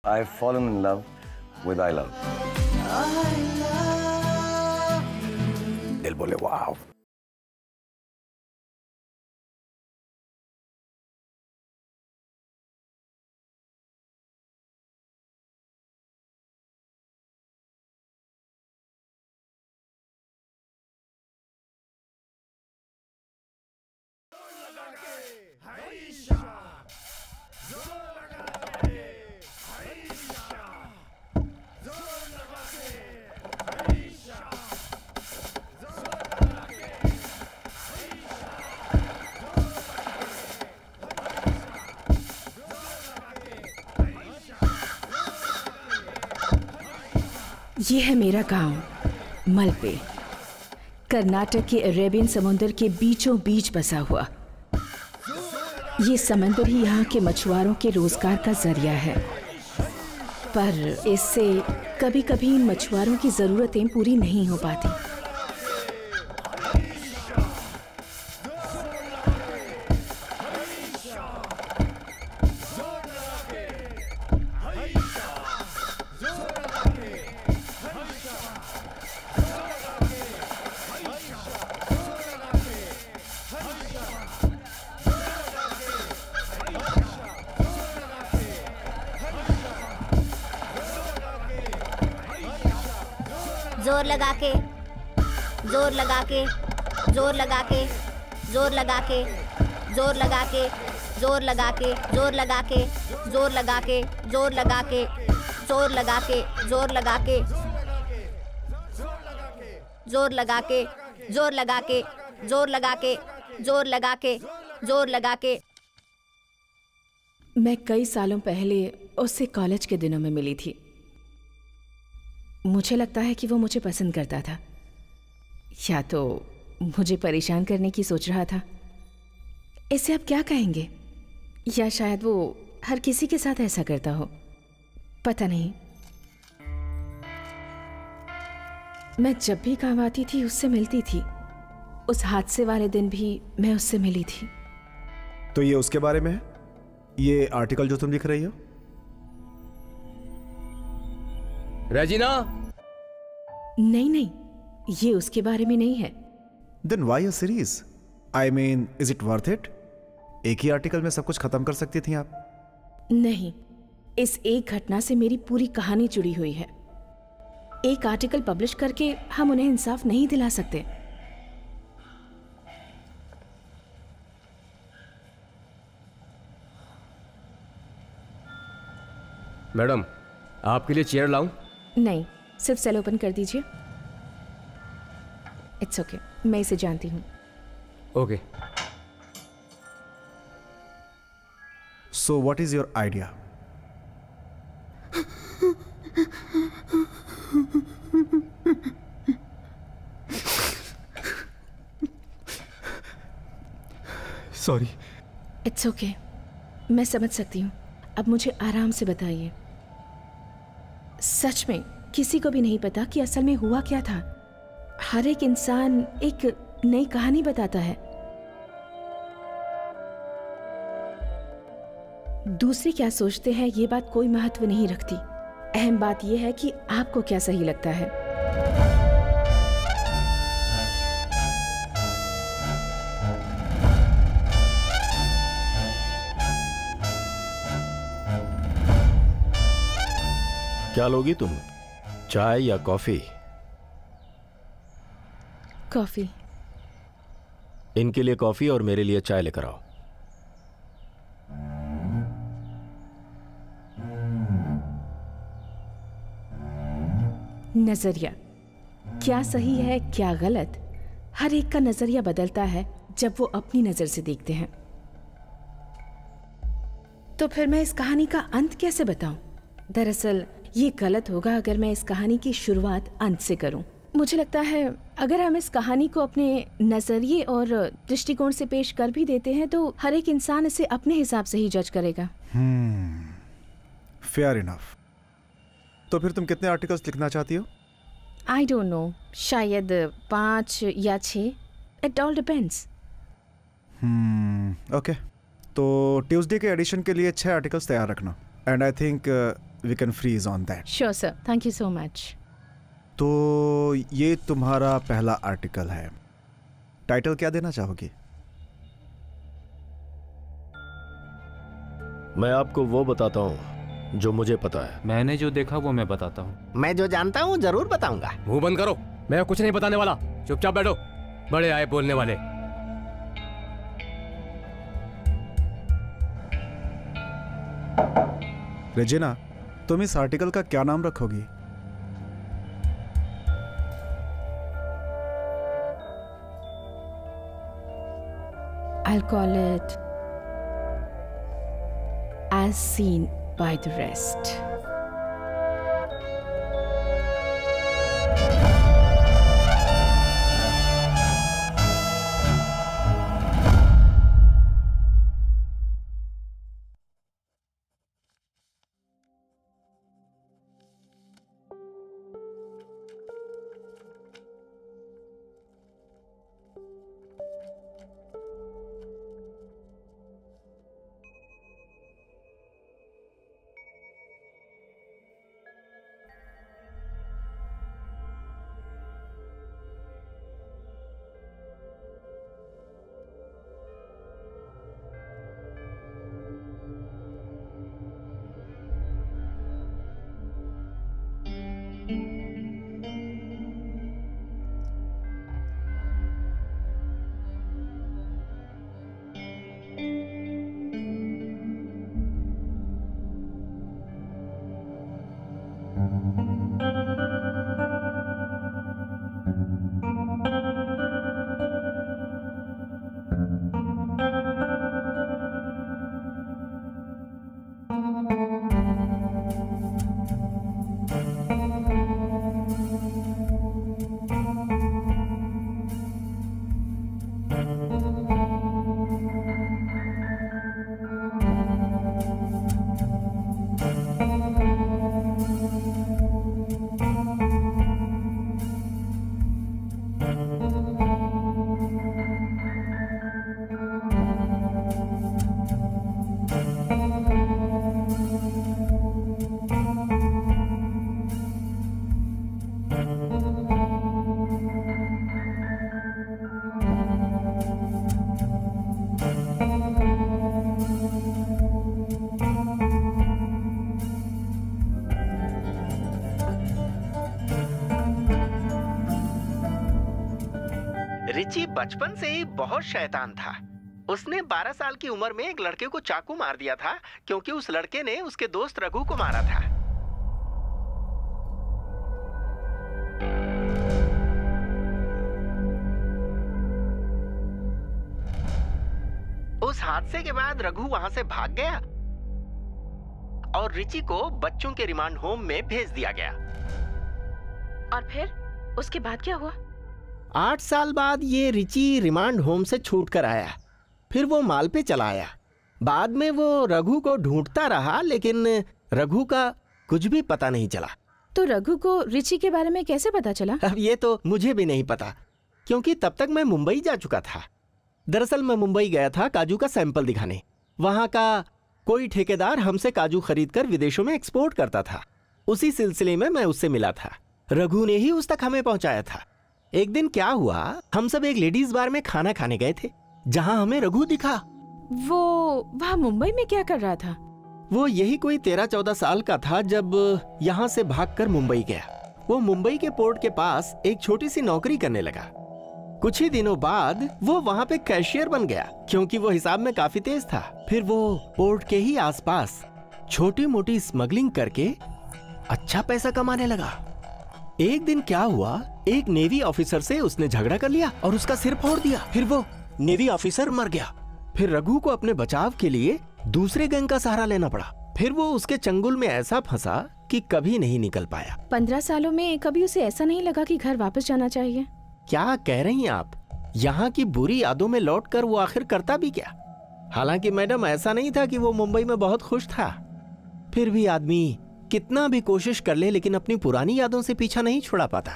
I've fallen in love with I love. दिल बोले वाव. ये है मेरा गांव मलपे, कर्नाटक के अरेबियन समुद्र के बीचों बीच बसा हुआ। ये समंदर ही यहाँ के मछुआरों के रोजगार का जरिया है, पर इससे कभी कभी मछुआरों की जरूरतें पूरी नहीं हो पाती। जोर लगा के, जोर लगा के, जोर लगा के, जोर लगा के, जोर लगा के, जोर लगा के, जोर लगा के, जोर लगा के, जोर लगा के, जोर लगा के, जोर लगा के, जोर लगा के, जोर लगा के, जोर लगा के, जोर लगा के, जोर लगा के। मैं कई सालों पहले उससे कॉलेज के दिनों में मिली थी। मुझे लगता है कि वो मुझे पसंद करता था, या तो मुझे परेशान करने की सोच रहा था। इसे आप क्या कहेंगे? या शायद वो हर किसी के साथ ऐसा करता हो, पता नहीं। मैं जब भी काम आती थी उससे मिलती थी। उस हादसे वाले दिन भी मैं उससे मिली थी। तो ये उसके बारे में है, ये आर्टिकल जो तुम लिख रही हो? रेजिना? नहीं नहीं, ये उसके बारे में नहीं है। Then why a series? I mean, is it worth it? एक ही आर्टिकल में सब कुछ खत्म कर सकती थी आप? नहीं, इस एक घटना से मेरी पूरी कहानी जुड़ी हुई है। एक आर्टिकल पब्लिश करके हम उन्हें इंसाफ नहीं दिला सकते। मैडम, आपके लिए चेयर लाऊं? नहीं, सिर्फ सेल ओपन कर दीजिए। इट्स ओके, मैं इसे जानती हूँ। Okay. So what is your idea? Sorry. It's okay, मैं समझ सकती हूँ। अब मुझे आराम से बताइए। सच में किसी को भी नहीं पता कि असल में हुआ क्या था। हर एक इंसान एक नई कहानी बताता है। दूसरे क्या सोचते हैं ये बात कोई महत्व नहीं रखती। अहम बात यह है कि आपको क्या सही लगता है। क्या लोगी तुम, चाय या कॉफी? कॉफी। इनके लिए कॉफी और मेरे लिए चाय लेकर आओ। नजरिया क्या सही है क्या गलत, हर एक का नजरिया बदलता है जब वो अपनी नजर से देखते हैं। तो फिर मैं इस कहानी का अंत कैसे बताऊं? दरअसल ये गलत होगा अगर मैं इस कहानी की शुरुआत अंत से करूं। मुझे लगता है अगर हम इस कहानी को अपने नजरिए और दृष्टिकोण से पेश कर भी देते हैं तो हर एक इंसान इसे अपने हिसाब से ही जज करेगा। Fair enough. तो फिर तुम कितने आर्टिकल्स लिखना चाहती हो? आई डोंट नो, शायद 5 या 6, इट ऑल डिपेंड्स। ओके, तो ट्यूसडे के एडिशन के लिए 6 आर्टिकल्स तैयार रखना। And I think we can freeze on that. Sure sir, thank you so much. तो ये तुम्हारा पहला आर्टिकल है, टाइटल क्या देना चाहोगी? मैं आपको वो बताता हूँ जो मुझे पता है। मैंने जो देखा वो मैं बताता हूँ। मैं जो जानता हूँ जरूर बताऊंगा। मुंह बंद करो, मैं कुछ नहीं बताने वाला, चुपचाप बैठो। बड़े आए बोलने वाले। रेजिना, तुम इस आर्टिकल का क्या नाम रखोगी? I'll call it As Seen by the Rest. Richie बचपन से ही बहुत शैतान था। उसने 12 साल की उम्र में एक लड़के को चाकू मार दिया था क्योंकि उस लड़के ने उसके दोस्त रघु को मारा था। उस हादसे के बाद रघु वहां से भाग गया और रिची को बच्चों के रिमांड होम में भेज दिया गया। और फिर उसके बाद क्या हुआ? 8 साल बाद ये रिची रिमांड होम से छूट कर आया। फिर वो मालपे चला आया। बाद में वो रघु को ढूंढता रहा लेकिन रघु का कुछ भी पता नहीं चला। तो रघु को रिची के बारे में कैसे पता चला? अब ये तो मुझे भी नहीं पता क्योंकि तब तक मैं मुंबई जा चुका था। दरअसल मैं मुंबई गया था काजू का सैंपल दिखाने। वहां का कोई ठेकेदार हमसे काजू खरीदकर विदेशों में एक्सपोर्ट करता था। उसी सिलसिले में मैं उससे मिला था। रघु ने ही उस तक हमें पहुंचाया था। एक दिन क्या हुआ, हम सब एक लेडीज बार में खाना खाने गए थे जहां हमें रघु दिखा। वो वहाँ मुंबई में क्या कर रहा था? वो यही कोई 13-14 साल का था जब यहाँ से भागकर मुंबई गया। वो मुंबई के पोर्ट के पास एक छोटी सी नौकरी करने लगा। कुछ ही दिनों बाद वो वहाँ पे कैशियर बन गया क्योंकि वो हिसाब में काफी तेज था। फिर वो पोर्ट के ही आसपास छोटी मोटी स्मगलिंग करके अच्छा पैसा कमाने लगा। एक दिन क्या हुआ, एक नेवी ऑफिसर से उसने झगड़ा कर लिया और उसका सिर फोड़ दिया। फिर वो नेवी ऑफिसर मर गया। फिर रघु को अपने बचाव के लिए दूसरे गैंग का सहारा लेना पड़ा। फिर वो उसके चंगुल में ऐसा फंसा कि कभी नहीं निकल पाया। 15 सालों में कभी उसे ऐसा नहीं लगा कि घर वापस जाना चाहिए? क्या कह रही हैं आप? यहाँ की बुरी यादों में लौटकर वो आखिर करता भी क्या? हालांकि मैडम ऐसा नहीं था कि वो मुंबई में बहुत खुश था। फिर भी आदमी कितना भी कोशिश कर ले लेकिन अपनी पुरानी यादों से पीछा नहीं छुड़ा पाता।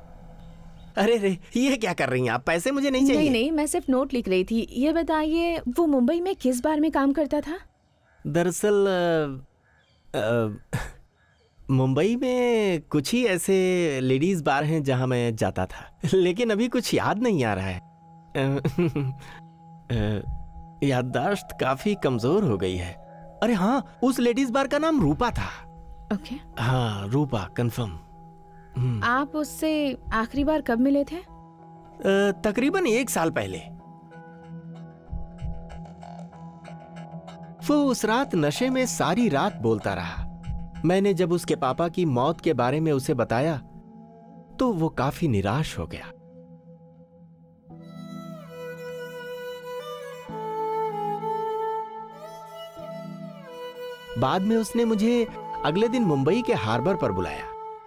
अरे रे, ये क्या कर रही हैं आप? पैसे मुझे नहीं चाहिए। नहीं, मैं सिर्फ नोट लिख रही थी। ये बताइए वो मुंबई में किस बार में काम करता था? दरअसल मुंबई में कुछ ही ऐसे लेडीज बार हैं जहां मैं जाता था, लेकिन अभी कुछ याद नहीं आ रहा है। याददाश्त काफी कमजोर हो गई है। अरे हाँ, उस लेडीज बार का नाम रूपा था। ओके। हाँ, रूपा कंफर्म। आप उससे आखिरी बार कब मिले थे? तकरीबन 1 साल पहले। वो उस रात नशे में सारी रात बोलता रहा। मैंने जब उसके पापा की मौत के बारे में उसे बताया तो वो काफी निराश हो गया। बाद में उसने मुझे अगले दिन मुंबई के हार्बर पर बुलाया।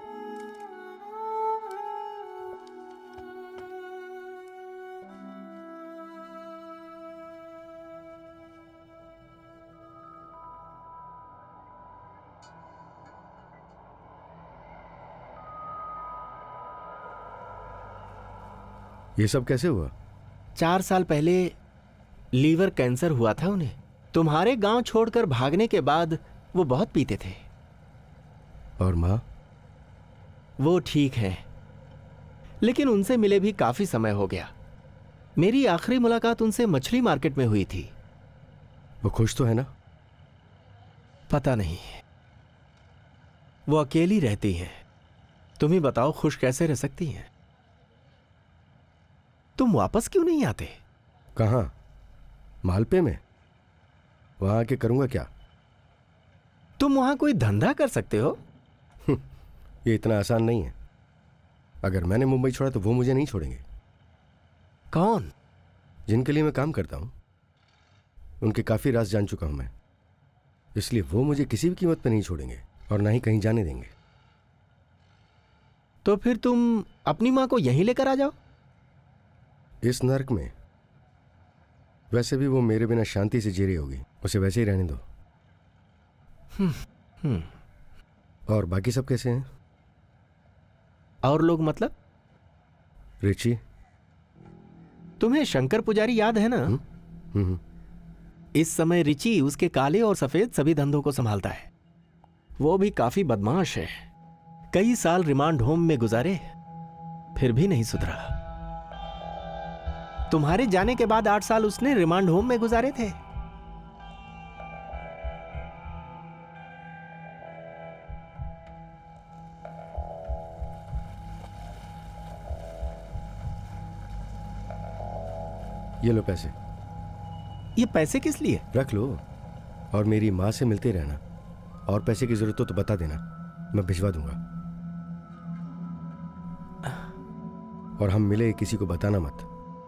ये सब कैसे हुआ? 4 साल पहले लीवर कैंसर हुआ था उन्हें। तुम्हारे गांव छोड़कर भागने के बाद वो बहुत पीते थे। और माँ? वो ठीक है, लेकिन उनसे मिले भी काफी समय हो गया। मेरी आखिरी मुलाकात उनसे मछली मार्केट में हुई थी। वो खुश तो है ना? पता नहीं, वो अकेली रहती हैं। तुम ही बताओ, खुश कैसे रह सकती हैं? तुम वापस क्यों नहीं आते? कहाँ? मालपे में? वहां आके करूंगा क्या? तुम वहां कोई धंधा कर सकते हो। ये इतना आसान नहीं है। अगर मैंने मुंबई छोड़ा तो वो मुझे नहीं छोड़ेंगे। कौन? जिनके लिए मैं काम करता हूं, उनके काफी राज जान चुका हूं मैं। इसलिए वो मुझे किसी भी कीमत पर नहीं छोड़ेंगे और ना ही कहीं जाने देंगे। तो फिर तुम अपनी मां को यहीं लेकर आ जाओ। इस नर्क में? वैसे भी वो मेरे बिना शांति से जी रही होगी, उसे वैसे ही रहने दो। और बाकी सब कैसे हैं? और लोग मतलब? रिची? तुम्हें शंकर पुजारी याद है ना? इस समय रिची उसके काले और सफेद सभी धंधों को संभालता है। वो भी काफी बदमाश है। कई साल रिमांड होम में गुजारे, फिर भी नहीं सुधरा। तुम्हारे जाने के बाद 8 साल उसने रिमांड होम में गुजारे थे। ये लो पैसे। ये पैसे किस लिए? रख लो और मेरी माँ से मिलते रहना। और पैसे की जरूरत हो तो बता देना, मैं भिजवा दूंगा। और हम मिले किसी को बताना मत।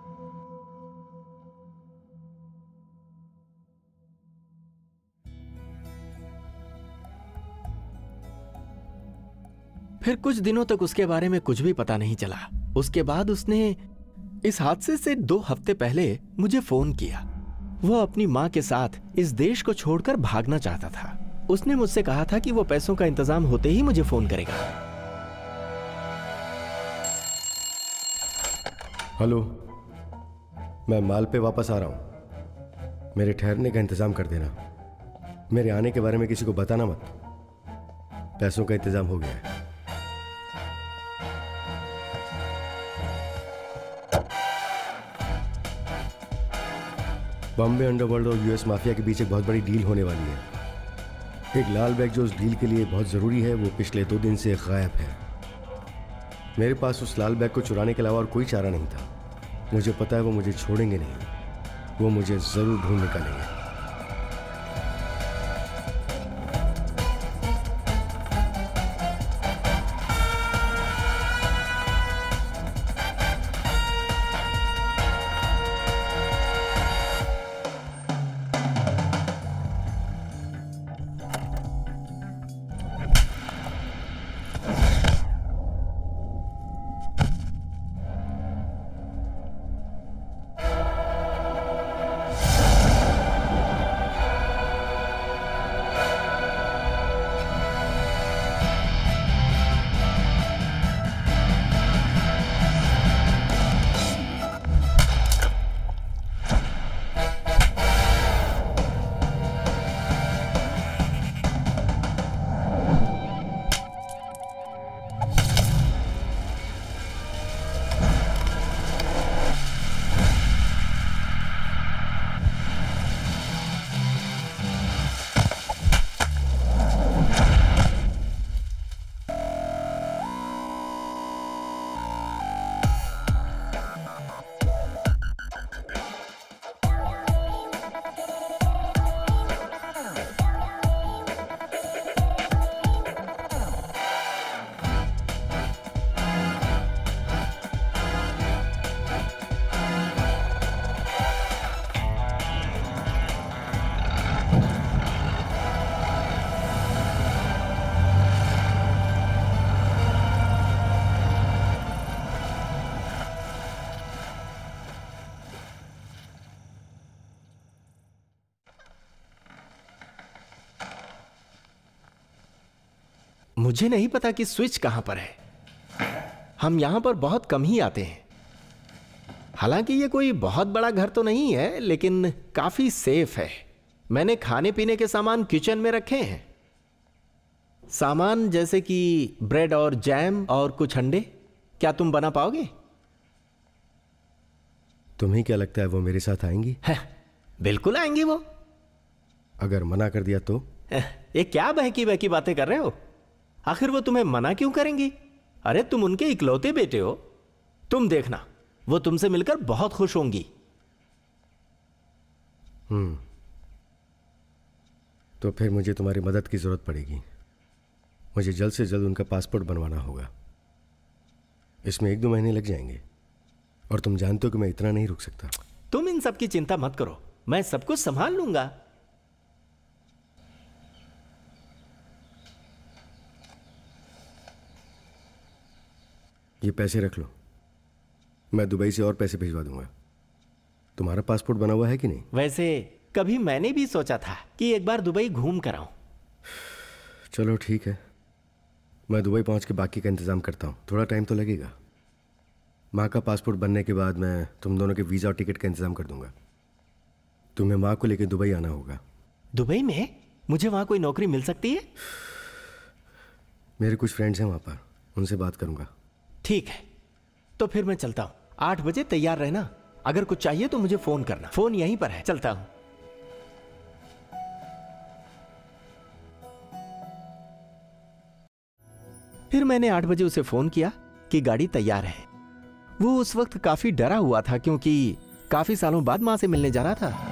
फिर कुछ दिनों तक उसके बारे में कुछ भी पता नहीं चला। उसके बाद उसने इस हादसे से 2 हफ्ते पहले मुझे फोन किया। वो अपनी माँ के साथ इस देश को छोड़कर भागना चाहता था। उसने मुझसे कहा था कि वो पैसों का इंतजाम होते ही मुझे फोन करेगा। हेलो, मैं मालपे वापस आ रहा हूं। मेरे ठहरने का इंतजाम कर देना। मेरे आने के बारे में किसी को बताना मत। पैसों का इंतजाम हो गया है। बॉम्बे अंडरवर्ल्ड और यूएस माफिया के बीच एक बहुत बड़ी डील होने वाली है। एक लाल बैग जो उस डील के लिए बहुत ज़रूरी है, वो पिछले 2 दिन से गायब है। मेरे पास उस लाल बैग को चुराने के अलावा और कोई चारा नहीं था। मुझे पता है वो मुझे छोड़ेंगे नहीं, वो मुझे ज़रूर ढूंढ निकालेंगे। मुझे नहीं पता कि स्विच कहां पर है। हम यहां पर बहुत कम ही आते हैं। हालांकि ये कोई बहुत बड़ा घर तो नहीं है, लेकिन काफी सेफ है। मैंने खाने पीने के सामान किचन में रखे हैं। सामान जैसे कि ब्रेड और जैम और कुछ अंडे। क्या तुम बना पाओगे? तुम्हें क्या लगता है वो मेरे साथ आएंगी? बिल्कुल आएंगी वो। अगर मना कर दिया तो? ये क्या बहकी बहकी बातें कर रहे हो? आखिर वो तुम्हें मना क्यों करेंगी? अरे तुम उनके इकलौते बेटे हो। तुम देखना, वो तुमसे मिलकर बहुत खुश होंगी। तो फिर मुझे तुम्हारी मदद की जरूरत पड़ेगी। मुझे जल्द से जल्द उनका पासपोर्ट बनवाना होगा। इसमें 1-2 महीने लग जाएंगे, और तुम जानते हो कि मैं इतना नहीं रुक सकता। तुम इन सब की चिंता मत करो, मैं सब कुछ संभाल लूंगा। ये पैसे रख लो, मैं दुबई से और पैसे भिजवा दूंगा। तुम्हारा पासपोर्ट बना हुआ है कि नहीं? वैसे कभी मैंने भी सोचा था कि एक बार दुबई घूम कर आऊं। चलो ठीक है, मैं दुबई पहुंच के बाकी का इंतजाम करता हूं। थोड़ा टाइम तो लगेगा। माँ का पासपोर्ट बनने के बाद मैं तुम दोनों के वीज़ा और टिकट का इंतजाम कर दूंगा। तुम्हें माँ को लेकर दुबई आना होगा। दुबई में? मुझे वहां कोई नौकरी मिल सकती है? मेरे कुछ फ्रेंड्स हैं वहां पर, उनसे बात करूंगा। ठीक है, तो फिर मैं चलता हूं। 8 बजे तैयार रहना। अगर कुछ चाहिए तो मुझे फोन करना। फोन यहीं पर है। चलता हूं। फिर मैंने 8 बजे उसे फोन किया कि गाड़ी तैयार है। वो उस वक्त काफी डरा हुआ था, क्योंकि काफी सालों बाद मां से मिलने जा रहा था।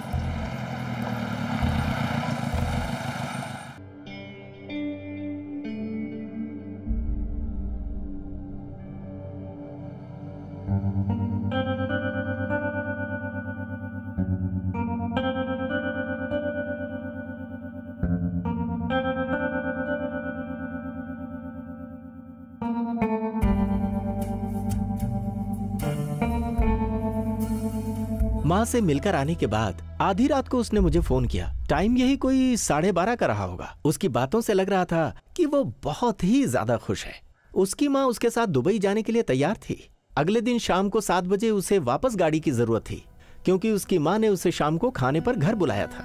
मां से मिलकर आने के बाद आधी रात को उसने मुझे फोन किया। टाइम यही कोई 12:30 का रहा होगा। उसकी बातों से लग रहा था कि वो बहुत ही ज्यादा खुश है। उसकी मां उसके साथ दुबई जाने के लिए तैयार थी। अगले दिन शाम को 7 बजे उसे वापस गाड़ी की जरूरत थी, क्योंकि उसकी मां ने उसे शाम को खाने पर घर बुलाया था।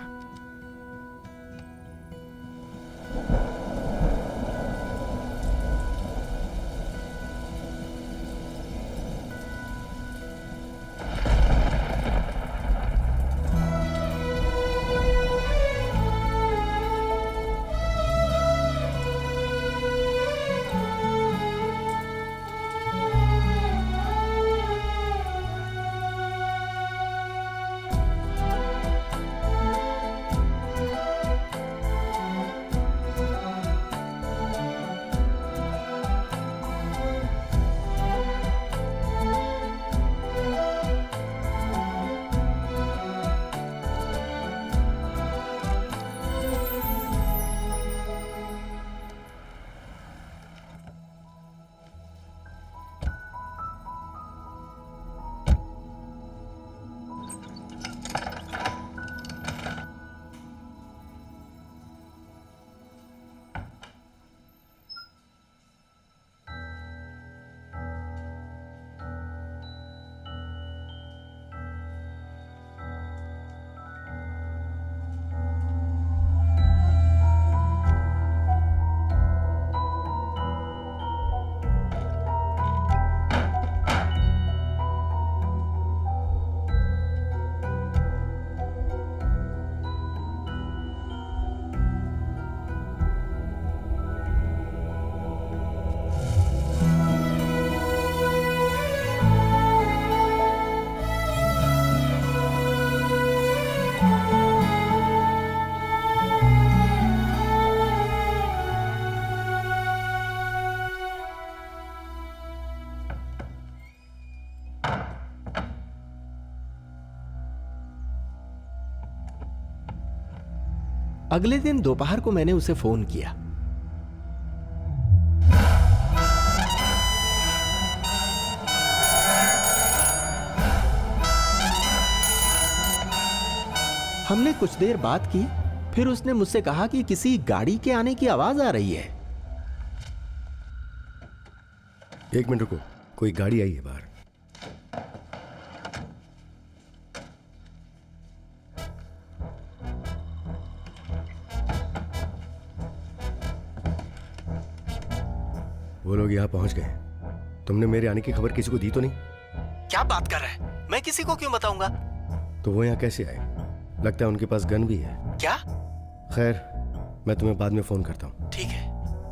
अगले दिन दोपहर को मैंने उसे फोन किया। हमने कुछ देर बात की, फिर उसने मुझसे कहा कि किसी गाड़ी के आने की आवाज आ रही है। एक मिनट रुको, कोई गाड़ी आई है बाहर। वो लोग यहाँ पहुंच गए। तुमने मेरे आने की खबर किसी को दी तो नहीं? क्या बात कर रहा है? मैं किसी को क्यों बताऊंगा? तो वो यहाँ कैसे आए? लगता है उनके पास गन भी है। क्या? खैर, मैं तुम्हें बाद में फोन करता हूँ। ठीक है।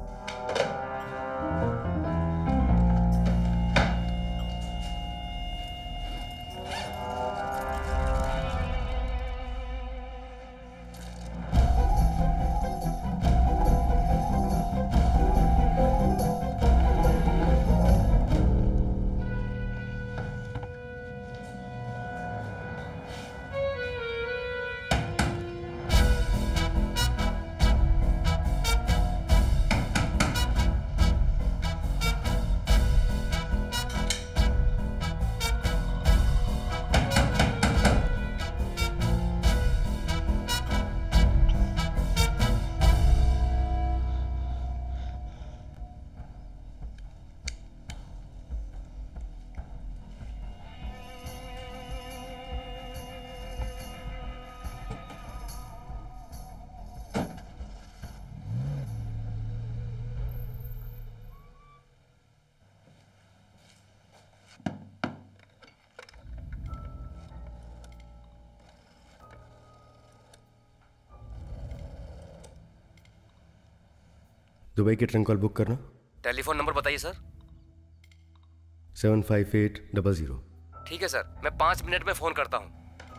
दुबई की ट्रंक कॉल बुक करना। टेलीफोन नंबर बताइए सर। 75800। ठीक है सर, मैं 5 मिनट में फोन करता हूँ।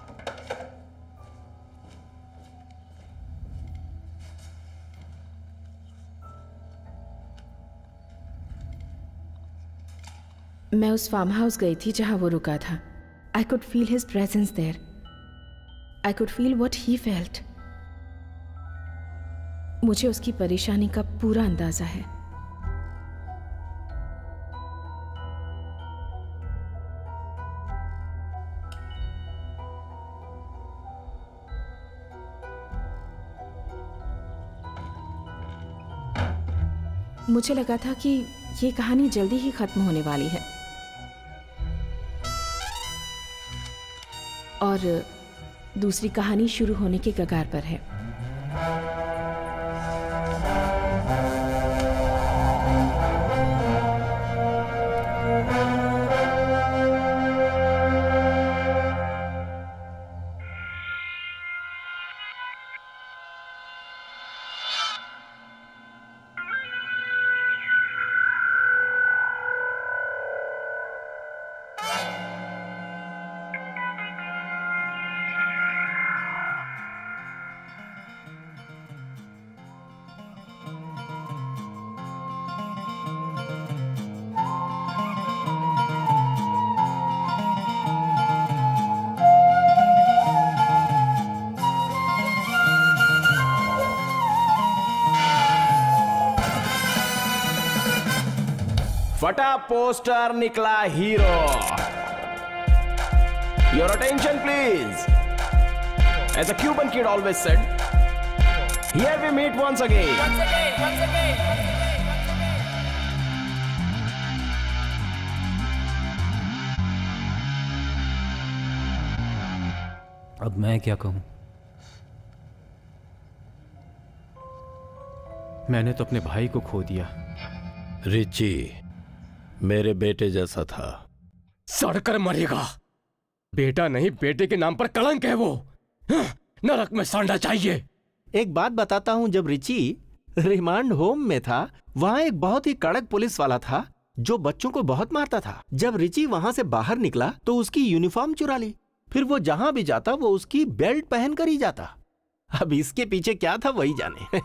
मैं उस फार्म हाउस गई थी जहां वो रुका था। I could feel his presence there. I could feel what he felt. मुझे उसकी परेशानी का पूरा अंदाजा है। मुझे लगा था कि ये कहानी जल्दी ही खत्म होने वाली है और दूसरी कहानी शुरू होने के कगार पर है। फटा पोस्टर निकला hero. Your attention please. As a Cuban kid always said, here we meet once again. Once again. अब मैं क्या कहूं? मैंने तो अपने भाई को खो दिया। रिची मेरे बेटे जैसा था। सड़कर मरेगा। बेटा नहीं, बेटे के नाम पर कलंक है वो। नरक में सड़ना चाहिए। एक बात बताता हूं, जब रिची रिमांड होम में था वहां एक बहुत ही कड़क पुलिस वाला था जो बच्चों को बहुत मारता था। जब रिची वहां से बाहर निकला तो उसकी यूनिफॉर्म चुरा ली। फिर वो जहां भी जाता वो उसकी बेल्ट पहन कर ही जाता। अब इसके पीछे क्या था वही जाने।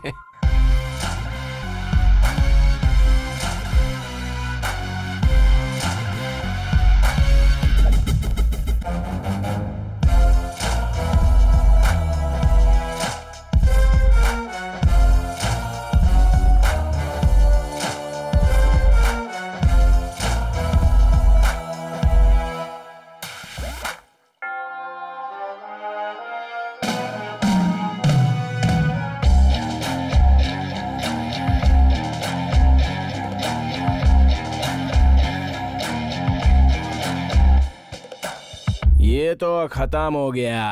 ये तो खत्म हो गया।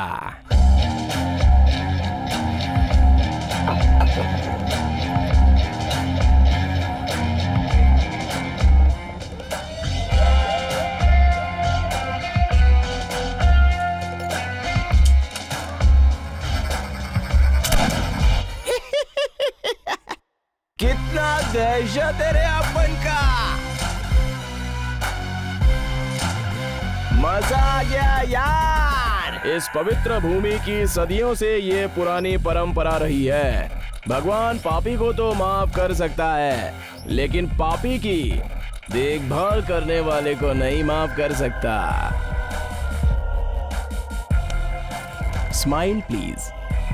कितना दहशत है रे अपन का। मजा आ गया यार। इस पवित्र भूमि की सदियों से ये पुरानी परंपरा रही है। भगवान पापी को तो माफ कर सकता है, लेकिन पापी की देखभाल करने वाले को नहीं माफ कर सकता। Smile please.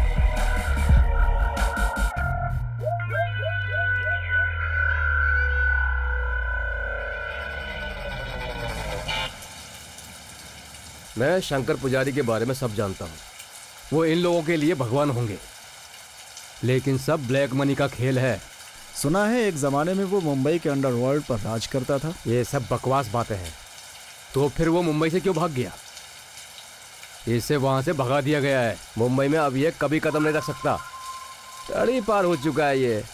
मैं शंकर पुजारी के बारे में सब जानता हूँ। वो इन लोगों के लिए भगवान होंगे, लेकिन सब ब्लैक मनी का खेल है। सुना है एक जमाने में वो मुंबई के अंडरवर्ल्ड पर राज करता था। ये सब बकवास बातें हैं। तो फिर वो मुंबई से क्यों भाग गया? इसे वहां से भगा दिया गया है। मुंबई में अब ये कभी कदम नहीं रख सकता। कड़ी पार हो चुका है ये।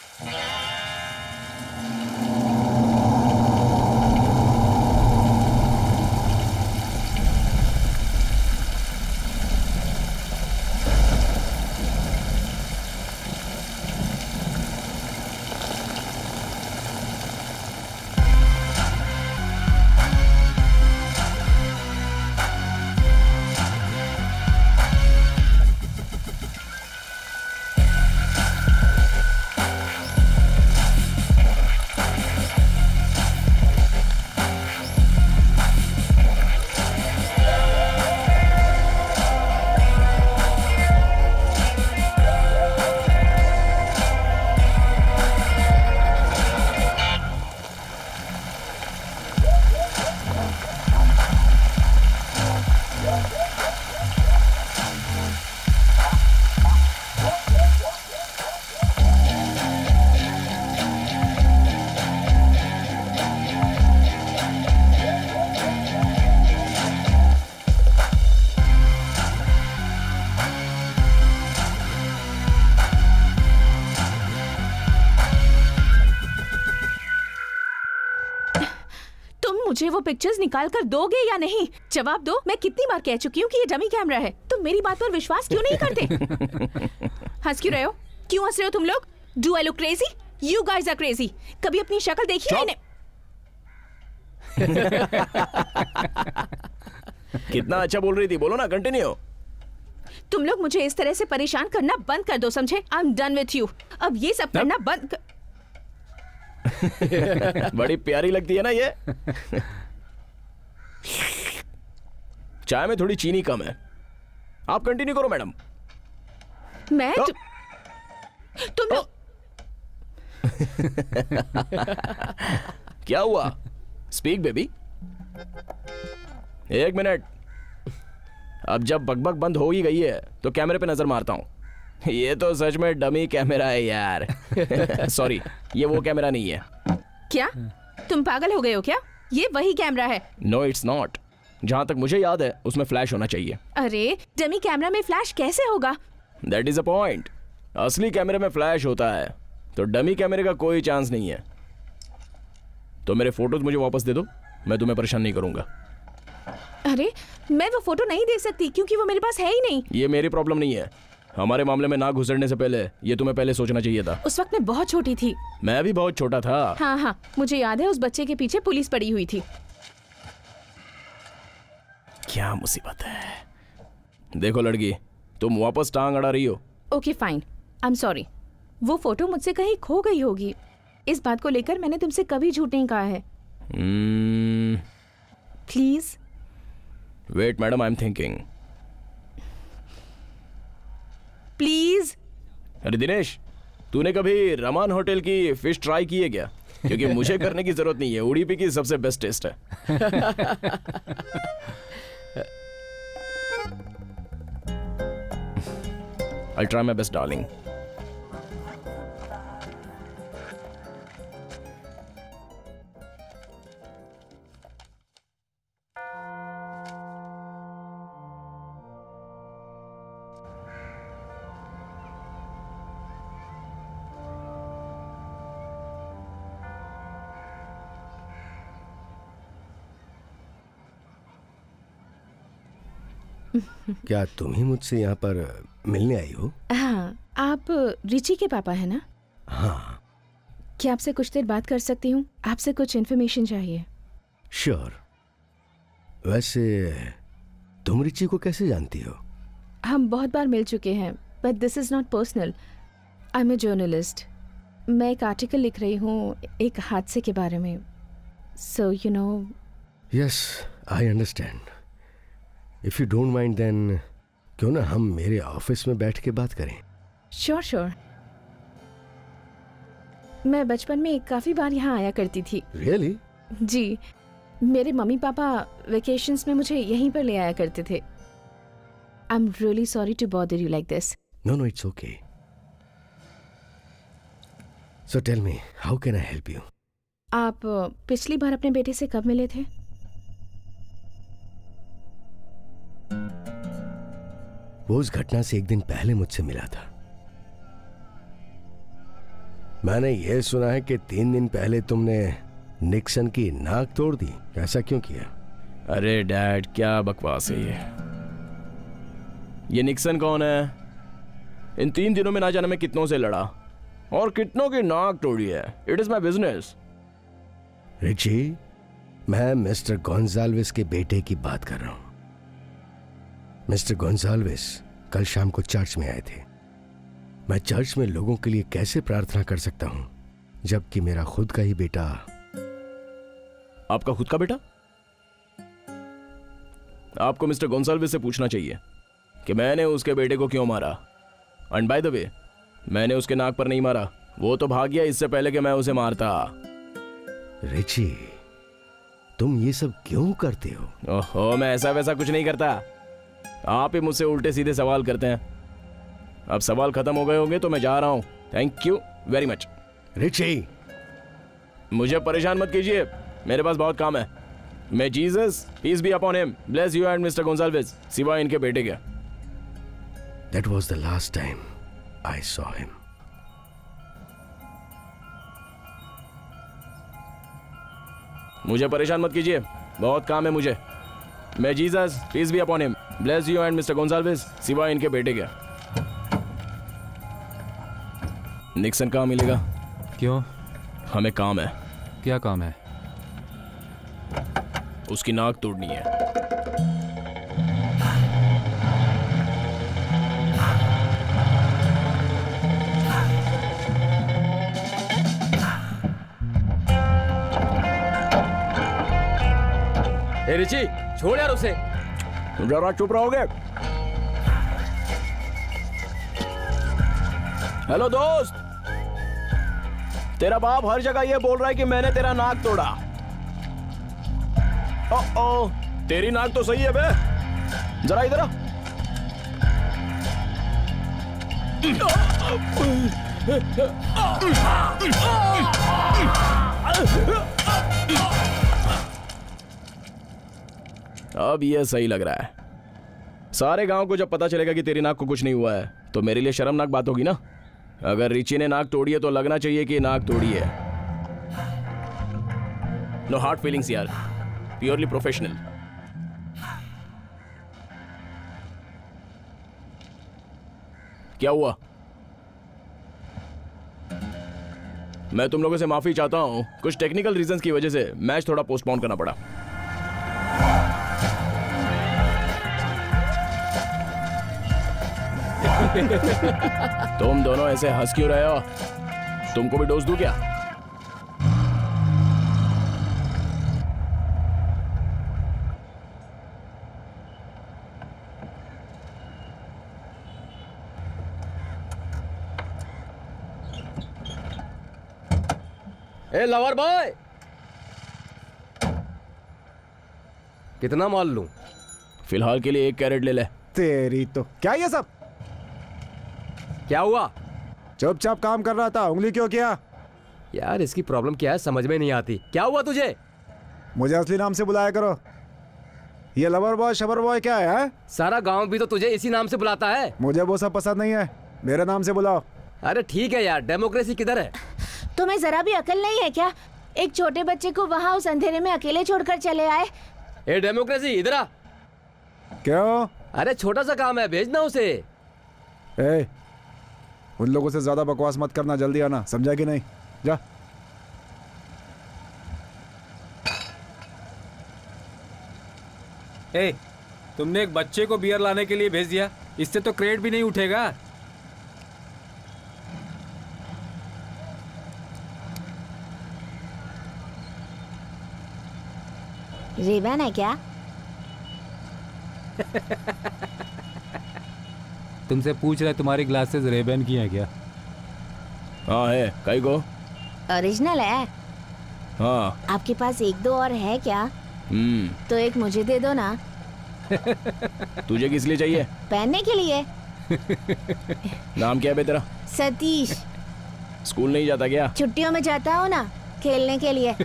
मुझे वो पिक्चर्स निकाल कर दोगे या नहीं? जवाब दो। मैं कितनी बार कह चुकी हूँ कि ये डमी कैमरा है। तुम मेरी बात पर विश्वास क्यों नहीं करते? हंस क्यों रहे हो? क्यों हंस रहे हो तुम लोग? Do I look crazy? You guys are crazy. कभी अपनी शक्ल देखी है? कितना अच्छा बोल रही थी, बोलो ना, कंटिन्यू। तुम लोग मुझे इस तरह से परेशान करना बंद कर दो, समझे? I am done with you. अब ये सब करना बंद कर... बड़ी प्यारी लगती है ना ये। चाय में थोड़ी चीनी कम है। आप कंटिन्यू करो मैडम। मैं तुम लोग क्या हुआ? Speak baby. एक मिनट। अब जब बकबक बंद हो ही गई है तो कैमरे पे नजर मारता हूं। ये तो सच में डमी कैमरा है यार। सॉरी, ये वो कैमरा नहीं है। क्या तुम पागल हो गए हो क्या? ये वही कैमरा है। No it's not. जहां तक मुझे याद है उसमें फ्लैश होना चाहिए। अरे डमी कैमरा में फ्लैश कैसे होगा? That is a point. असली कैमरे में फ्लैश होता है, तो डमी कैमरे का कोई चांस नहीं है। तो मेरे फोटोज मुझे वापस दे दो, मैं तुम्हें परेशान नहीं करूंगा। अरे मैं वो फोटो नहीं दे सकती क्योंकि वो मेरे पास है ही नहीं। ये मेरी प्रॉब्लम नहीं है। हमारे मामले में ना घुसड़ने से पहले ये तुम्हें पहले सोचना चाहिए था। उस वक्त मैं बहुत छोटी थी। मैं भी बहुत छोटा था। हाँ हाँ, मुझे याद है उस बच्चे के पीछे पुलिस पड़ी हुई थी। क्या मुसीबत है। देखो लड़की, तुम वापस टांग अड़ा रही हो। Okay fine, I am sorry. वो फोटो मुझसे कहीं खो गई होगी। इस बात को लेकर मैंने तुमसे कभी झूठ नहीं कहा है। Please wait madam, I am thinking. Please. अरे दिनेश, तूने कभी रमान होटल की फिश ट्राई की है क्या? क्योंकि मुझे करने की जरूरत नहीं है, उडुपी की सबसे बेस्ट टेस्ट है। I'll try my best, darling. क्या तुम ही मुझसे यहाँ पर मिलने आई हो? हाँ, आप रिची के पापा है ना? हाँ। क्या आपसे कुछ देर बात कर सकती हूँ? आपसे कुछ इन्फॉर्मेशन चाहिए। श्योर। वैसे तुम रिची को कैसे जानती हो? हम बहुत बार मिल चुके हैं, but this is not personal. I am a journalist. मैं एक आर्टिकल लिख रही हूँ एक हादसे के बारे में। So you know. Yes, I understand. If you don't mind then क्यों ना हम मेरे ऑफिस में बैठ के बात करें? Sure sure. मैं बचपन में काफी बार यहाँ आया करती थी। रियली? जी, मेरे मम्मी पापा वेकेशंस में मुझे यहीं पर ले आया करते थे। I am really sorry to bother you like this. No no, it's okay. So tell me, how can I help you? आप पिछली बार अपने बेटे से कब मिले थे? वो उस घटना से एक दिन पहले मुझसे मिला था। मैंने ये सुना है कि 3 दिन पहले तुमने निक्सन की नाक तोड़ दी। ऐसा क्यों किया? अरे डैड, क्या बकवास है ये निक्सन कौन है? इन 3 दिनों में ना जाने मैं कितनों से लड़ा और कितनों की नाक तोड़ी है। It is my business. Richie, मैं मिस्टर गोंजाल्विस के बेटे की बात कर रहा हूं। मिस्टर गोंजाल्विस कल शाम को चर्च में आए थे। मैं चर्च में लोगों के लिए कैसे प्रार्थना कर सकता हूं जबकि मेरा खुद का ही बेटा। आपका खुद का बेटा? आपको मिस्टर गोंजाल्विस से पूछना चाहिए कि मैंने उसके बेटे को क्यों मारा। एंड बाय द वे, मैंने उसके नाक पर नहीं मारा, वो तो भाग गया इससे पहले कि मैं उसे मारता। रिची, तुम ये सब क्यों करते हो? ओहो, मैं ऐसा वैसा कुछ नहीं करता। आप ही मुझसे उल्टे सीधे सवाल करते हैं। अब सवाल खत्म हो गए होंगे तो मैं जा रहा हूं। Thank you very much. Richie, मुझे परेशान मत कीजिए, मेरे पास बहुत काम है। मैं Jesus, peace be upon him, bless you and mister Gonsalves, सिवाय इनके बेटे के। That was the last time I saw him. मुझे परेशान मत कीजिए, बहुत काम है मुझे। मैं Jesus, peace be upon him, bless you and mister Gonsalves, सिवाय इनके बेटे के। निक्सन कहाँ मिलेगा? क्यों? हमें काम है। क्या काम है? उसकी नाक तोड़नी है। ए रिची, छोड़ यार उसे। जरा चुप रहोगे? हेलो दोस्त, तेरा बाप हर जगह ये बोल रहा है कि मैंने तेरा नाक तोड़ा। ओ, तेरी नाक तो सही है बे। जरा इधर आ। अब ये सही लग रहा है। सारे गांव को जब पता चलेगा कि तेरी नाक को कुछ नहीं हुआ है तो मेरे लिए शर्मनाक बात होगी ना। अगर रिची ने नाक तोड़ी है तो लगना चाहिए कि नाक तोड़ी है। नो हार्ड फीलिंग्स यार, प्योरली प्रोफेशनल। क्या हुआ? मैं तुम लोगों से माफी चाहता हूं, कुछ टेक्निकल रीजंस की वजह से मैच थोड़ा पोस्टपोन करना पड़ा। तुम दोनों ऐसे हंस क्यों रहे हो? तुमको भी डोज दूं क्या? ए लवर बॉय, कितना माल लूं? फिलहाल के लिए 1 कैरेट ले ले। तेरी तो क्या ये सब? क्या हुआ? चुपचाप काम कर रहा था, उंगली क्यों किया? यार इसकी प्रॉब्लम क्या है समझ में नहीं आती। क्या हुआ तुझे? मुझे असली नाम से बुलाया करो। ये लवर बॉय शबर बॉय क्या है? सारा गांव भी तो तुझे इसी नाम से बुलाता है। मुझे वो सब पसंद नहीं है, मेरे नाम से बुलाओ। अरे ठीक है यार, डेमोक्रेसी किधर है? तुम्हें जरा भी अकल नहीं है क्या? एक छोटे बच्चे को वहाँ उस अंधेरे में अकेले छोड़कर चले आए। ए डेमोक्रेसी, इधर आ। क्यों? अरे छोटा सा काम है, भेजना उसे। ए, उन लोगों से ज्यादा बकवास मत करना, जल्दी आना, समझा कि नहीं? जा। ए, तुमने एक बच्चे को बियर लाने के लिए भेज दिया, इससे तो क्रेट भी नहीं उठेगा। रेबन है क्या? तुमसे पूछ रहे तुम्हारी ग्लासेस रेबन की हैं क्या? हाँ है, कई को? ओरिजिनल है। हाँ। आपके पास एक दो और है क्या? तो एक मुझे दे दो ना। तुझे किस लिए चाहिए? पहनने के लिए। नाम क्या है बे तेरा? सतीश। स्कूल नहीं जाता क्या? छुट्टियों में जाता हूँ ना, खेलने के लिए।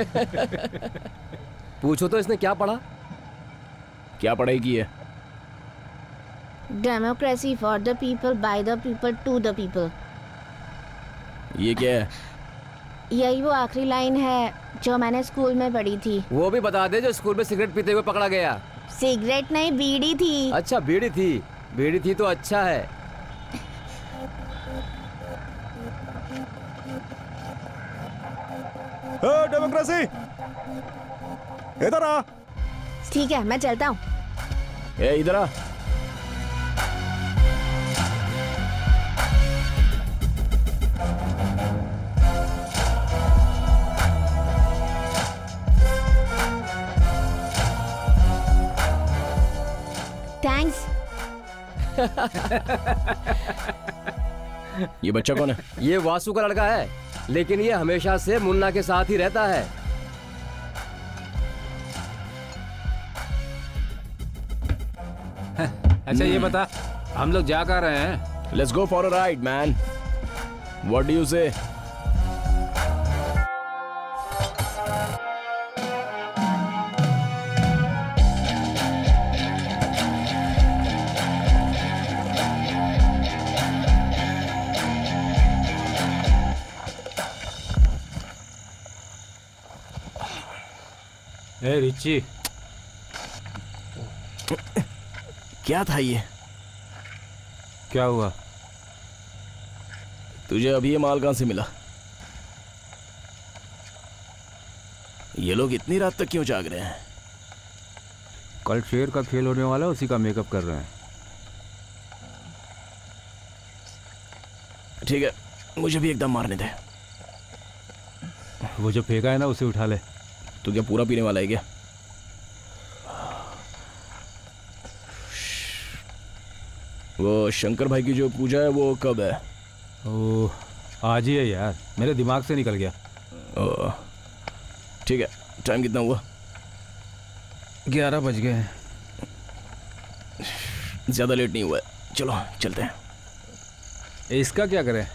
पूछो तो इसने क्या पढ़ा? क्या पढ़ाई की है? Democracy for the people, by the people, to the people. ये क्या है? यही वो आखिरी लाइन है जो मैंने स्कूल में पढ़ी थी। वो भी बता दे जो स्कूल में सिगरेट पीते हुए पकड़ा गया। सिगरेट नहीं, बीड़ी थी। अच्छा बीड़ी थी, बीड़ी थी तो अच्छा है। डेमोक्रेसी, इधर आ। ठीक है, मैं चलता हूँ। इधर आ। थैंक्स। ये बच्चा कौन है? ये वासु का लड़का है, लेकिन ये हमेशा से मुन्ना के साथ ही रहता है। अच्छा ये बता, हम लोग जा कर रहे हैं? Let's go for a ride, man. What do you say? ए रिची, क्या था ये? क्या हुआ? तुझे अभी ये माल कहां से मिला? ये लोग इतनी रात तक क्यों जाग रहे हैं? कल शेर का खेल होने वाला है, उसी का मेकअप कर रहे हैं। ठीक है, मुझे भी एकदम मारने दे। वो जो फेंका है ना, उसे उठा ले। तू क्या पूरा पीने वाला है क्या? वो शंकर भाई की जो पूजा है वो कब है? ओह, आज ही है यार, मेरे दिमाग से निकल गया। ठीक है, टाइम कितना हुआ? 11 बज गए हैं। ज्यादा लेट नहीं हुआ है, चलो चलते हैं। इसका क्या करें?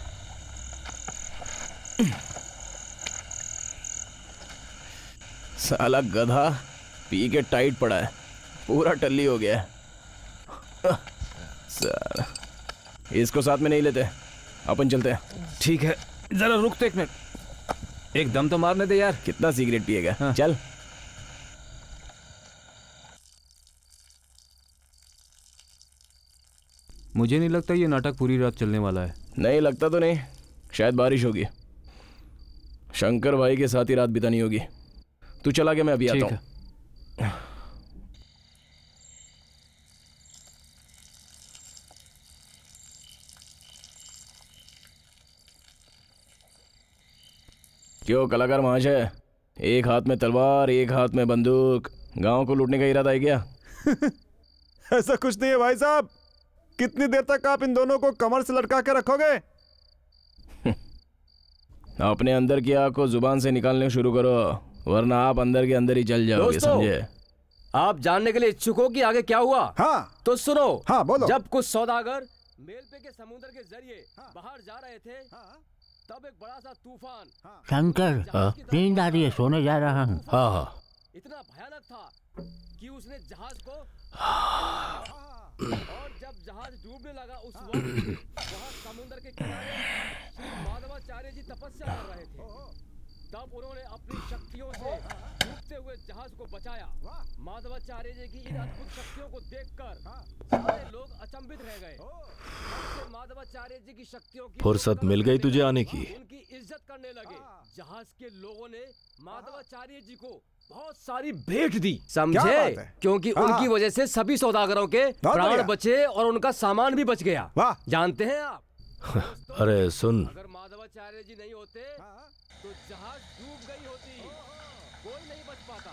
साला गधा पी के टाइट पड़ा है, पूरा टल्ली हो गया है। साला, इसको साथ में नहीं लेते, अपन चलते हैं। ठीक है, जरा रुक तो एक मिनट, एक दम तो मारने दे यार। कितना सिगरेट पिएगा? हाँ। चल। मुझे नहीं लगता ये नाटक पूरी रात चलने वाला है। नहीं लगता तो नहीं, शायद बारिश होगी। शंकर भाई के साथ ही रात बितानी होगी। तू चला गया, मैं अभी आता हूँ। क्यों कलाकार महाशय, एक हाथ में तलवार एक हाथ में बंदूक, गांव को लूटने का इरादा है क्या? ऐसा कुछ नहीं है भाई साहब। कितनी देर तक आप इन दोनों को कमर से लटका के रखोगे? अपने अंदर की आग को जुबान से निकालने शुरू करो, वरना आप अंदर के अंदर ही जल जाओगे, समझे? आप जानने के लिए इच्छुक हो कि आगे क्या हुआ? हाँ। तो सुनो। हाँ बोलो। जब कुछ सौदागर मेलपे के समुद्र के जरिए बाहर जा रहे थे, तब एक बड़ा सा तूफान। शंकर, नींद आ रही है, सोने जा रहा हूँ। हाँ। इतना भयानक था कि उसने जहाज को और जब जहाज डूबने लगा उस वक्त वहाँ समुद्र के किनारे माधवाचार्य जी तपस्या कर रहे थे। तब उन्होंने अपनी शक्तियों से डूबते हुए जहाज को बचाया। माधवाचार्य जी की इन अद्भुत शक्तियों को देखकर सारे लोग अचंभित रह गए। माधवाचार्य जी की शक्तियों की फुर्सत मिल गई तुझे आने की? उनकी इज्जत करने लगे। जहाज के लोगों ने माधवाचार्य जी को बहुत सारी भेंट दी, समझे? क्योंकि उनकी वजह से सभी सौदागरों के प्राण बचे और उनका सामान भी बच गया। जानते हैं आप? अरे सुन, अगर माधवाचार्य जी नहीं होते तो जहाज डूब गई होती, कोई नहीं बच पाता।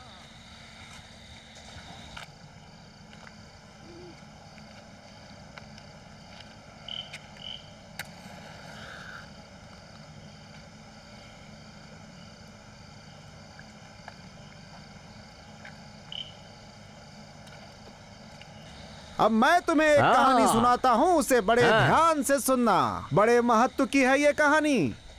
अब मैं तुम्हें एक कहानी सुनाता हूँ, उसे बड़े ध्यान से सुनना। बड़े महत्व की है ये कहानी।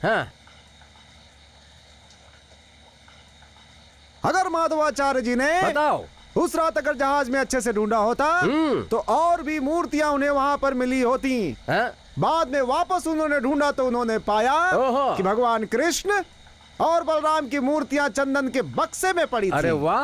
अगर माधवाचार्य जी ने उस रात अगर जहाज में अच्छे से ढूंढा होता तो और भी मूर्तियां उन्हें वहां पर मिली होती। बाद में वापस उन्होंने ढूंढा तो उन्होंने पाया कि भगवान कृष्ण और बलराम की मूर्तियां चंदन के बक्से में पड़ी थी। अरे वाह!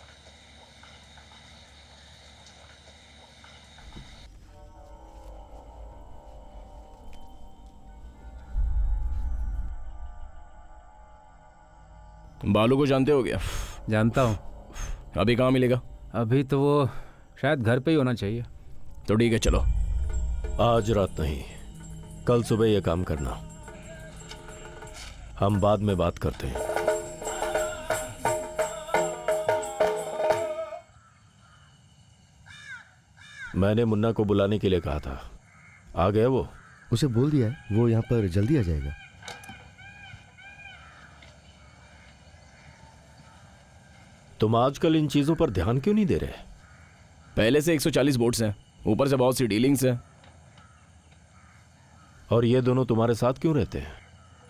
बालू को जानते हो क्या? जानता हूँ। अभी कहाँ मिलेगा? अभी तो वो शायद घर पे ही होना चाहिए। तो ठीक है, चलो। आज रात नहीं, कल सुबह ये काम करना। हम बाद में बात करते हैं। मैंने मुन्ना को बुलाने के लिए कहा था, आ गया वो? उसे बोल दिया है, वो यहाँ पर जल्दी आ जाएगा। तुम आजकल इन चीजों पर ध्यान क्यों नहीं दे रहे? पहले से 140 बोट्स हैं, ऊपर से बहुत सी डीलिंग्स हैं। और ये दोनों तुम्हारे साथ क्यों रहते हैं?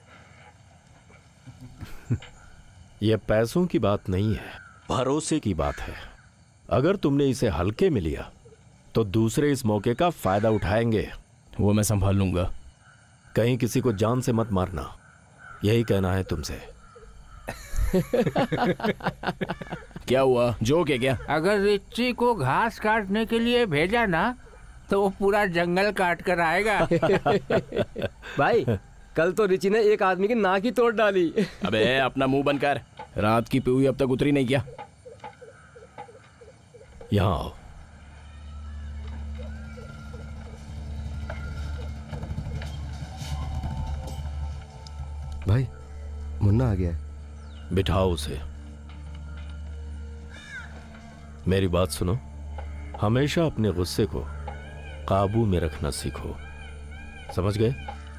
यह पैसों की बात नहीं है, भरोसे की बात है। अगर तुमने इसे हल्के में लिया तो दूसरे इस मौके का फायदा उठाएंगे। वो मैं संभाल लूंगा। कहीं किसी को जान से मत मारना, यही कहना है तुमसे। क्या हुआ? जोक है क्या? अगर रिच्ची को घास काटने के लिए भेजा ना तो वो पूरा जंगल काट कर आएगा। भाई, कल तो रिची ने एक आदमी की नाक ही तोड़ डाली। अबे अपना मुंह बंद कर। रात की पीहुई अब तक उतरी नहीं क्या? यहाँ आओ। भाई, मुन्ना आ गया है। बिठाओ उसे। मेरी बात सुनो, हमेशा अपने गुस्से को काबू में रखना सीखो, समझ गए?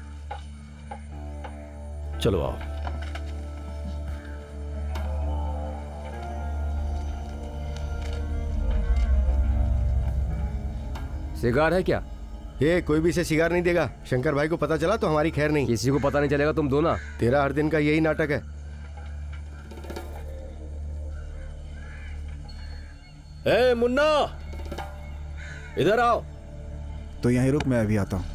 चलो आओ। सिगार है क्या? ये कोई भी इसे सिगार नहीं देगा। शंकर भाई को पता चला तो हमारी खैर नहीं। किसी को पता नहीं चलेगा, तुम दो ना। तेरा हर दिन का यही नाटक है। ए मुन्ना, इधर आओ। तो यहीं रुक, मैं अभी आता हूं।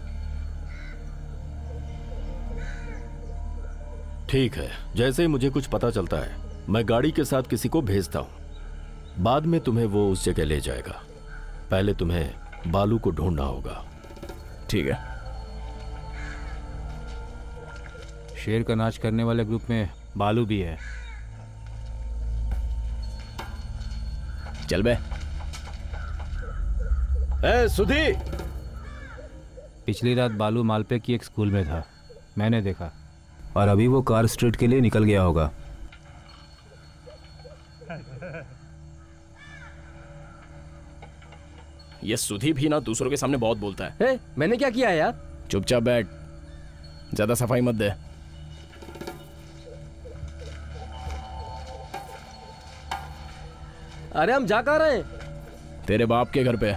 ठीक है, जैसे ही मुझे कुछ पता चलता है मैं गाड़ी के साथ किसी को भेजता हूं। बाद में तुम्हें वो उस जगह ले जाएगा। पहले तुम्हें बालू को ढूंढना होगा। ठीक है। शेर का नाच करने वाले ग्रुप में बालू भी है। चल बे। ए सुधी! पिछली रात बालू मालपे की एक स्कूल में था, मैंने देखा। और अभी वो कार स्ट्रीट के लिए निकल गया होगा। ये सुधी भी ना दूसरों के सामने बहुत बोलता है। मैंने क्या किया है यार? चुपचाप बैठ, ज्यादा सफाई मत दे। अरे हम जा कहाँ रहे हैं? तेरे बाप के घर पे।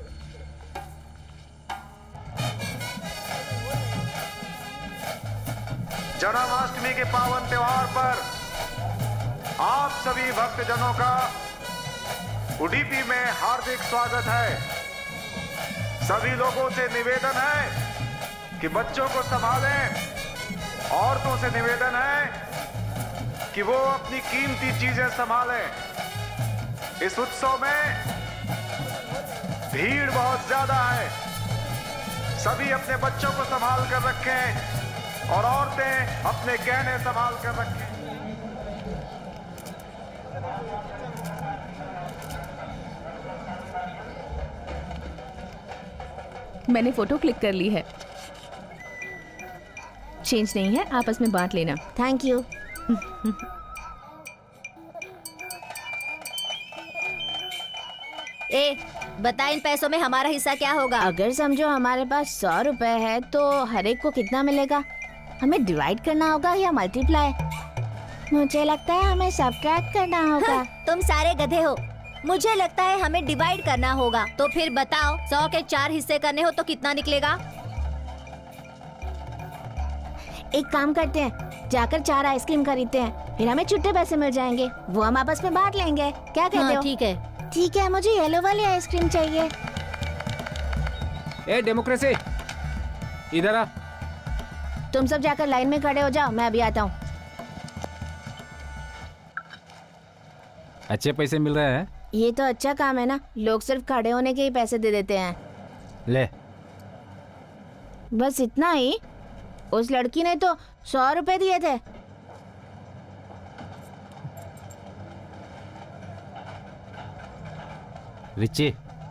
जन्माष्टमी के पावन त्योहार पर आप सभी भक्तजनों का उडुपी में हार्दिक स्वागत है। सभी लोगों से निवेदन है कि बच्चों को संभालें। औरतों से निवेदन है कि वो अपनी कीमती चीजें संभालें। इस उत्सव में भीड़ बहुत ज्यादा है। सभी अपने बच्चों को संभाल कर रखें और औरतें अपने गहने संभाल कर रखें। मैंने फोटो क्लिक कर ली है। चेंज नहीं है, आपस में बांट लेना। Thank you. ए, बता इन पैसों में हमारा हिस्सा क्या होगा? अगर समझो हमारे पास 100 रुपए है तो हर एक को कितना मिलेगा? हमें डिवाइड करना होगा या मल्टीप्लाई? मुझे लगता है हमें सब्ट्रैक्ट करना होगा। हाँ, तुम सारे गधे हो। मुझे लगता है हमें डिवाइड करना होगा। तो फिर बताओ, 100 के 4 हिस्से करने हो तो कितना निकलेगा? एक काम करते हैं, जाकर 4 आइसक्रीम खरीदते हैं, फिर हमें छुट्टे पैसे मिल जाएंगे, वो हम आपस में बांट लेंगे। क्या कहते हो? ठीक है। ठीक है, मुझे येलो वाली आइसक्रीम चाहिए। ए डेमोक्रेसी, इधर आ। तुम सब जाकर लाइन में खड़े हो जाओ, मैं अभी आता हूँ। अच्छे पैसे मिल रहे हैं। ये तो अच्छा काम है ना, लोग सिर्फ खड़े होने के ही पैसे दे देते हैं। ले। बस इतना ही? उस लड़की ने तो 100 रुपए दिए थे। रिची,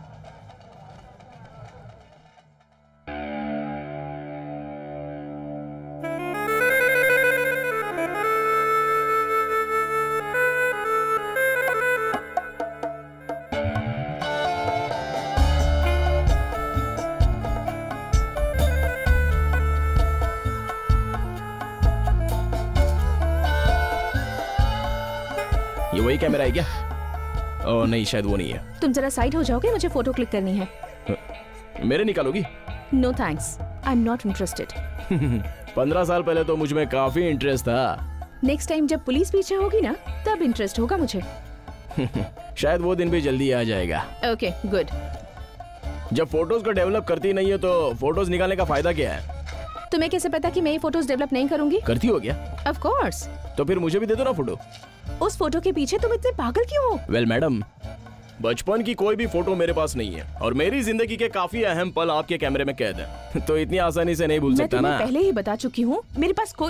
ये वही कैमरा है क्या? ओह नहीं, शायद वो नहीं है। तुम जरा साइड हो जाओगे, मुझे फोटो क्लिक करनी है। मेरे निकालोगी? No thanks, I am not interested. 15 साल पहले तो मुझ में काफी इंटरेस्ट था। नेक्स्ट टाइम जब पुलिस पीछे होगी ना, तब इंटरेस्ट होगा मुझे। शायद वो दिन भी जल्दी आ जाएगा। Okay, good. जब फोटोज को डेवलप करती नहीं है तो फोटोज निकालने का फायदा क्या है? तुम्हें कैसे पता कि मैं ये फोटोज डेवलप नहीं करूंगी? करती हो क्या? Of course. तो फिर मुझे भी दे दो ना फोटो। उस फोटो के पीछे तुम इतने पागल क्यों हो? वेल मैडम, बचपन की कोई भी फोटो मेरे पास नहीं है और मेरी जिंदगी के काफी अहम पल आपके कैमरे में कैद है। तो इतनी आसानी से नहीं भूल सकता ना। मैं पहले ही बता चुकी हूँ, मेरे पास कोई।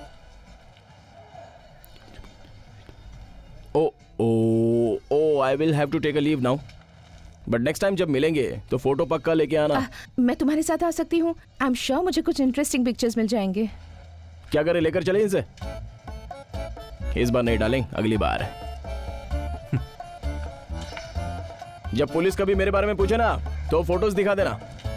Oh I will have to take a leave now, but next time जब मिलेंगे तो फोटो पक्का लेके आना। मैं तुम्हारे साथ आ सकती हूँ। आई एम श्योर मुझे कुछ इंटरेस्टिंग पिक्चर्स मिल जाएंगे। क्या करें, लेकर चले इनसे? इस बार नहीं डालेंगे, अगली बार। जब पुलिस कभी मेरे बारे में पूछे ना तो फोटोज दिखा देना।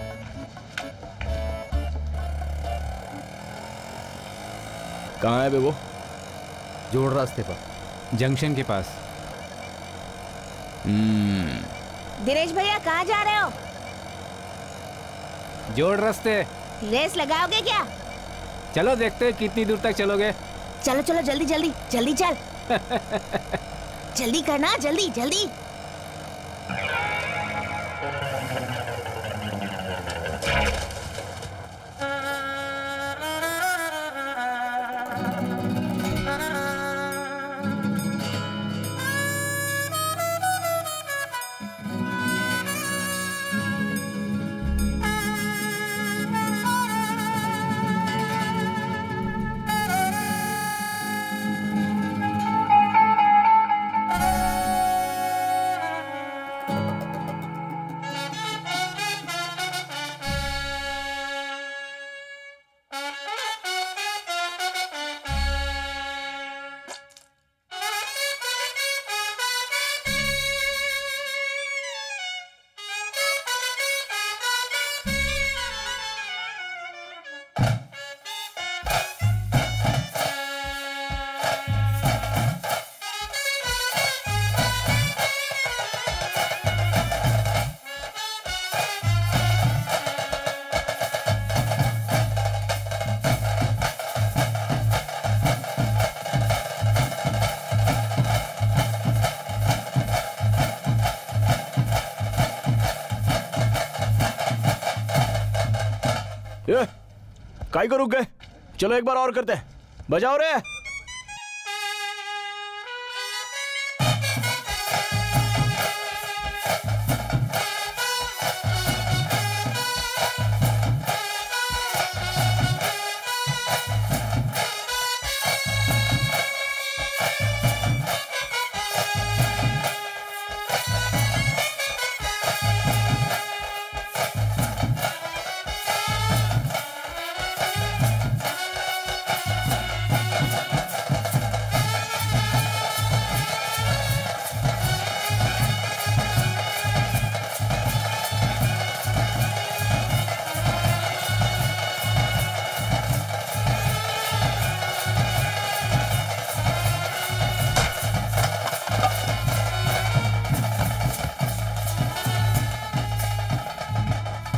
कहाँ है बे वो? जोड़ रास्ते पर, जंक्शन के पास। दिनेश भैया कहाँ जा रहे हो? जोड़ रास्ते। रेस लगाओगे क्या? चलो देखते हैं कितनी दूर तक चलोगे। चलो चलो, जल्दी जल्दी जल्दी चल। जल्दी करना, जल्दी जल्दी। काई को रुक गए? चलो एक बार और करते हैं। बजाओ रे।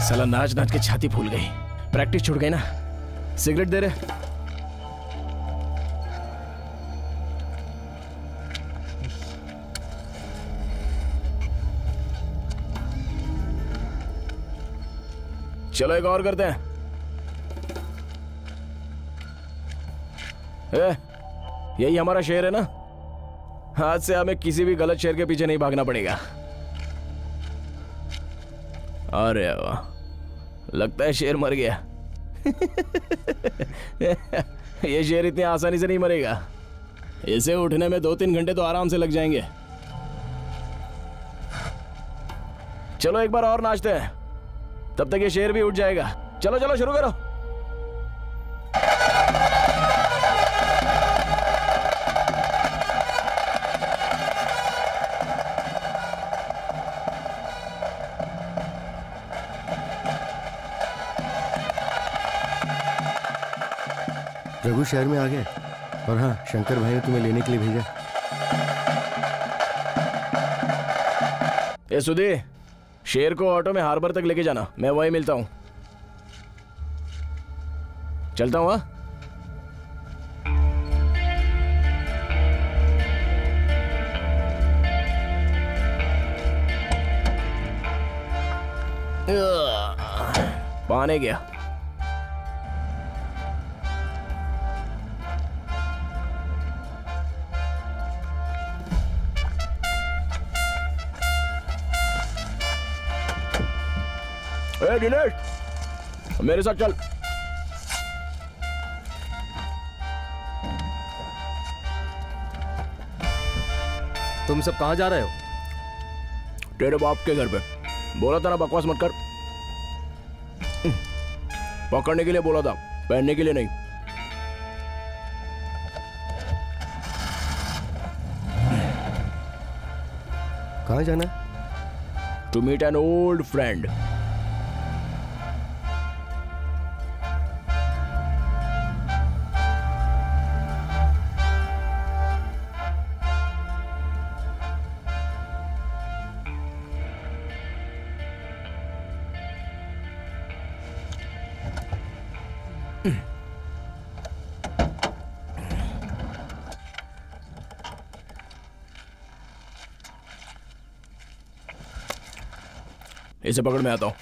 साला नाच नाच के छाती फूल गई, प्रैक्टिस छूट गई ना। सिगरेट दे रहे? चलो एक और करते हैं। यही हमारा शेर है ना, आज से हमें किसी भी गलत शेर के पीछे नहीं भागना पड़ेगा। अरे वाह, लगता है शेर मर गया। ये शेर इतनी आसानी से नहीं मरेगा, इसे उठने में 2-3 घंटे तो आराम से लग जाएंगे। चलो एक बार और नाचते हैं, तब तक ये शेर भी उठ जाएगा। चलो चलो शुरू करो। रघु शहर में आ गए, और हाँ, शंकर भाई ने तुम्हें लेने के लिए भेजा। ए सुधी, शेर को ऑटो में हार्बर तक लेके जाना, मैं वहीं मिलता हूं। चलता हूं। पाने गया। दिनेश, मेरे साथ चल। तुम सब कहां जा रहे हो? तेरे बाप के घर पे। बोला था ना बकवास मत कर। पकड़ने के लिए बोला था, पहनने के लिए नहीं। कहां जाना? To meet an old friend. इसे पकड़, में आता हूं।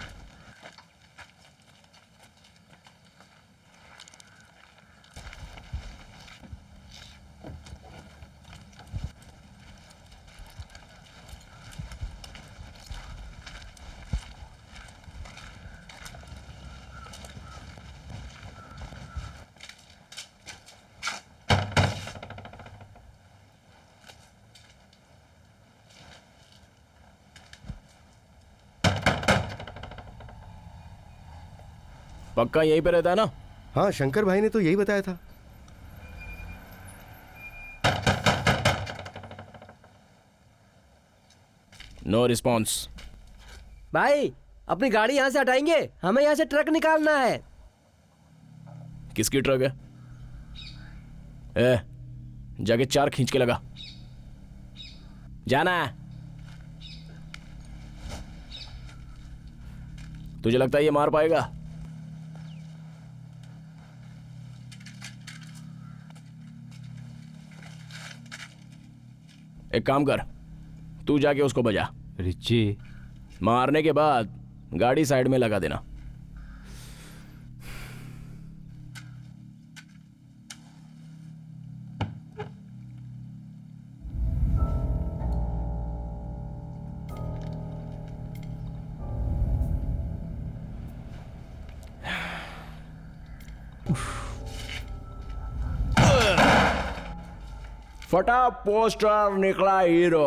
पक्का यहीं पे रहता है ना? हाँ, शंकर भाई ने तो यही बताया था। No response. भाई, अपनी गाड़ी यहां से हटाएंगे, हमें यहां से ट्रक निकालना है। किसकी ट्रक है? जाके 4 खींच के लगा। जाना। तुझे लगता है ये मार पाएगा? एक काम कर, तू जाके उसको बजा। रिची, मारने के बाद गाड़ी साइड में लगा देना। फटा पोस्टर, निकला हीरो।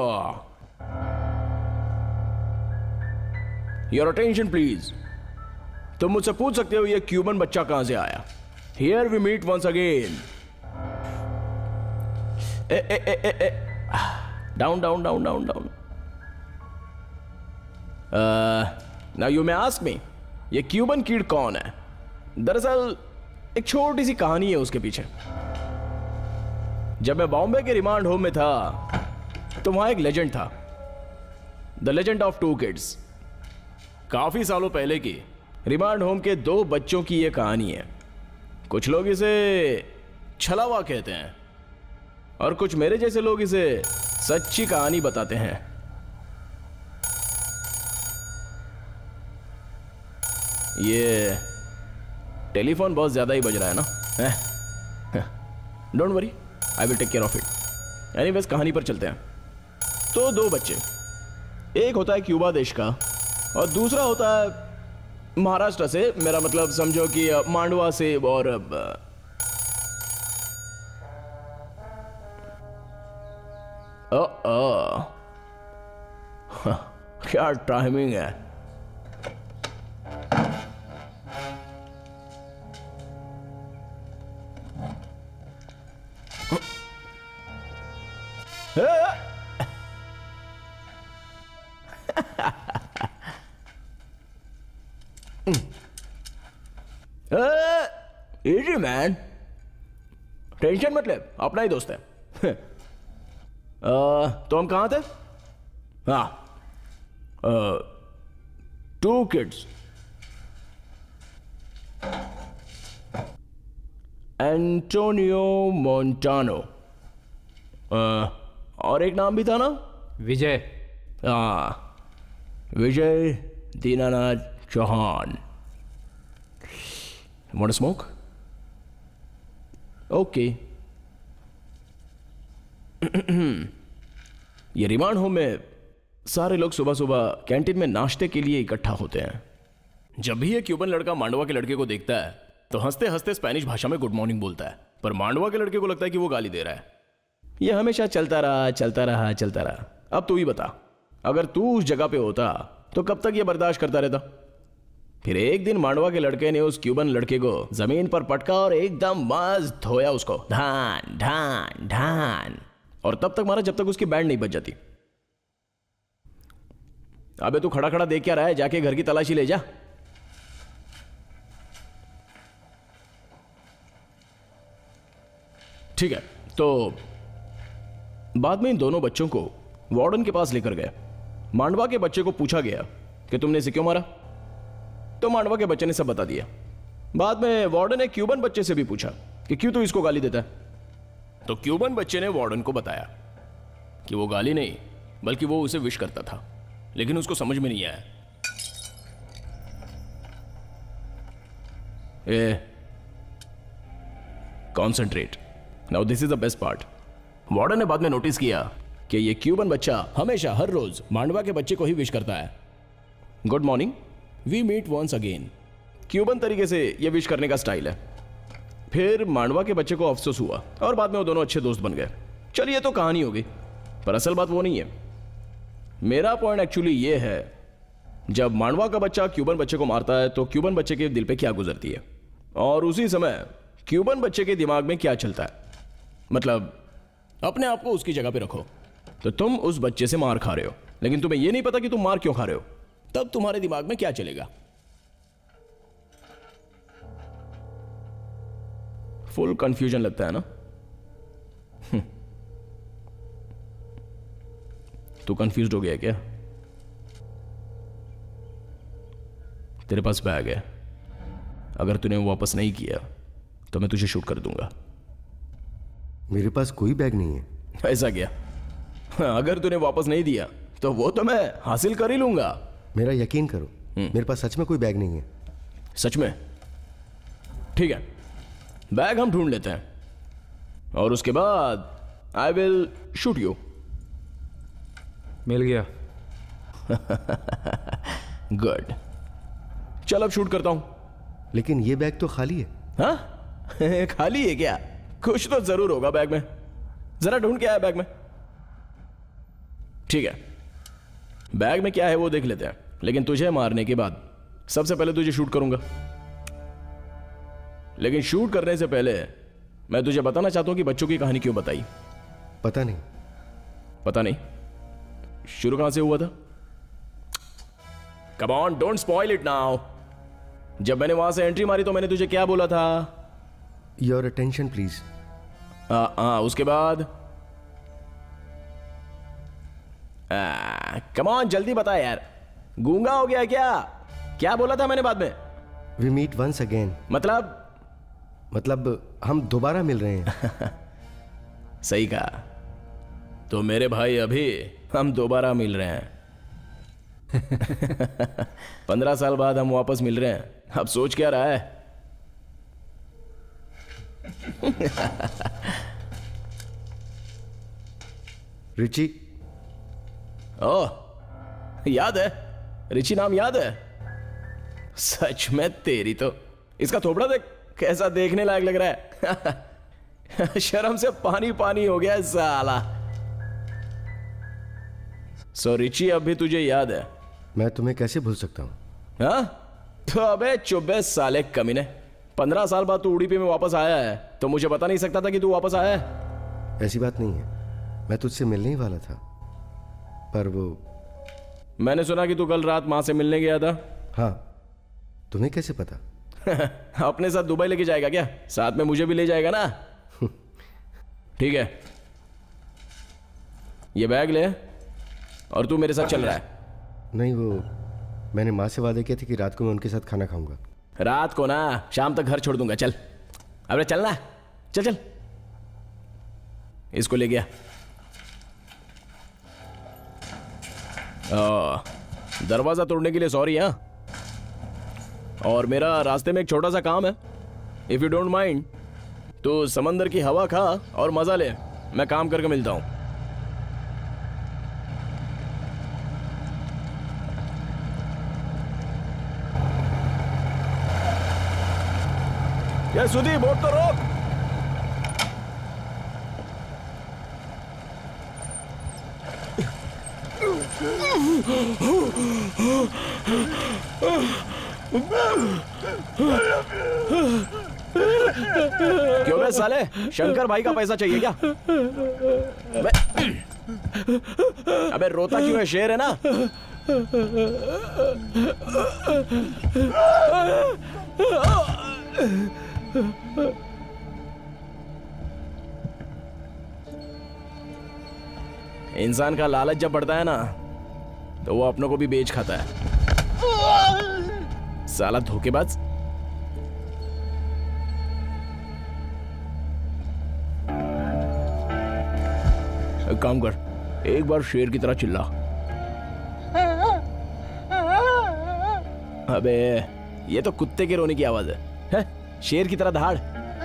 Your attention please. तुम मुझसे पूछ सकते हो ये क्यूबन बच्चा कहां से आया। Here we meet once again. Down down down down down. Now you may ask me, ये क्यूबन किड कौन है? दरअसल एक छोटी सी कहानी है उसके पीछे। जब मैं बॉम्बे के रिमांड होम में था तो वहां एक लेजेंड था, द लेजेंड ऑफ 2 किड्स। काफी सालों पहले की रिमांड होम के 2 बच्चों की ये कहानी है। कुछ लोग इसे छलावा कहते हैं और कुछ मेरे जैसे लोग इसे सच्ची कहानी बताते हैं। ये टेलीफोन बहुत ज्यादा ही बज रहा है ना? Don't worry, I will take care of it. Anyways कहानी पर चलते हैं। तो 2 बच्चे, एक होता है क्यूबा देश का और दूसरा होता है महाराष्ट्र से, मेरा मतलब समझो कि मांडवा से। और क्या टाइमिंग है। इजी मैन, टेंशन मत ले, अपना ही दोस्त है। तो हम कहाँ थे? हाँ, 2 किड्स, एंटोनियो मोंटानो, और एक नाम भी था ना? विजय। हाँ, Vijay Dinanath Chauhan. Want to smoke? Okay. ये रिमांड होम में सारे लोग सुबह सुबह कैंटीन में नाश्ते के लिए इकट्ठा होते हैं। जब भी ये क्यूबन लड़का मांडवा के लड़के को देखता है तो हंसते हंसते स्पेनिश भाषा में गुड मॉर्निंग बोलता है, पर मांडवा के लड़के को लगता है कि वो गाली दे रहा है। ये हमेशा चलता रहा चलता रहा चलता रहा। अब तू ही बता, अगर तू उस जगह पे होता तो कब तक ये बर्दाश्त करता रहता? फिर एक दिन मांडवा के लड़के ने उस क्यूबन लड़के को जमीन पर पटका और एकदम मस्त धोया उसको, ढान ढान ढान, और तब तक मारा जब तक उसकी बैंड नहीं बज जाती। अबे तू खड़ा खड़ा देख क्या रहा है? जाके घर की तलाशी ले जा। ठीक है, तो बाद में इन दोनों बच्चों को वार्डन के पास लेकर गए। मांडवा के बच्चे को पूछा गया कि तुमने इसे क्यों मारा, तो मांडवा के बच्चे ने सब बता दिया। बाद में वार्डन ने क्यूबन बच्चे से भी पूछा कि क्यों तू इसको गाली देता है, तो क्यूबन बच्चे ने वार्डन को बताया कि वो गाली नहीं बल्कि वो उसे विश करता था, लेकिन उसको समझ में नहीं आया। Concentrate now, this is the best part. Warden ने बाद में नोटिस किया कि ये क्यूबन बच्चा हमेशा हर रोज मांडवा के बच्चे को ही विश करता है, good morning, we meet once again. Cuban तरीके से ये विश करने का स्टाइल है। फिर मांडवा के बच्चे को अफसोस हुआ और बाद में वो दोनों अच्छे दोस्त बन गए। चलिए, तो कहानी हो गई, पर असल बात वो नहीं है। मेरा पॉइंट एक्चुअली ये है, जब मांडवा का बच्चा क्यूबन बच्चे को मारता है तो क्यूबन बच्चे के दिल पे क्या गुजरती है, और उसी समय क्यूबन बच्चे के दिमाग में क्या चलता है। मतलब अपने आप को उसकी जगह पे रखो, तो तुम उस बच्चे से मार खा रहे हो, लेकिन तुम्हें यह नहीं पता कि तुम मार क्यों खा रहे हो। तब तुम्हारे दिमाग में क्या चलेगा? फुल कंफ्यूजन लगता है ना? तू कंफ्यूज्ड हो गया क्या? तेरे पास बैग है, अगर तूने वो वापस नहीं किया तो मैं तुझे शूट कर दूंगा। मेरे पास कोई बैग नहीं है। ऐसा क्या? अगर तूने वापस नहीं दिया तो वो तो मैं हासिल कर ही लूंगा। मेरा यकीन करो, मेरे पास सच में कोई बैग नहीं है। सच में? ठीक है, बैग हम ढूंढ लेते हैं और उसके बाद आई विल शूट यू। मिल गया। गुड, चल अब शूट करता हूं। लेकिन ये बैग तो खाली है। हाँ? खाली है क्या? कुछ तो जरूर होगा बैग में, जरा ढूंढ के आया बैग में। ठीक है, बैग में क्या है वो देख लेते हैं, लेकिन तुझे मारने के बाद सबसे पहले तुझे शूट करूंगा। लेकिन शूट करने से पहले मैं तुझे बताना चाहता हूं कि बच्चों की कहानी क्यों बताई। पता नहीं। पता नहीं? शुरू कहां से हुआ था? Come on, don't spoil it now. जब मैंने वहां से एंट्री मारी तो मैंने तुझे क्या बोला था? Your attention please. उसके बाद कम ऑन, जल्दी बता यार, गूंगा हो गया क्या? क्या बोला था मैंने बाद में? We meet once again. मतलब हम दोबारा मिल रहे हैं। सही कहा। तो मेरे भाई अभी हम दोबारा मिल रहे हैं। 15 साल बाद हम वापस मिल रहे हैं। अब सोच क्या रहा है? रिची। ओह, याद है? रिची नाम याद है? सच में तेरी तो। इसका थोबड़ा देख, कैसा देखने लायक लग रहा है। शर्म से पानी पानी हो गया साला। सो रिची अब भी तुझे याद है? मैं तुम्हें कैसे भूल सकता हूँ? हाँ? तो अबे चुब्बे साले कमीने, 15 साल बाद तू उडुपी में वापस आया है तो मुझे बता नहीं सकता था कि तू वापस आया है? ऐसी बात नहीं है, मैं तुझसे मिलने ही वाला था, पर वो। मैंने सुना कि तू कल रात माँ से मिलने गया था। हाँ, तुम्हें कैसे पता? अपने साथ दुबई लेके जाएगा क्या? साथ में मुझे भी ले जाएगा ना? ठीक है, ये बैग ले और तू मेरे साथ चल रहा है। नहीं, वो मैंने माँ से वादे किए थे कि रात को मैं उनके साथ खाना खाऊंगा। रात को ना, शाम तक घर छोड़ दूंगा। चल अबे चलना, चल चल। इसको ले गया। दरवाजा तोड़ने के लिए सॉरी। हाँ, और मेरा रास्ते में एक छोटा सा काम है। इफ यू डोंट माइंड तो समंदर की हवा खा और मजा ले। मैं काम करके मिलता हूं। ये सुधी, बोट तो रोक। क्यों बे साले, शंकर भाई का पैसा चाहिए क्या? अबे रोता क्यों है? शेर है ना। इंसान का लालच जब बढ़ता है ना तो वो अपनों को भी बेच खाता है। साला धोखेबाज। एक काम कर, एक बार शेर की तरह चिल्ला। अबे ये तो कुत्ते के रोने की आवाज है, शेर की तरह दहाड़।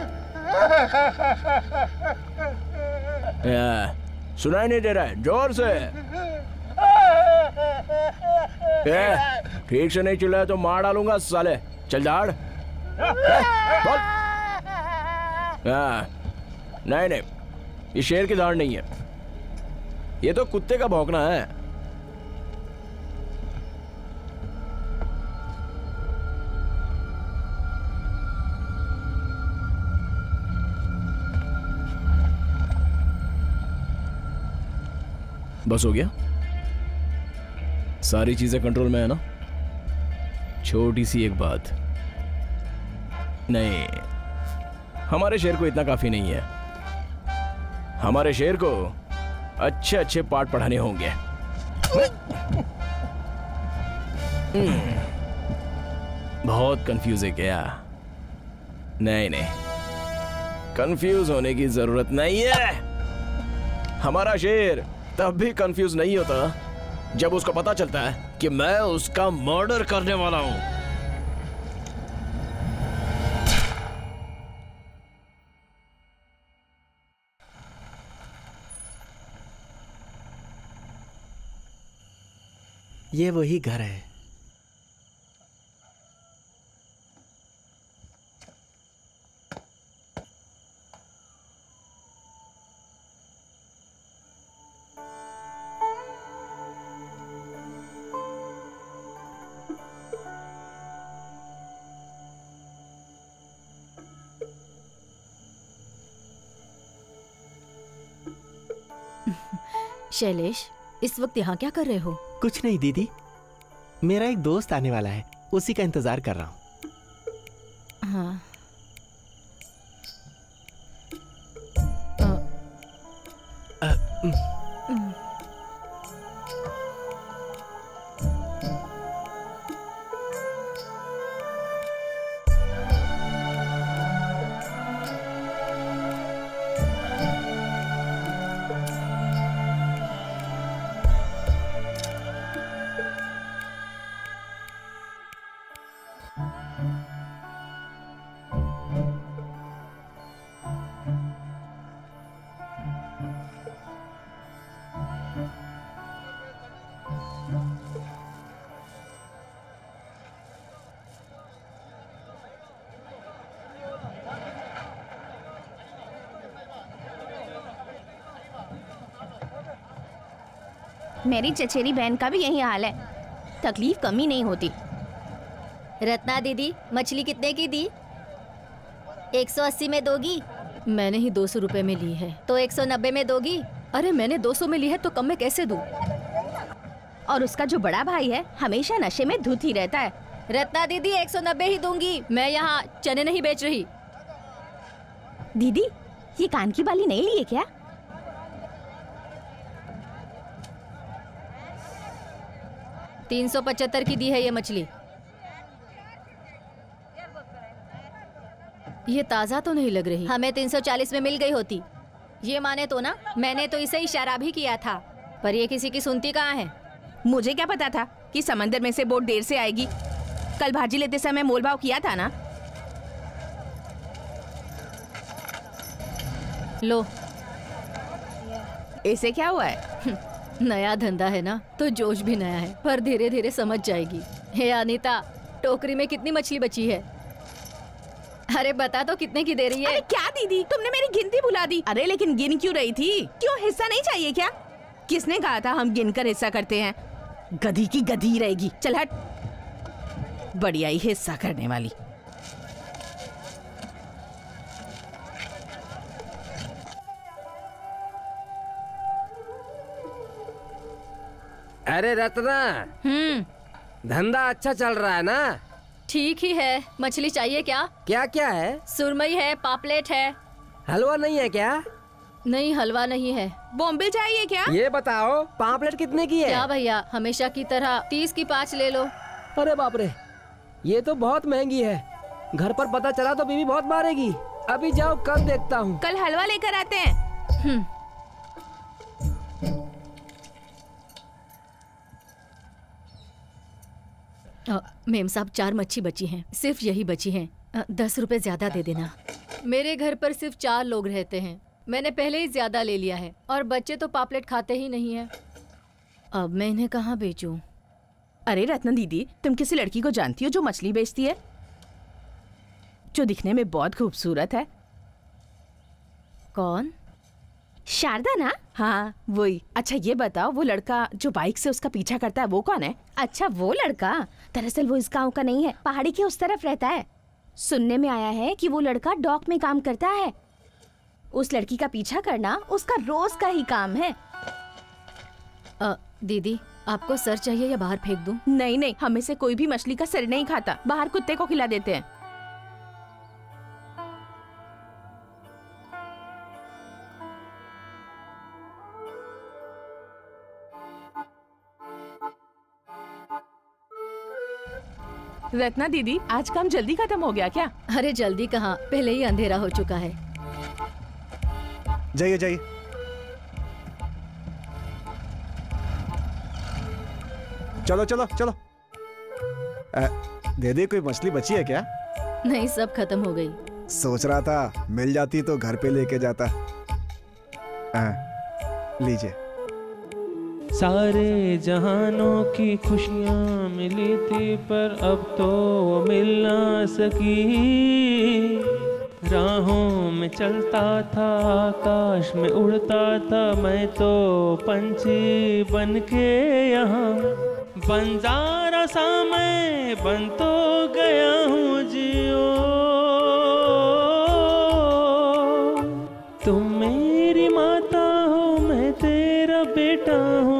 सुनाई नहीं दे रहा है? जोर से। ठीक से नहीं चिल्लाया तो मार डालूंगा साले। चल दहाड़। बोल। नहीं नहीं, ये शेर की दहाड़ नहीं है, ये तो कुत्ते का भौंकना है। बस हो गया? सारी चीजें कंट्रोल में है ना? छोटी सी एक बात, नहीं, हमारे शेर को इतना काफी नहीं है। हमारे शेर को अच्छे अच्छे पाठ पढ़ाने होंगे। बहुत कंफ्यूज है क्या? नहीं नहीं, कंफ्यूज होने की जरूरत नहीं है। हमारा शेर तब भी कंफ्यूज नहीं होता जब उसको पता चलता है कि मैं उसका मर्डर करने वाला हूं। ये वही घर है। शैलेश, इस वक्त यहाँ क्या कर रहे हो? कुछ नहीं दीदी, मेरा एक दोस्त आने वाला है, उसी का इंतजार कर रहा हूँ। हाँ। मेरी चचेरी बहन का भी यही हाल है, तकलीफ कमी नहीं होती। रत्ना दीदी, मछली कितने की दी? 180 में दोगी? मैंने ही 200 रुपए में ली है। तो 190 में दोगी? अरे मैंने 200 में ली है तो कम में कैसे दूं? और उसका जो बड़ा भाई है हमेशा नशे में धुत ही रहता है। रत्ना दीदी 190 ही दूंगी। मैं यहाँ चने नहीं बेच रही। दीदी, ये कान की बाली नहीं ली है क्या? $375 की दी है ये मछली। ये ताज़ा तो नहीं लग रही। हमें 340 में मिल गई होती। ये माने तो ना, मैंने तो इसे इशारा भी किया था, पर ये किसी की सुनती कहाँ है। मुझे क्या पता था कि समंदर में से बोट देर से आएगी। कल भाजी लेते समय मोलभाव किया था ना। लो, इसे क्या हुआ है? नया धंधा है ना, तो जोश भी नया है, पर धीरे धीरे समझ जाएगी। हे अनीता, टोकरी में कितनी मछली बची है? अरे बता तो कितने की दे रही है? अरे क्या दीदी, तुमने मेरी गिनती भुला दी। अरे लेकिन गिन क्यों रही थी? क्यों, हिस्सा नहीं चाहिए क्या? किसने कहा था हम गिनकर हिस्सा करते हैं? गधी की गधी रहेगी। चल हट, बढ़िया ही हिस्सा करने वाली। अरे रत्ना, धंधा अच्छा चल रहा है ना? ठीक ही है। मछली चाहिए क्या? क्या क्या है? सुरमई है, पापलेट है। हलवा नहीं है क्या? नहीं, हलवा नहीं है। बॉम्बे चाहिए क्या? ये बताओ, पापलेट कितने की है? क्या भैया, हमेशा की तरह 30 की 5 ले लो। अरे बाप रे, ये तो बहुत महंगी है। घर पर पता चला तो बीवी बहुत मारेगी। अभी जाओ, कल देखता हूँ। कल हलवा लेकर आते हैं। मेम साहब, 4 मच्छी बची हैं, सिर्फ यही बची हैं। 10 रुपए ज्यादा दे देना। मेरे घर पर सिर्फ 4 लोग रहते हैं, मैंने पहले ही ज्यादा ले लिया है, और बच्चे तो पापलेट खाते ही नहीं हैं। अब मैं इन्हें कहाँ बेचूं? अरे रत्ना दीदी, तुम किसी लड़की को जानती हो जो मछली बेचती है, जो दिखने में बहुत खूबसूरत है? कौन? शारदा ना? हाँ वही। अच्छा ये बताओ, वो लड़का जो बाइक से उसका पीछा करता है वो कौन है? अच्छा वो लड़का, दरअसल वो इस गांव का नहीं है, पहाड़ी के उस तरफ रहता है। सुनने में आया है कि वो लड़का डॉक में काम करता है। उस लड़की का पीछा करना उसका रोज का ही काम है। दीदी, आपको सर चाहिए या बाहर फेंक दूं? नहीं नहीं, हमें से कोई भी मछली का सिर नहीं खाता, बाहर कुत्ते को खिला देते हैं। रत्ना दीदी, आज काम जल्दी खत्म हो गया क्या? अरे जल्दी कहाँ, पहले ही अंधेरा हो चुका है। जाइए जाइए। चलो चलो चलो। दे दे, कोई मछली बची है क्या? नहीं, सब खत्म हो गई। सोच रहा था मिल जाती तो घर पे लेके जाता। लीजिए। सारे जहानों की खुशियाँ मिली थी, पर अब तो वो मिल ना सकी। राहों में चलता था, आकाश में उड़ता था, मैं तो पंछी बन के यहाँ बंजारा सा मैं बन तो गया हूँ जियो। तुम मेरी माता हो, मैं तेरा बेटा हूँ।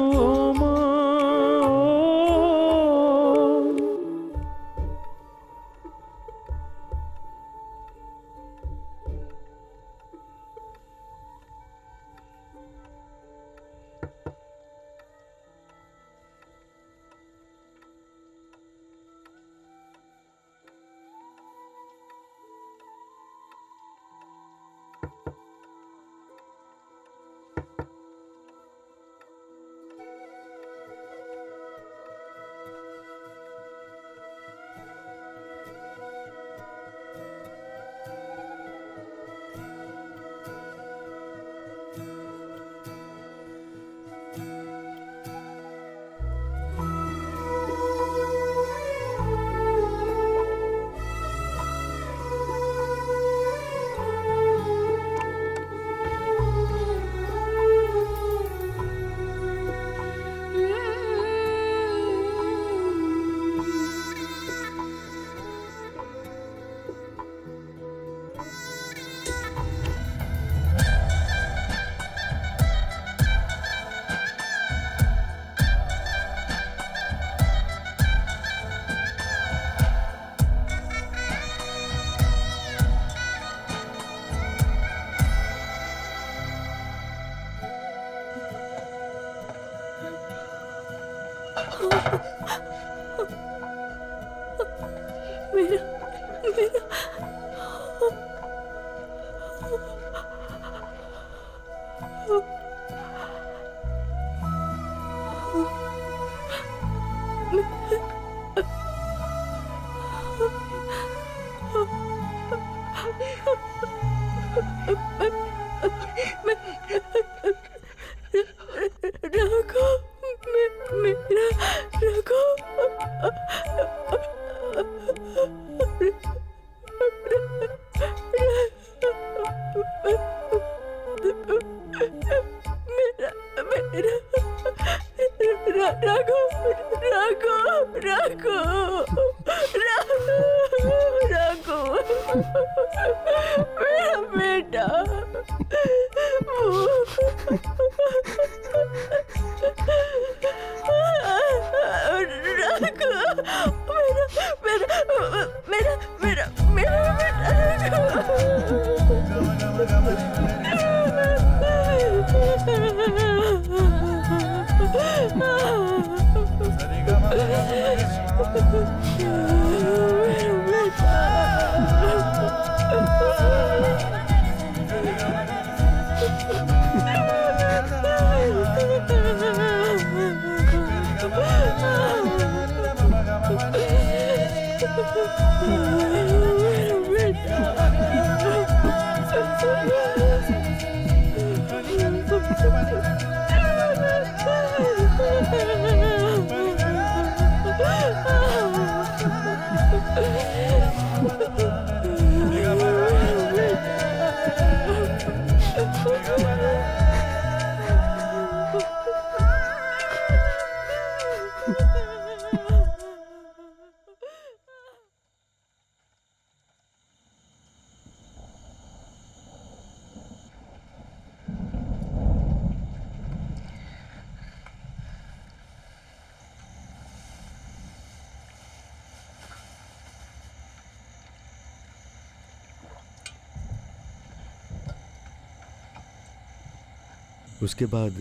उसके बाद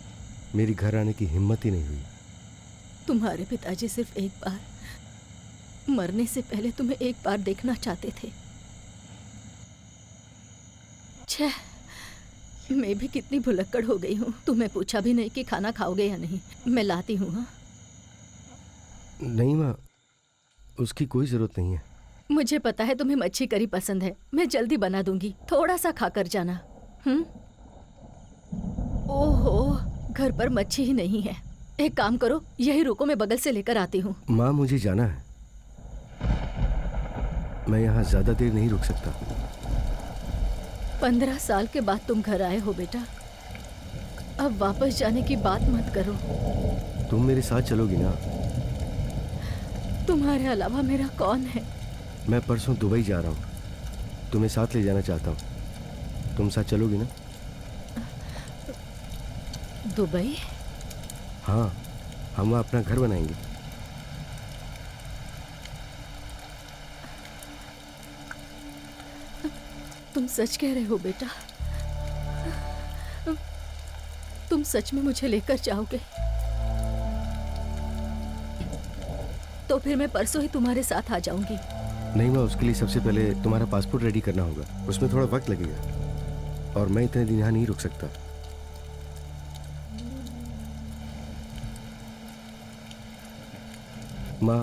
मेरी घर आने की हिम्मत ही नहीं हुई। तुम्हारे पिताजी सिर्फ एक बार, मरने से पहले तुम्हें एक बार देखना चाहते थे। छह, मैं भी कितनी भुलक्कड़ हो गई हूँ। तुम्हें पूछा भी नहीं कि खाना खाओगे या नहीं। मैं लाती हूँ। हाँ, नहीं माँ, उसकी कोई जरूरत नहीं है। मुझे पता है तुम्हें मच्छी करी पसंद है। मैं जल्दी बना दूंगी, थोड़ा सा खाकर जाना। ओहो, घर पर मच्छी ही नहीं है। एक काम करो, यही रुको, मैं बगल से लेकर आती हूँ। माँ, मुझे जाना है। मैं यहाँ ज्यादा देर नहीं रुक सकता। 15 साल के बाद तुम घर आए हो बेटा। अब वापस जाने की बात मत करो। तुम मेरे साथ चलोगी ना? तुम्हारे अलावा मेरा कौन है? मैं परसों दुबई जा रहा हूँ, तुम्हें साथ ले जाना चाहता हूँ। तुम साथ चलोगी ना? दुबई? हाँ, हम वहाँ अपना घर बनाएंगे। तुम सच कह रहे हो बेटा? तुम सच में मुझे लेकर जाओगे? तो फिर मैं परसों ही तुम्हारे साथ आ जाऊंगी। नहीं माँ, उसके लिए सबसे पहले तुम्हारा पासपोर्ट रेडी करना होगा। उसमें थोड़ा वक्त लगेगा और मैं इतने दिन यहाँ नहीं रुक सकता। माँ,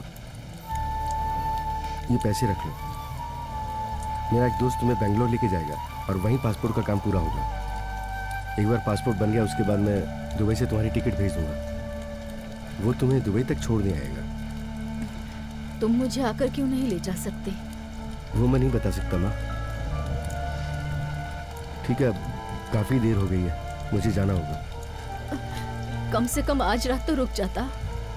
ये पैसे रख लो। मेरा एक दोस्त तुम्हें बेंगलोर लेके जाएगा और वहीं पासपोर्ट का काम पूरा होगा। एक बार पासपोर्ट बन गया, उसके बाद मैं दुबई से तुम्हारी टिकट भेज दूंगा। वो तुम्हें दुबई तक छोड़ने आएगा। तुम मुझे आकर क्यों नहीं ले जा सकते? वो मैं नहीं बता सकता माँ। ठीक है, अब काफी देर हो गई है, मुझे जाना होगा। कम से कम आज रात तो रुक जाता।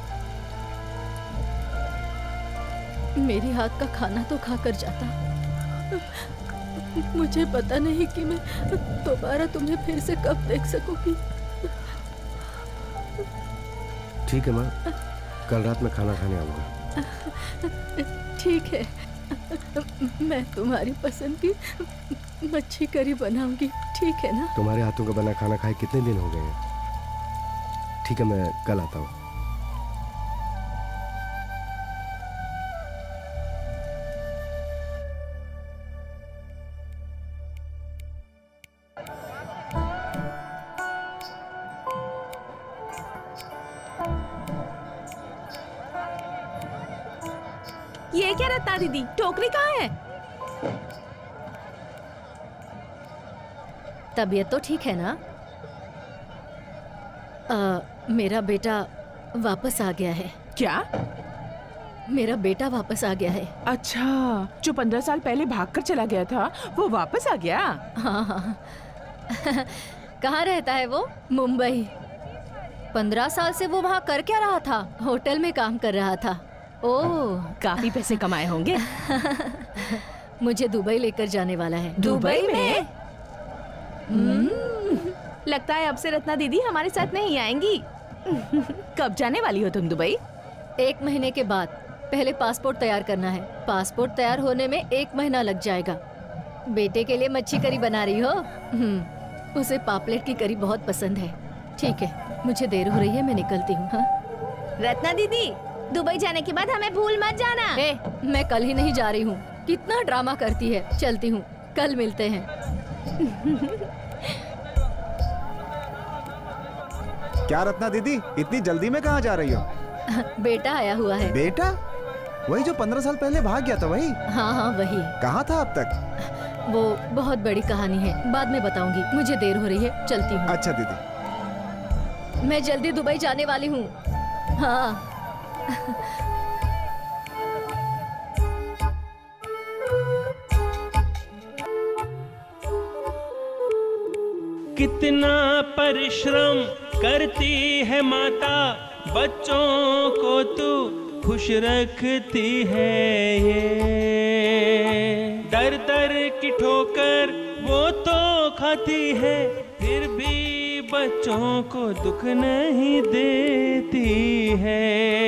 मेरी हाथ का खाना तो खाकर जाता। मुझे पता नहीं कि मैं दोबारा तुम्हें फिर से कब देख सकूंगी। ठीक है माँ, कल रात में खाना खाने आऊंगा। ठीक है, मैं तुम्हारी पसंद की मच्छी करी बनाऊंगी, ठीक है ना? तुम्हारे हाथों का बना खाना खाए कितने दिन हो गए हैं। ठीक है, मैं कल आता हूँ। ये क्या रत्ना दीदी, टोकरी कहाँ है? तबीयत तो ठीक है ना? मेरा बेटा वापस आ गया है। क्या? मेरा बेटा वापस आ गया है। अच्छा, जो 15 साल पहले भागकर चला गया था वो वापस आ गया? हाँ हाँ। कहाँ रहता है वो? मुंबई। 15 साल से वो वहाँ कर क्या रहा था? होटल में काम कर रहा था। ओह, काफी पैसे कमाए होंगे। मुझे दुबई लेकर जाने वाला है। दुबई में? लगता है अब से रत्ना दीदी हमारे साथ नहीं आएंगी। कब जाने वाली हो तुम दुबई? 1 महीने के बाद। पहले पासपोर्ट तैयार करना है। पासपोर्ट तैयार होने में 1 महीना लग जाएगा। बेटे के लिए मच्छी करी बना रही हो? उसे पापलेट की करी बहुत पसंद है। ठीक है, मुझे देर हो रही है, मैं निकलती हूँ। हाँ? रत्ना दीदी, दुबई जाने के बाद हमें भूल मत जाना। मैं कल ही नहीं जा रही हूँ। कितना ड्रामा करती है। चलती हूँ, कल मिलते हैं। क्या रत्ना दीदी, इतनी जल्दी में कहाँ जा रही हो? बेटा आया हुआ है। बेटा? वही जो 15 साल पहले भाग गया था वही? हाँ हाँ वही। कहाँ था अब तक? वो बहुत बड़ी कहानी है, बाद में बताऊंगी। मुझे देर हो रही है, चलती हूँ। अच्छा दीदी। मैं जल्दी दुबई जाने वाली हूँ। हाँ। कितना परिश्रम करती है माता, बच्चों को तू खुश रखती है। ये दर दर की ठोकर वो तो खाती है, फिर भी बच्चों को दुख नहीं देती है।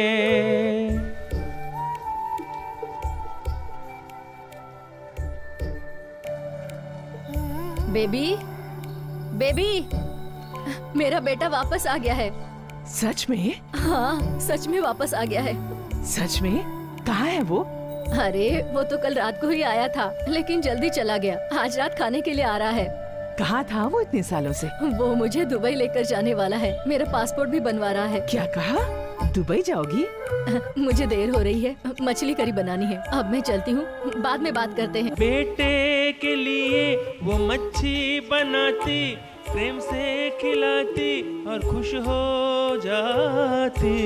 बेबी, बेबी, मेरा बेटा वापस आ गया है। सच में? हाँ, सच में वापस आ गया है। सच में? कहाँ है वो? अरे वो तो कल रात को ही आया था, लेकिन जल्दी चला गया। आज रात खाने के लिए आ रहा है। कहाँ था वो इतने सालों से? वो मुझे दुबई लेकर जाने वाला है। मेरा पासपोर्ट भी बनवा रहा है। क्या कहा? दुबई जाओगी? मुझे देर हो रही है, मछली करी बनानी है। अब मैं चलती हूँ, बाद में बात करते हैं। बेटे के लिए वो मच्छी बनाती, प्रेम से खिलाती और खुश हो जाती।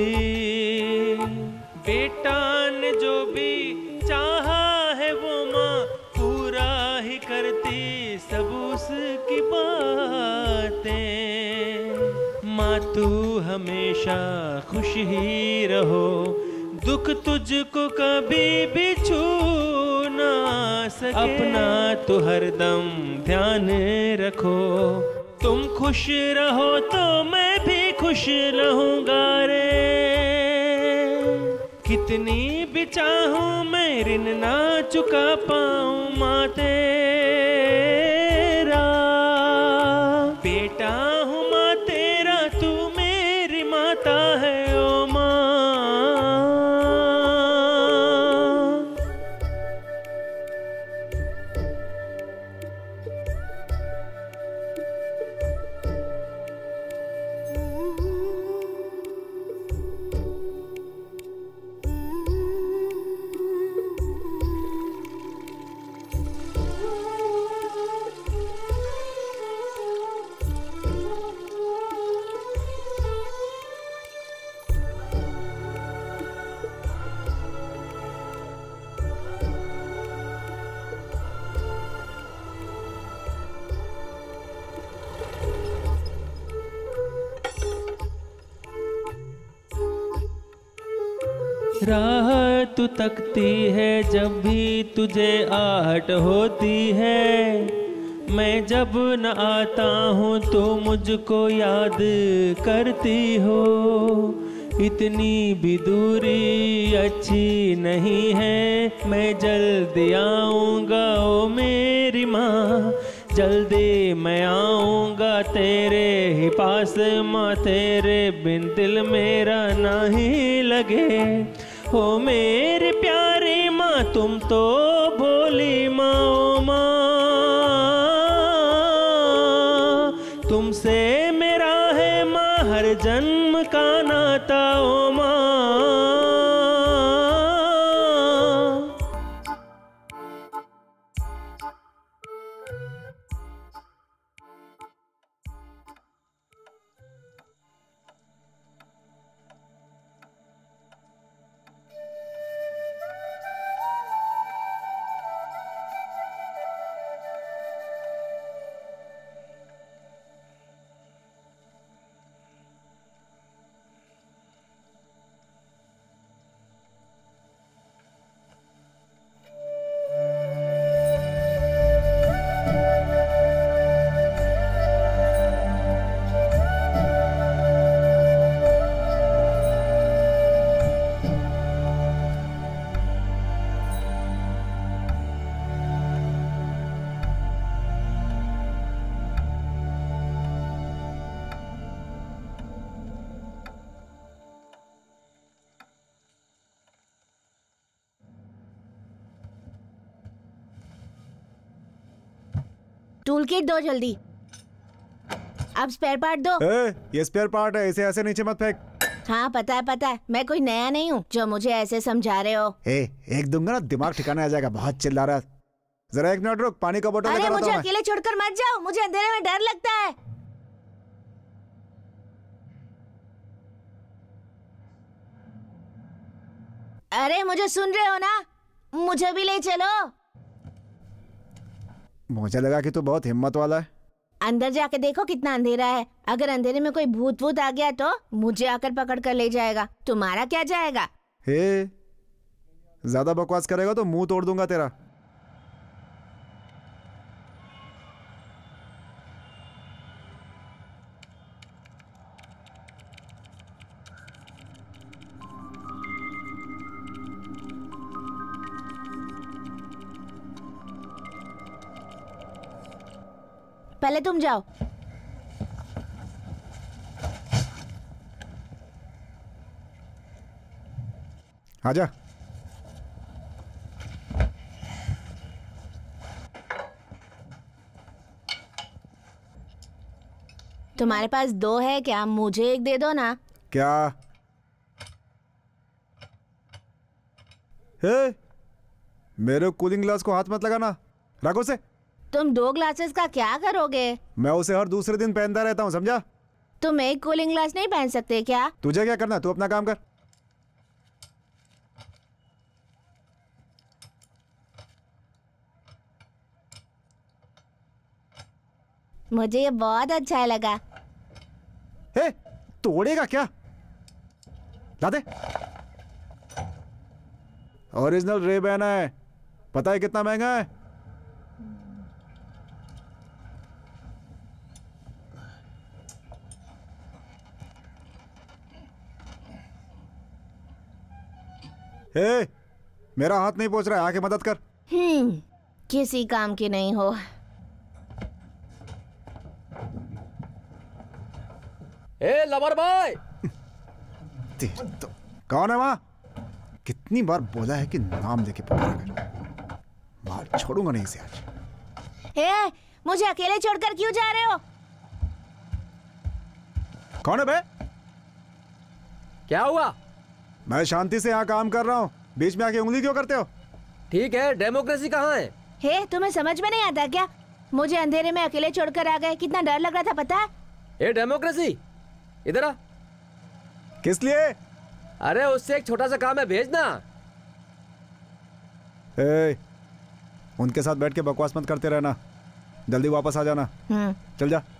बेटा ने जो भी चाहा है वो माँ पूरा ही करती, सब उसकी बातें। माँ तू हमेशा खुश ही रहो, दुख तुझको कभी भी छू ना सके। अपना तो हरदम ध्यान रखो, तुम खुश रहो तो मैं भी खुश रहूंगा रे। कितनी भी चाहूं मैं ऋण ना चुका पाऊं माँ तेरा। बेटा हूँ माँ तेरा, तू मेरी माता है ओ माँ। राह तू तकती है जब भी तुझे आहट होती है। मैं जब न आता हूँ तो मुझको याद करती हो। इतनी भी दूरी अच्छी नहीं है, मैं जल्दी आऊँगा ओ मेरी माँ। जल्दी मैं आऊँगा तेरे ही पास माँ, तेरे बिन दिल मेरा नहीं लगे। हो मेरी प्यारी माँ तुम तो भोली माँ ओ माँ, तुमसे मेरा है माँ हर जन्म का नाता ओ माँ। टूल किट दो जल्दी। अब स्पेयर पार्ट दो। ये स्पेयर पार्ट है, इसे ऐसे नीचे मत फेंक। हाँ पता है, मैं कोई नया नहीं हूँ जो मुझे ऐसे समझा रहे हो। एक दूंगा ना दिमाग ठिकाने आ जाएगा। बहुत चिल्ला रहा है। जरा 1 मिनट रुक, पानी का बोतल लेकर आता हूं। मुझे अकेले छोड़कर मत जाओ, मुझे अंधेरे में डर लगता है। अरे मुझे सुन रहे हो ना, मुझे भी ले चलो। मुझे लगा कि तू बहुत हिम्मत वाला है। अंदर जाके देखो कितना अंधेरा है। अगर अंधेरे में कोई भूत वूत आ गया तो मुझे आकर पकड़ कर ले जाएगा। तुम्हारा क्या जाएगा? ज्यादा बकवास करेगा तो मुंह तोड़ दूंगा तेरा। पहले तुम जाओ। आजा। तुम्हारे पास 2 है क्या? मुझे 1 दे दो ना। क्या? मेरे कूलिंग ग्लास को हाथ मत लगाना, रखो से। तुम 2 ग्लासेस का क्या करोगे? मैं उसे हर दूसरे दिन पहनता रहता हूँ, समझा? तुम एक कूलिंग ग्लास नहीं पहन सकते क्या? तुझे क्या करना, तू अपना काम कर। मुझे ये बहुत अच्छा लगा। तोड़ेगा क्या? ला दे। ओरिजिनल रेबैन है, पता है कितना महंगा है? मेरा हाथ नहीं पहुंच रहा है, आके मदद कर। किसी काम की नहीं हो। लवर भाई। तो कौन है वहां? कितनी बार बोला है कि नाम लेके पुकारा कर। मार छोड़ूंगा नहीं इसे आज। मुझे अकेले छोड़कर क्यों जा रहे हो? कौन है बे? क्या हुआ? मैं शांति से यहाँ काम कर रहा हूँ, बीच में आके उंगली क्यों करते हो? ठीक है, डेमोक्रेसी कहाँ है? तुम्हें समझ में नहीं आता क्या? मुझे अंधेरे में अकेले छोड़कर आ गए, कितना डर लग रहा था पता है? डेमोक्रेसी इधर आ। किस लिए? अरे उससे एक छोटा सा काम है, भेजना। उनके साथ बैठ के बकवास मत करते रहना, जल्दी वापस आ जाना। चल जा।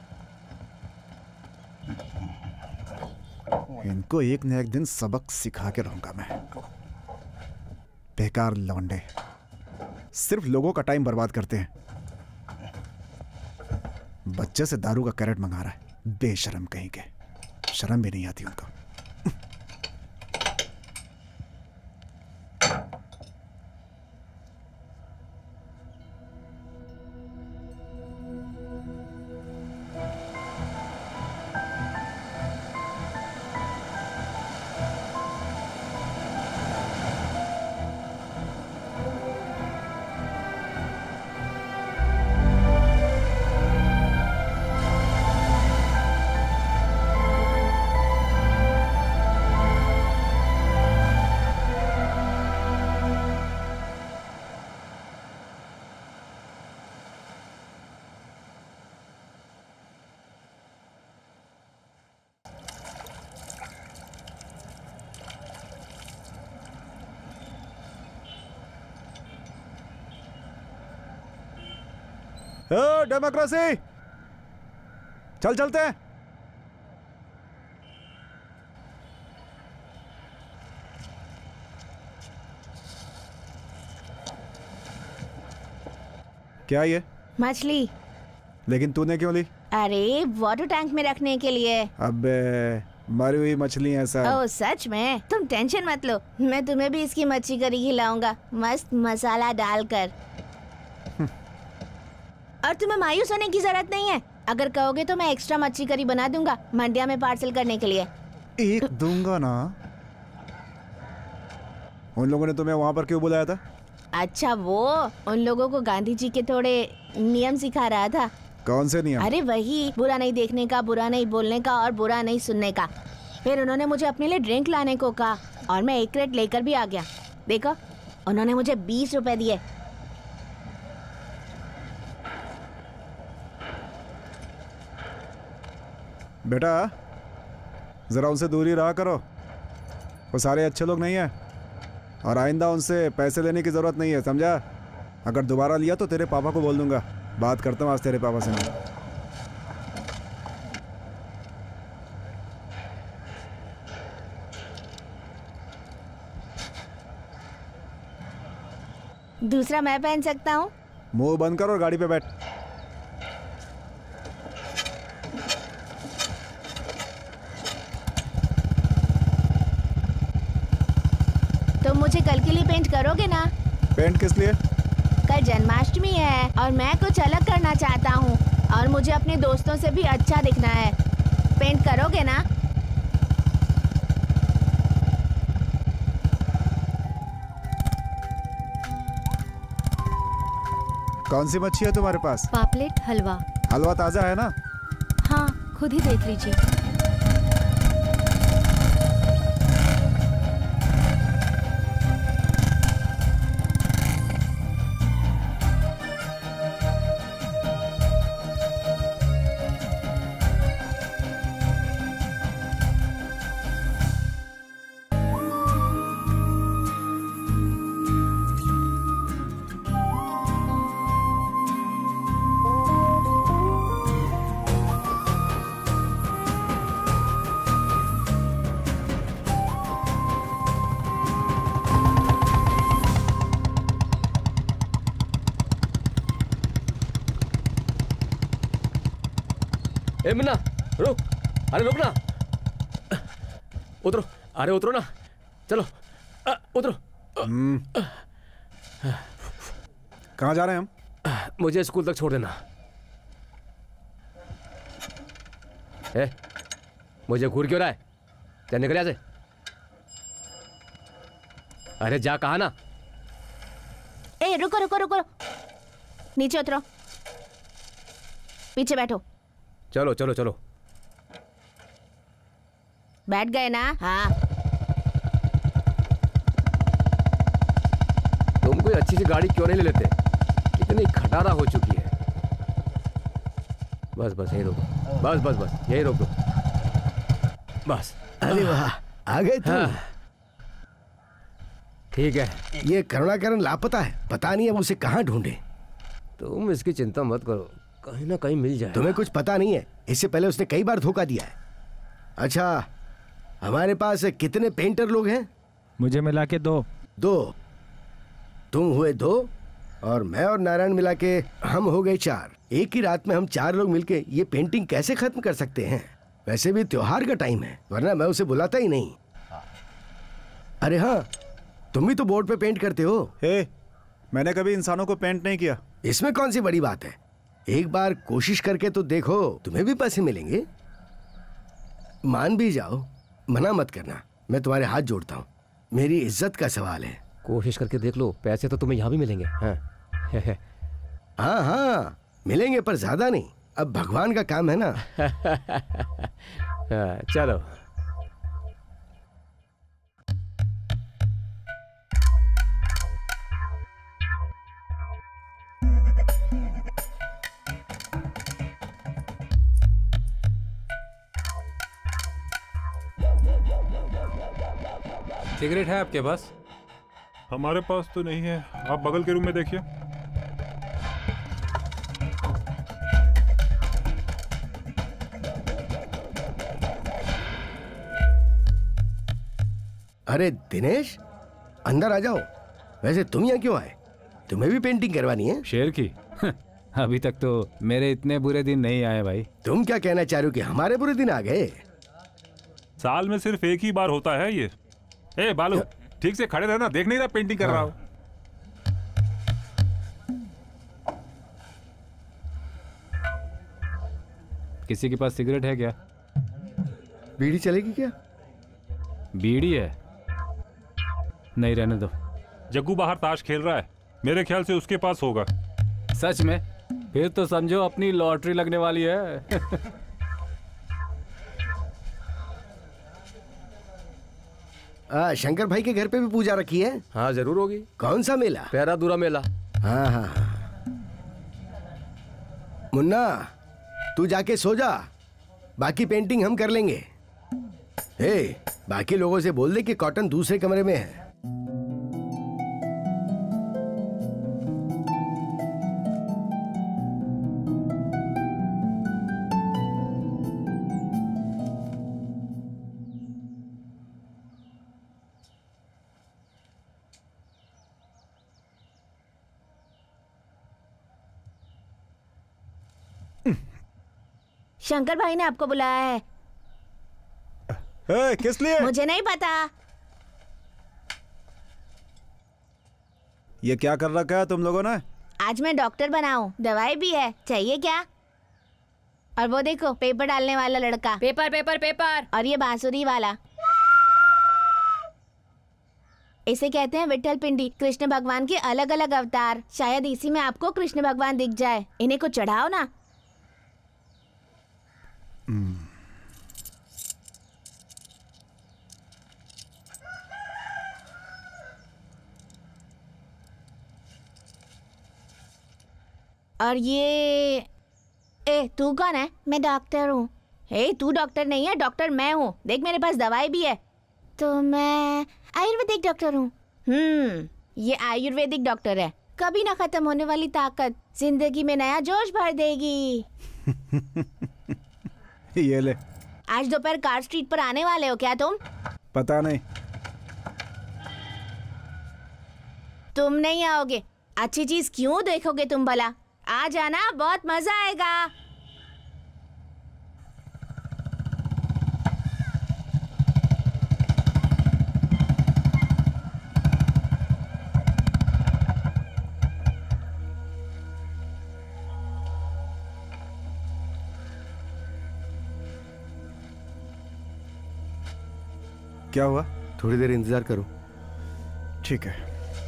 इनको एक न एक दिन सबक सिखा के रहूंगा मैं। बेकार लौंडे, सिर्फ लोगों का टाइम बर्बाद करते हैं। बच्चे से दारू का कैरेट मंगा रहा है, बेशरम कहीं के। शर्म भी नहीं आती उनको। डेमोक्रेसी, चल चलते हैं। क्या ये? मछली। लेकिन तूने क्यों ली? अरे वाटर टैंक में रखने के लिए। अबे मरी हुई मछली है सर। ओह सच में? तुम टेंशन मत लो, मैं तुम्हें भी इसकी मच्छी करी खिलाऊंगा, मस्त मसाला डालकर। और तुम्हें मायूस होने की जरूरत नहीं है, अगर कहोगे तो मैं एक्स्ट्रा मच्छी करी बना दूंगा मंडिया में पार्सल करने के लिए। एक दूंगा ना। उन लोगों ने तुम्हें वहां पर क्यों बुलाया था? अच्छा, वो उन लोगों को गांधी जी के थोड़े नियम सिखा रहा था। कौन से नियम? अरे वही, बुरा नहीं देखने का, बुरा नहीं बोलने का और बुरा नहीं सुनने का। फिर उन्होंने मुझे अपने लिए ड्रिंक लाने को कहा और मैं 1 क्रेट लेकर भी आ गया। देखो, उन्होंने मुझे 20 रुपए दिए। बेटा जरा उनसे दूरी रहा करो, वो सारे अच्छे लोग नहीं है और आइंदा उनसे पैसे लेने की जरूरत नहीं है, समझा? अगर दोबारा लिया तो तेरे पापा को बोल दूंगा। बात करता हूँ आज तेरे पापा से मैं। दूसरा मैं पहन सकता हूँ? मुंह बंद कर और गाड़ी पे बैठ। तुम मुझे कल के लिए पेंट करोगे ना? पेंट किस लिए? कल जन्माष्टमी है और मैं कुछ अलग करना चाहता हूँ और मुझे अपने दोस्तों से भी अच्छा दिखना है। पेंट करोगे ना? कौन सी मच्छी है तुम्हारे पास? पापलेट हलवा। हलवा ताजा है ना? हाँ, खुद ही देख लीजिए। ए मुन्ना, रुक! अरे रुक ना! उतरो! अरे उतरो ना! चलो, उतरो! कहाँ जा रहे हैं हम? मुझे स्कूल तक छोड़ देना। मुझे घूर क्यों रहा है? जा निकल यहाँ से। अरे जा, कहा ना? ए रुको रुको रुको, नीचे उतरो, पीछे बैठो। चलो चलो चलो। बैठ गए ना? हाँ। तुम कोई अच्छी सी गाड़ी क्यों नहीं ले लेते? इतनी खटारा हो चुकी है। बस बस यही रोको, बस बस बस यही रोक दो, बस। अरे वाह, आ गए तुम। हाँ। ठीक है। ये करुणाकरण लापता है, पता नहीं अब उसे कहाँ ढूंढे। तुम इसकी चिंता मत करो, कहीं ना कहीं मिल जाए। तुम्हें कुछ पता नहीं है, इससे पहले उसने कई बार धोखा दिया है। अच्छा, हमारे पास कितने पेंटर लोग हैं? मुझे मिला के 2। तुम हुए 2 और मैं और नारायण मिला के हम हो गए 4। एक ही रात में हम 4 लोग मिलके ये पेंटिंग कैसे खत्म कर सकते हैं? वैसे भी त्योहार का टाइम है, वरना मैं उसे बुलाता ही नहीं। अरे हाँ, तुम भी तो बोर्ड पे पेंट करते हो। मैंने कभी इंसानों को पेंट नहीं किया। इसमें कौन सी बड़ी बात है? एक बार कोशिश करके तो देखो, तुम्हें भी पैसे मिलेंगे। मान भी जाओ, मना मत करना, मैं तुम्हारे हाथ जोड़ता हूँ, मेरी इज्जत का सवाल है। कोशिश करके देख लो, पैसे तो तुम्हें यहाँ भी मिलेंगे। हाँ हाँ हाँ मिलेंगे, पर ज्यादा नहीं। अब भगवान का काम है ना। चलो। सिगरेट है आपके पास? हमारे पास तो नहीं है, आप बगल के रूम में देखिए। अरे दिनेश, अंदर आ जाओ। वैसे तुम यहाँ क्यों आए? तुम्हें भी पेंटिंग करवानी है? शेर की? अभी तक तो मेरे इतने बुरे दिन नहीं आए भाई। तुम क्या कहना चाह रहे हो कि हमारे बुरे दिन आ गए? साल में सिर्फ एक ही बार होता है ये। ए बालू, ठीक से खड़े रहना, देख नहीं रहा पेंटिंग कर रहा हूं। किसी के पास सिगरेट है क्या? बीड़ी चलेगी क्या? बीड़ी है? नहीं, रहने दो। जग्गू बाहर ताश खेल रहा है, मेरे ख्याल से उसके पास होगा। सच में? फिर तो समझो अपनी लॉटरी लगने वाली है। शंकर भाई के घर पे भी पूजा रखी है? हाँ जरूर होगी। कौन सा मेला? पैरादूरा मेला। हाँ हाँ हाँ। मुन्ना तू जाके सो जा, बाकी पेंटिंग हम कर लेंगे। बाकी लोगों से बोल दे कि कॉटन दूसरे कमरे में है। शंकर भाई ने आपको बुलाया है। किस लिए? मुझे नहीं पता। ये क्या कर रखा है तुम लोगों ने? आज मैं डॉक्टर बना हूँ, दवाई भी है, चाहिए क्या? और वो देखो पेपर डालने वाला लड़का। Paper paper paper. और ये बांसुरी वाला, इसे कहते हैं विट्ठल पिंडी। कृष्ण भगवान के अलग अलग अवतार, शायद इसी में आपको कृष्ण भगवान दिख जाए। इन्हें कुछ चढ़ाओ ना। और ये तू कौन है? मैं डॉक्टर हूँ। तू डॉक्टर नहीं है, डॉक्टर मैं हूँ। देख मेरे पास दवाई भी है। तो मैं आयुर्वेदिक डॉक्टर हूँ। ये आयुर्वेदिक डॉक्टर है। कभी ना खत्म होने वाली ताकत, जिंदगी में नया जोश भर देगी। ये ले। आज दोपहर कार स्ट्रीट पर आने वाले हो क्या तुम? पता नहीं। तुम नहीं आओगे, अच्छी चीज क्यों देखोगे तुम भला? आ जाना, बहुत मजा आएगा। क्या हुआ? थोड़ी देर इंतजार करो। ठीक है।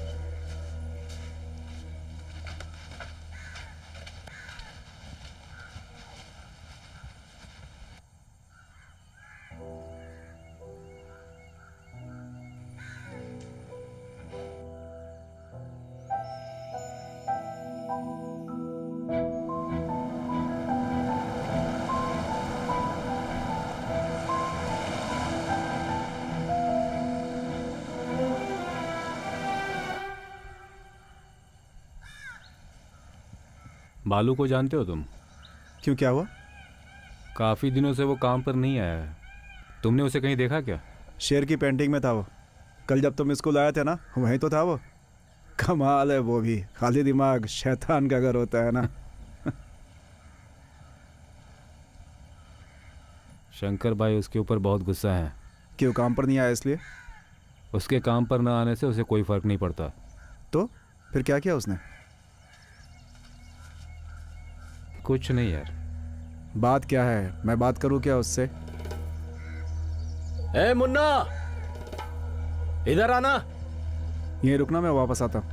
बालू को जानते हो तुम? क्यों, क्या हुआ? काफी दिनों से वो काम पर नहीं आया है। तुमने उसे कहीं देखा क्या? शेर की पेंटिंग में था वो। कल जब तुम स्कूल आए थे ना, वहीं तो था वो। कमाल है वो भी, खाली दिमाग शैतान का घर होता है ना। शंकर भाई उसके ऊपर बहुत गुस्सा है। क्यों, काम पर नहीं आया इसलिए? उसके काम पर न आने से उसे कोई फर्क नहीं पड़ता। तो फिर क्या किया उसने? कुछ नहीं यार। बात क्या है, मैं बात करूं क्या उससे? ए मुन्ना, इधर आना। यहीं रुकना, मैं वापस आता हूं।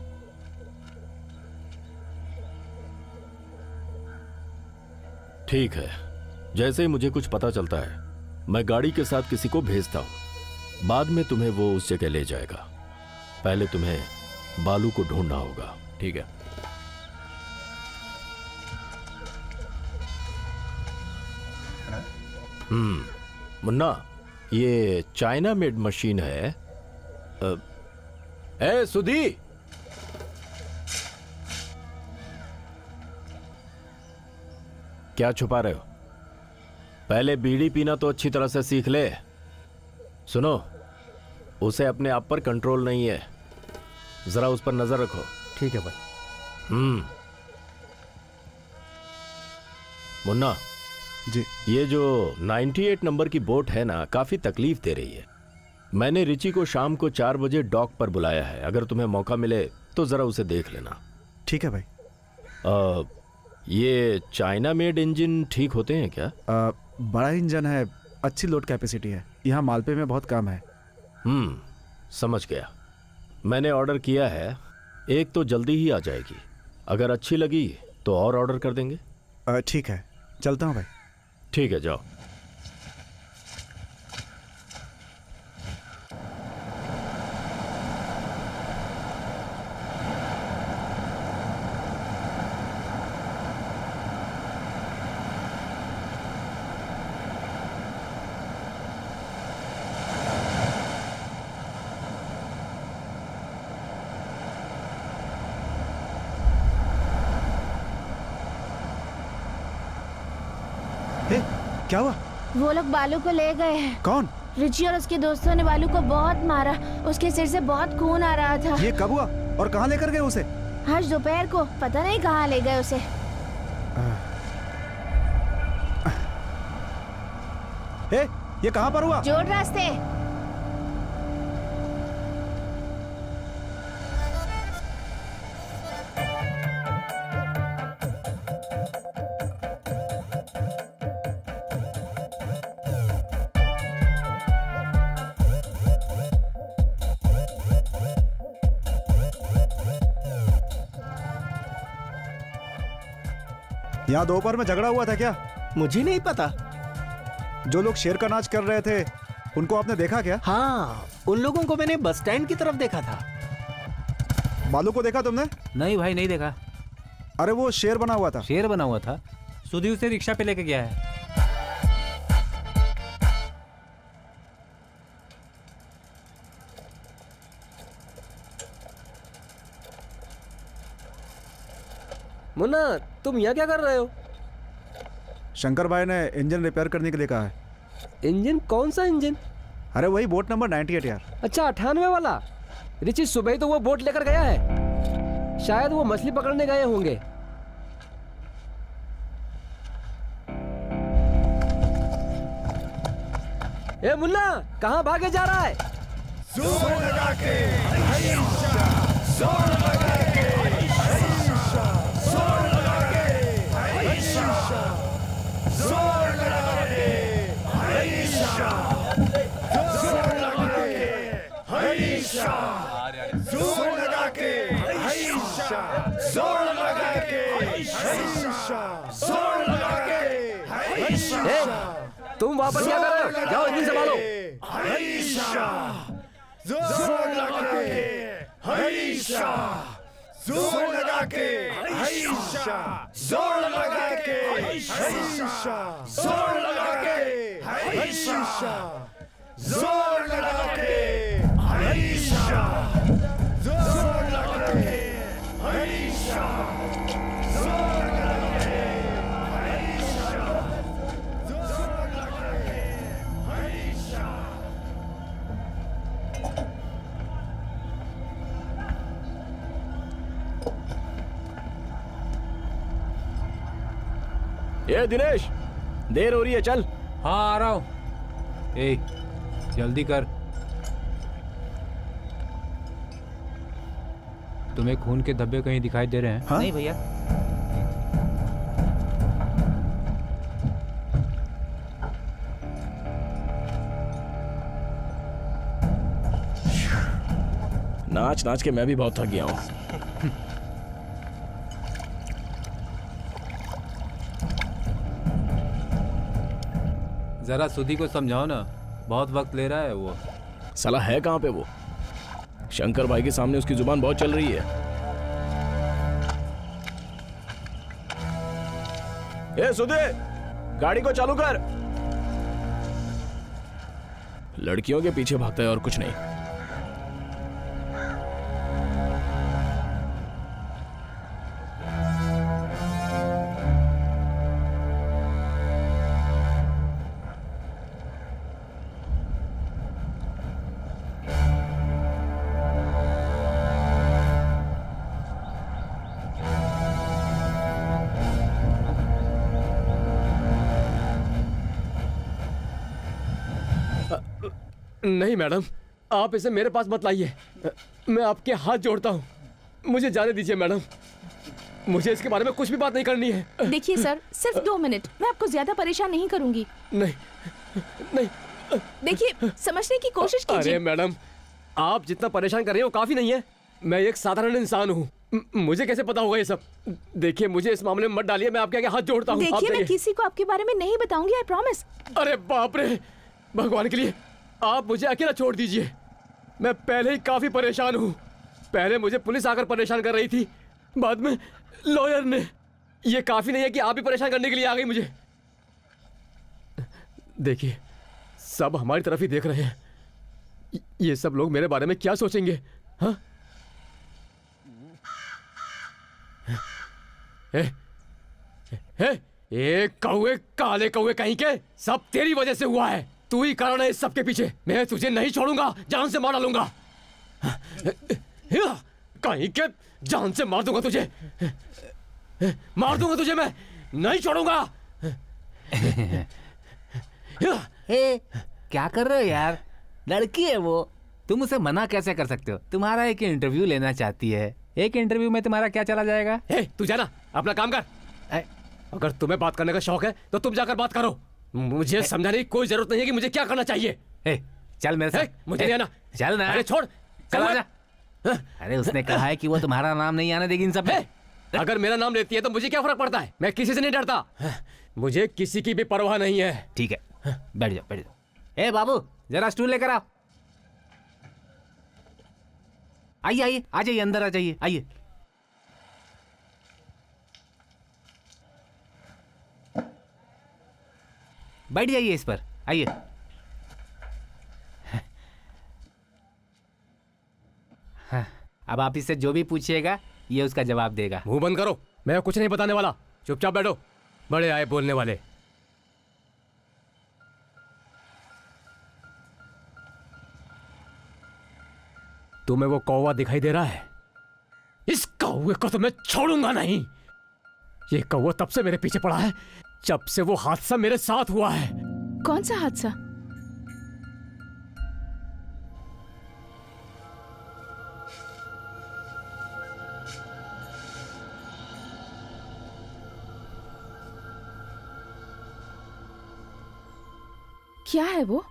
ठीक है, जैसे ही मुझे कुछ पता चलता है मैं गाड़ी के साथ किसी को भेजता हूं। बाद में तुम्हें वो उस जगह ले जाएगा। पहले तुम्हें बालू को ढूंढना होगा। ठीक है। मुन्ना, ये चाइना मेड मशीन है। ए सुधी, क्या छुपा रहे हो? पहले बीड़ी पीना तो अच्छी तरह से सीख ले। सुनो, उसे अपने आप पर कंट्रोल नहीं है, जरा उस पर नजर रखो। ठीक है भाई। मुन्ना जी, ये जो 98 नंबर की बोट है ना, काफी तकलीफ दे रही है। मैंने रिची को शाम को 4 बजे डॉक पर बुलाया है। अगर तुम्हें मौका मिले तो जरा उसे देख लेना। ठीक है भाई। ये चाइना मेड इंजन ठीक होते हैं क्या? बड़ा इंजन है, अच्छी लोड कैपेसिटी है। यहाँ मालपे में बहुत काम है। समझ गया। मैंने ऑर्डर किया है, एक तो जल्दी ही आ जाएगी, अगर अच्छी लगी तो और ऑर्डर कर देंगे। ठीक है, चलता हूँ भाई। ठीक है, जाओ। क्या हुआ? वो लोग बालू को ले गए हैं। कौन? रिची और उसके दोस्तों ने बालू को बहुत मारा, उसके सिर से बहुत खून आ रहा था। ये कब हुआ और कहाँ लेकर गए उसे? आज दोपहर को, पता नहीं कहाँ ले गए उसे। ये कहाँ पर हुआ? जोड़ रास्ते। यहाँ दोपहर में झगड़ा हुआ था क्या? मुझे नहीं पता। जो लोग शेर का नाच कर रहे थे उनको आपने देखा क्या? हाँ, उन लोगों को मैंने बस स्टैंड की तरफ देखा था। बालू को देखा तुमने? नहीं भाई, नहीं देखा। अरे वो शेर बना हुआ था। शेर बना हुआ था? सुधी उसे रिक्शा पे लेके गया है। मुन्ना, तुम यहाँ क्या कर रहे हो? शंकर भाई ने इंजन रिपेयर करने के लिए कहा है। इंजन? कौन सा इंजन? अरे वही बोट नंबर 98 यार। अच्छा, 98 वाला। रिची सुबह ही तो वो बोट लेकर गया है, शायद वो मछली पकड़ने गए होंगे। ए मुन्ना, कहाँ भागे जा रहा है? जोर लगा के, जोर लगा के, जोर लगा के, जोर लगा के, जोर लगा के, जोर लगा के, जोर लगा के, जोर लगा के। तुम वापस क्या कर रहे हो? जाओ इंजन संभालो। जोर लगा के, जोर लगा के, जोर लगा के, जोर लगा के, जोर लगा के, जोर लगा के, ये दिनेश, देर हो रही है, चल। हाँ, आ रहा हूँ। ए, जल्दी कर। तुम्हें खून के धब्बे कहीं दिखाई दे रहे हैं? हाँ? नहीं भैया। नाच नाच के मैं भी बहुत थक गया हूँ। जरा सुधी को समझाओ ना, बहुत वक्त ले रहा है वो। साला है कहाँ पे वो? शंकर भाई के सामने उसकी जुबान बहुत चल रही है। ए सुधे, गाड़ी को चालू कर। लड़कियों के पीछे भागता है और कुछ नहीं। नहीं मैडम, आप इसे मेरे पास मत लाइए। मैं आपके हाथ जोड़ता हूँ, मुझे जाने दीजिए मैडम। मुझे इसके बारे में कुछ भी बात नहीं करनी है। देखिए सर, सिर्फ 2 मिनट, मैं आपको ज्यादा परेशान नहीं करूंगी। नहीं नहीं, देखिए समझने की कोशिश कीजिए। अरे मैडम, आप जितना परेशान कर रहे हो काफी नहीं है। मैं एक साधारण इंसान हूँ, मुझे कैसे पता होगा ये सब? देखिए मुझे इस मामले में मत डालिए, मैं आपके आगे हाथ जोड़ता हूँ। देखिए मैं किसी को आपके बारे में नहीं बताऊंगी, आई प्रॉमिस। अरे बाप रे, भगवान के लिए आप मुझे अकेला छोड़ दीजिए। मैं पहले ही काफी परेशान हूँ। पहले मुझे पुलिस आकर परेशान कर रही थी, बाद में लॉयर ने। ये काफी नहीं है कि आप भी परेशान करने के लिए आ गई मुझे। देखिए सब हमारी तरफ ही देख रहे हैं। ये सब लोग मेरे बारे में क्या सोचेंगे? हाँ? कौवे, काले कौवे कहीं के, सब तेरी वजह से हुआ है। तू ही कारण है इस सब के पीछे। मैं तुझे नहीं छोड़ूंगा, जान से मार डालूंगा। कहीं के जान से मार दूंगा तुझे, मार दूंगा तुझे, मैं नहीं छोड़ूंगा। हे, क्या कर रहे हो यार? लड़की है वो, तुम उसे मना कैसे कर सकते हो? तुम्हारा एक इंटरव्यू लेना चाहती है, एक इंटरव्यू में तुम्हारा क्या चला जाएगा? तू जाना, अपना काम कर। अगर तुम्हें बात करने का शौक है तो तुम जाकर बात करो। मुझे समझाने की कोई जरूरत नहीं है कि मुझे क्या करना चाहिए। चल मेरे साथ। मुझे नहीं आना। चल ना। अरे छोड़, चल आजा। अरे उसने कहा है कि वो तुम्हारा नाम नहीं आने देगी इन सब में। अगर मेरा नाम लेती है तो मुझे क्या फर्क पड़ता है? मैं किसी से नहीं डरता, मुझे किसी की भी परवाह नहीं है। ठीक है, बैठ जाओ, बैठ जाओ। ए बाबू, जरा स्टूल लेकर आओ। आइए आइए, आ जाइए, अंदर आ जाइए, आइए। बैठ जाइए इस पर, आइए। अब आप इससे जो भी पूछिएगा ये उसका जवाब देगा। मुंह बंद करो, मैं कुछ नहीं बताने वाला, चुपचाप बैठो। बड़े आए बोलने वाले। तुम्हें वो कौवा दिखाई दे रहा है? इस कौवे को तो मैं छोड़ूंगा नहीं। ये कौवा तब से मेरे पीछे पड़ा है जब से वो हादसा मेरे साथ हुआ है। कौन सा हादसा? क्या है वो?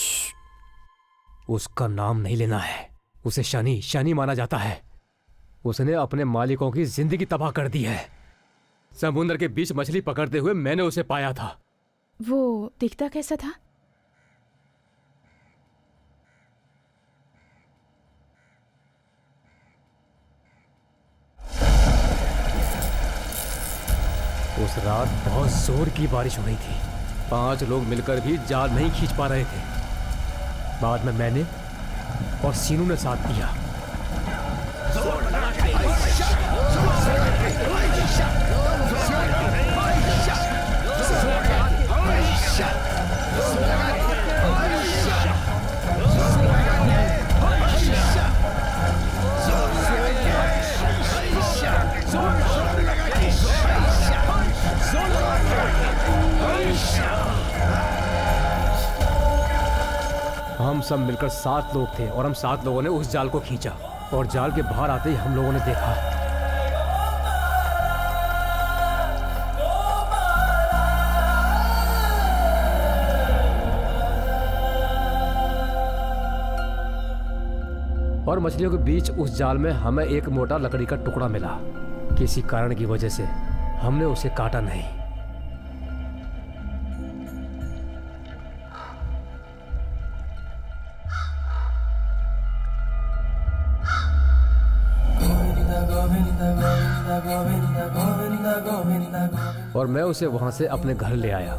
उसका नाम नहीं लेना है। उसे शनि माना जाता है। उसने अपने मालिकों की जिंदगी तबाह कर दी है। समुद्र के बीच मछली पकड़ते हुए मैंने उसे पाया था। वो दिखता कैसा था? उस रात बहुत जोर की बारिश हो रही थी। 5 लोग मिलकर भी जाल नहीं खींच पा रहे थे। बाद में मैंने और सीनू ने साथ दिया। हम सब मिलकर 7 लोग थे और हम 7 लोगों ने उस जाल को खींचा और जाल के बाहर आते ही हम लोगों ने देखा और मछलियों के बीच उस जाल में हमें एक मोटा लकड़ी का टुकड़ा मिला। किसी कारण की वजह से हमने उसे काटा नहीं। और मैं उसे वहां से अपने घर ले आया।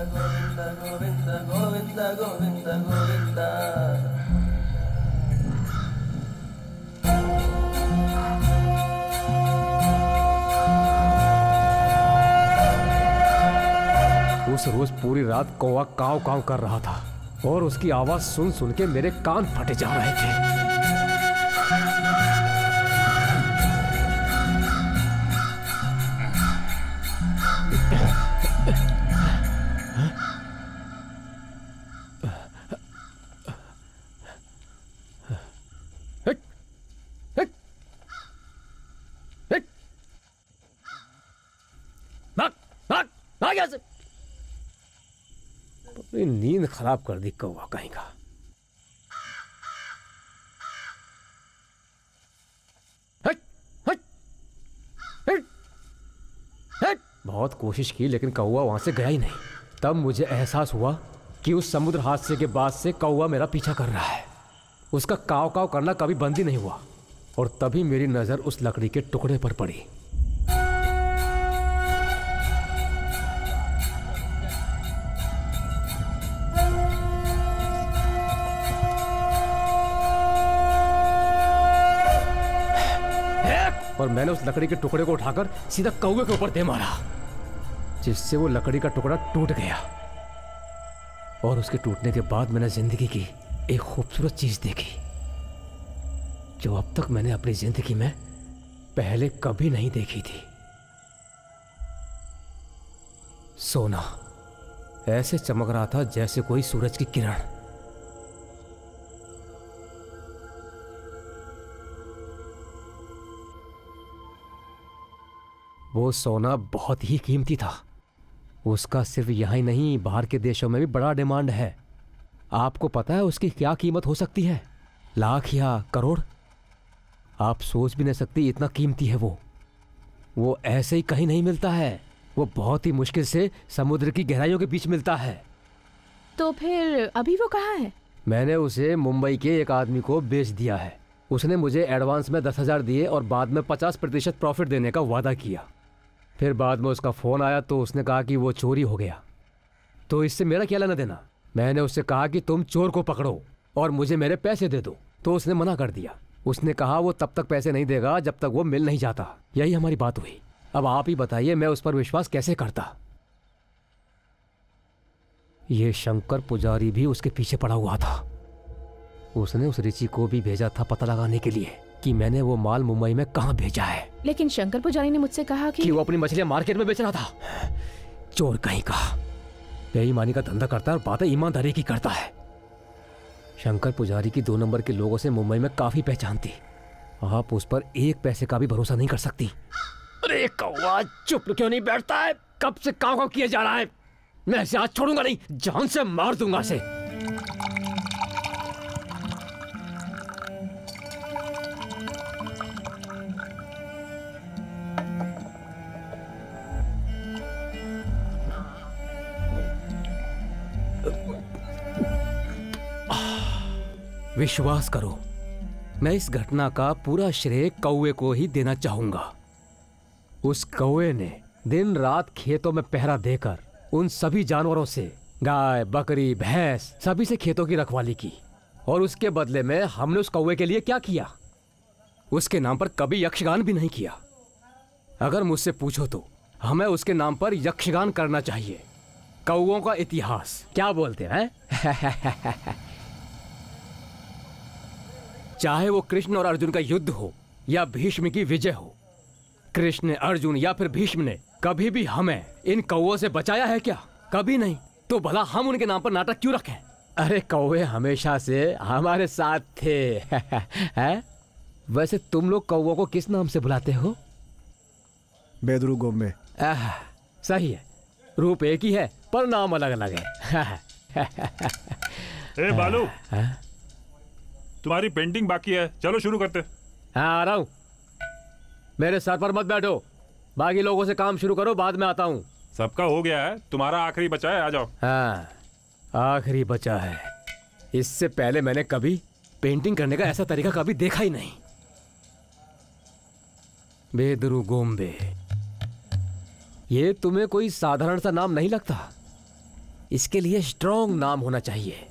उस रोज पूरी रात कौवा काव काव कर रहा था और उसकी आवाज सुन सुन के मेरे कान फटे जा रहे थे। नींद खराब कर दी कौवा कहीं का। बहुत कोशिश की लेकिन कौवा वहां से गया ही नहीं। तब मुझे एहसास हुआ कि उस समुद्र हादसे के बाद से कौवा मेरा पीछा कर रहा है। उसका काव काव करना कभी बंद ही नहीं हुआ। और तभी मेरी नजर उस लकड़ी के टुकड़े पर पड़ी। और मैंने उस लकड़ी के टुकड़े को उठाकर सीधा कौवे के ऊपर दे मारा, जिससे वो लकड़ी का टुकड़ा टूट गया। और उसके टूटने के बाद मैंने जिंदगी की एक खूबसूरत चीज देखी जो अब तक मैंने अपनी जिंदगी में पहले कभी नहीं देखी थी। सोना ऐसे चमक रहा था जैसे कोई सूरज की किरण। वो सोना बहुत ही कीमती था। उसका सिर्फ यहाँ ही नहीं, बाहर के देशों में भी बड़ा डिमांड है। आपको पता है उसकी क्या कीमत हो सकती है? लाख या करोड़। आप सोच भी नहीं सकती इतना कीमती है वो ऐसे ही कहीं नहीं मिलता है। वो बहुत ही मुश्किल से समुद्र की गहराइयों के बीच मिलता है। तो फिर अभी वो कहाँ है? मैंने उसे मुंबई के एक आदमी को बेच दिया है। उसने मुझे एडवांस में 10,000 दिए और बाद में 50% प्रॉफिट देने का वादा किया। फिर बाद में उसका फोन आया तो उसने कहा कि वो चोरी हो गया। तो इससे मेरा क्या लेना देना? मैंने उससे कहा कि तुम चोर को पकड़ो और मुझे मेरे पैसे दे दो, तो उसने मना कर दिया। उसने कहा वो तब तक पैसे नहीं देगा जब तक वो मिल नहीं जाता। यही हमारी बात हुई। अब आप ही बताइए मैं उस पर विश्वास कैसे करता? ये शंकर पुजारी भी उसके पीछे पड़ा हुआ था। उसने उस ऋषि को भी भेजा था पता लगाने के लिए कि मैंने वो माल मुंबई में कहाँ भेजा है। लेकिन शंकर पुजारी ने मुझसे कहा कि वो अपनी मछलियां मार्केट में बेच रहा था। चोर कहीं का, बेईमानी का धंधा करता है और बातें ईमानदारी की करता है। शंकर पुजारी की 2 नंबर के लोगों से मुंबई में काफी पहचान थी। आप उस पर 1 पैसे का भी भरोसा नहीं कर सकती। अरे कौवा चुप क्यों नहीं बैठता है? कब से काव काव किए जा रहा है? मैं इसे आज छोड़ूंगा नहीं, जान से मार दूंगा इसे। विश्वास करो, मैं इस घटना का पूरा श्रेय कौवे को ही देना चाहूंगा। उस कौवे ने दिन रात खेतों में पहरा देकर उन सभी जानवरों से, गाय, बकरी, भैंस, सभी से खेतों की रखवाली की। और उसके बदले में हमने उस कौवे के लिए क्या किया? उसके नाम पर कभी यक्षगान भी नहीं किया। अगर मुझसे पूछो तो हमें उसके नाम पर यक्षगान करना चाहिए। कौवों का इतिहास, क्या बोलते हैं? चाहे वो कृष्ण और अर्जुन का युद्ध हो या भीष्म की विजय हो, कृष्ण, अर्जुन या फिर भीष्म ने कभी भी हमें इन कौवों से बचाया है क्या? कभी नहीं। तो भला हम उनके नाम पर नाटक क्यों रखें? अरे कौवे हमेशा से हमारे साथ थे। है? वैसे तुम लोग कौवों को किस नाम से बुलाते हो? बेदरू गोम्बे। सही है, रूप एक ही है पर नाम अलग अलग है। ए बालू, तुम्हारी पेंटिंग बाकी है, चलो शुरू करते। हाँ आ रहा हूँ। मेरे सर पर मत बैठो, बाकी लोगों से काम शुरू करो, बाद में आता हूँ। सबका हो गया है, तुम्हारा आखिरी बचा है, आ जाओ। हाँ आखिरी बचा है। इससे पहले मैंने कभी पेंटिंग करने का ऐसा तरीका कभी देखा ही नहीं। बेदरू गोम्बे, ये तुम्हें कोई साधारण सा नाम नहीं लगता। इसके लिए स्ट्रॉन्ग नाम होना चाहिए।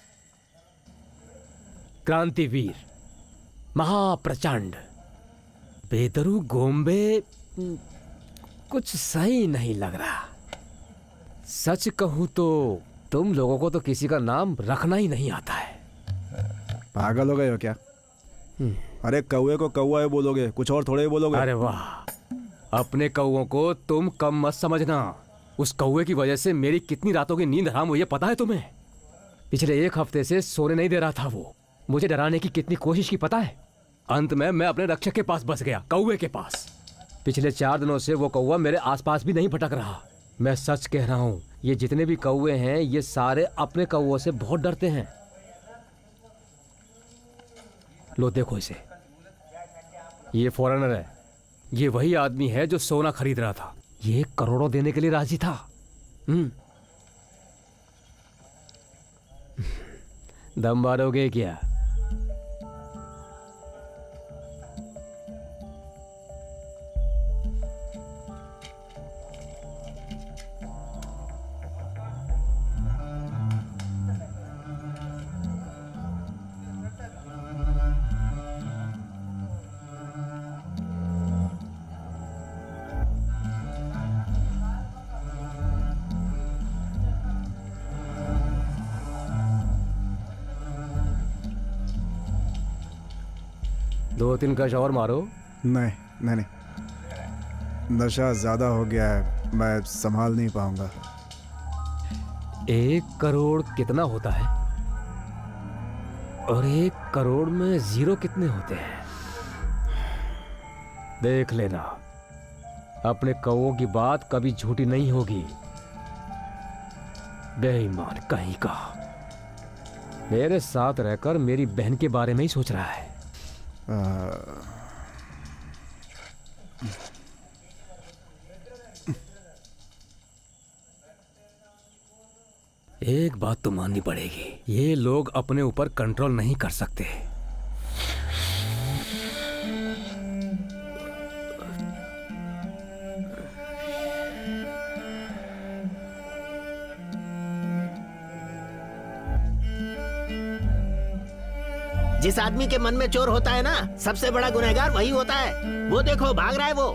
क्रांतिवीर, महाप्रचंड। बेदरू गोम्बे कुछ सही नहीं लग रहा। सच कहूं तो तुम लोगों को तो किसी का नाम रखना ही नहीं आता है। पागल हो गए हो क्या? अरे कौवे को कौवा ही बोलोगे, कुछ और थोड़े ही बोलोगे। अरे वाह, अपने कौवों को तुम कम मत समझना। उस कौवे की वजह से मेरी कितनी रातों की नींद हराम हुई है पता है तुम्हें? पिछले 1 हफ्ते से सोने नहीं दे रहा था वो। मुझे डराने की कितनी कोशिश की पता है? अंत में मैं अपने रक्षक के पास बस गया, कौवे के पास। पिछले 4 दिनों से वो कौवा मेरे आसपास भी नहीं भटक रहा। मैं सच कह रहा हूँ, ये जितने भी कौवे हैं ये सारे अपने कौवों से बहुत डरते हैं। लो देखो इसे, ये फॉरेनर है। ये वही आदमी है जो सोना खरीद रहा था। ये करोड़ों देने के लिए राजी था। दम मारोगे क्या? दो तीन कश और मारो। नहीं नहीं नहीं, नशा ज्यादा हो गया है, मैं संभाल नहीं पाऊंगा। 1 करोड़ कितना होता है? और 1 करोड़ में 0 कितने होते हैं? देख लेना, अपने कौओं की बात कभी झूठी नहीं होगी। बेईमान कहीं का, मेरे साथ रहकर मेरी बहन के बारे में ही सोच रहा है। एक बात तो माननी पड़ेगी, ये लोग अपने ऊपर कंट्रोल नहीं कर सकते। जिस आदमी के मन में चोर होता है ना, सबसे बड़ा गुनहगार वही होता है। वो देखो भाग रहा है वो।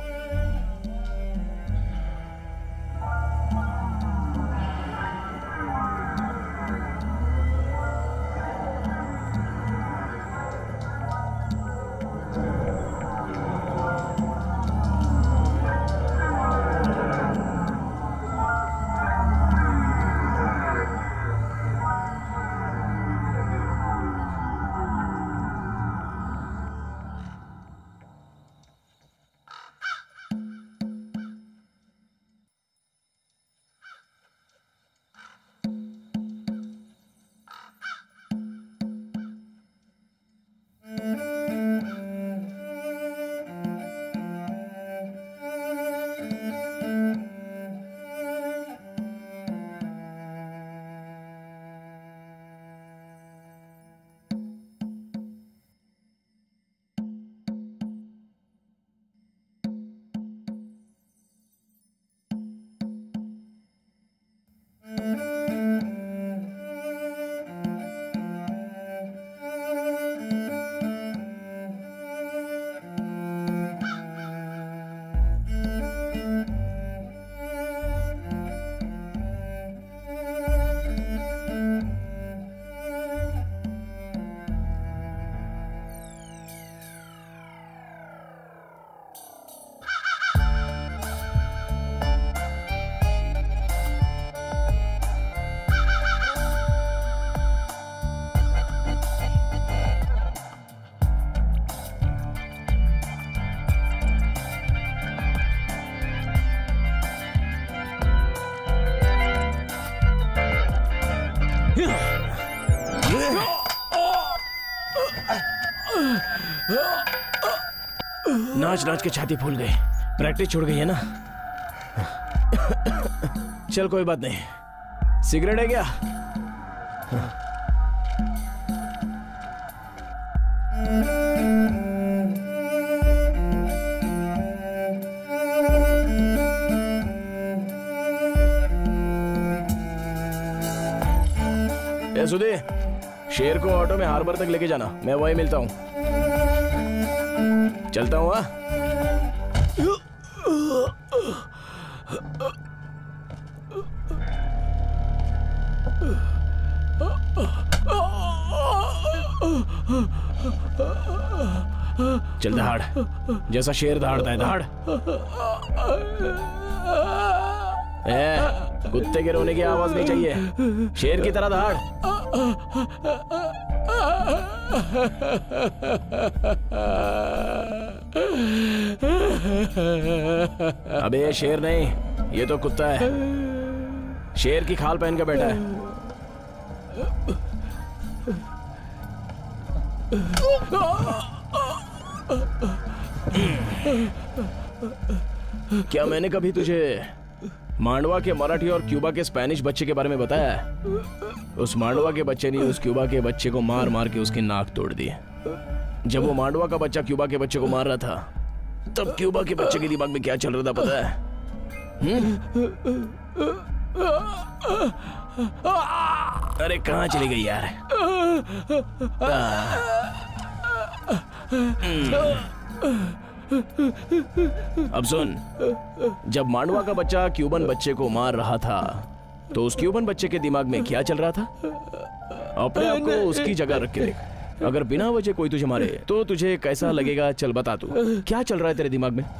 नाच नाच के छाती फूल गई, प्रैक्टिस छूट गई है ना। चल कोई बात नहीं, सिगरेट है क्या? ए सुधे, शेर को ऑटो में हार्बर तक लेके जाना, मैं वहीं मिलता हूँ। चलता हूँ। चल दहाड़, जैसा शेर दहाड़ता है दहाड़। कुत्ते के रोने की आवाज नहीं चाहिए, शेर की तरह दहाड़। अबे ये शेर नहीं, ये तो कुत्ता है। शेर की खाल पहन के बैठा है। क्या मैंने कभी तुझे मांडवा के मराठी और क्यूबा के स्पेनिश बच्चे के बारे में बताया है? उस मांडवा के बच्चे ने उस क्यूबा के बच्चे को मार मार के उसकी नाक तोड़ दी। जब वो मांडवा का बच्चा क्यूबा के बच्चे को मार रहा था, तब क्यूबा के बच्चे के दिमाग में क्या चल रहा था पता है? अरे कहाँ चली गई यार? अब सुन, जब मांडवा का बच्चा क्यूबन बच्चे को मार रहा था, तो उस क्यूबन बच्चे के दिमाग में क्या चल रहा था? अपने आप को उसकी जगह रख के देख। अगर बिना वजह कोई तुझे मारे तो तुझे कैसा लगेगा? चल बता तू, क्या चल रहा है तेरे दिमाग में?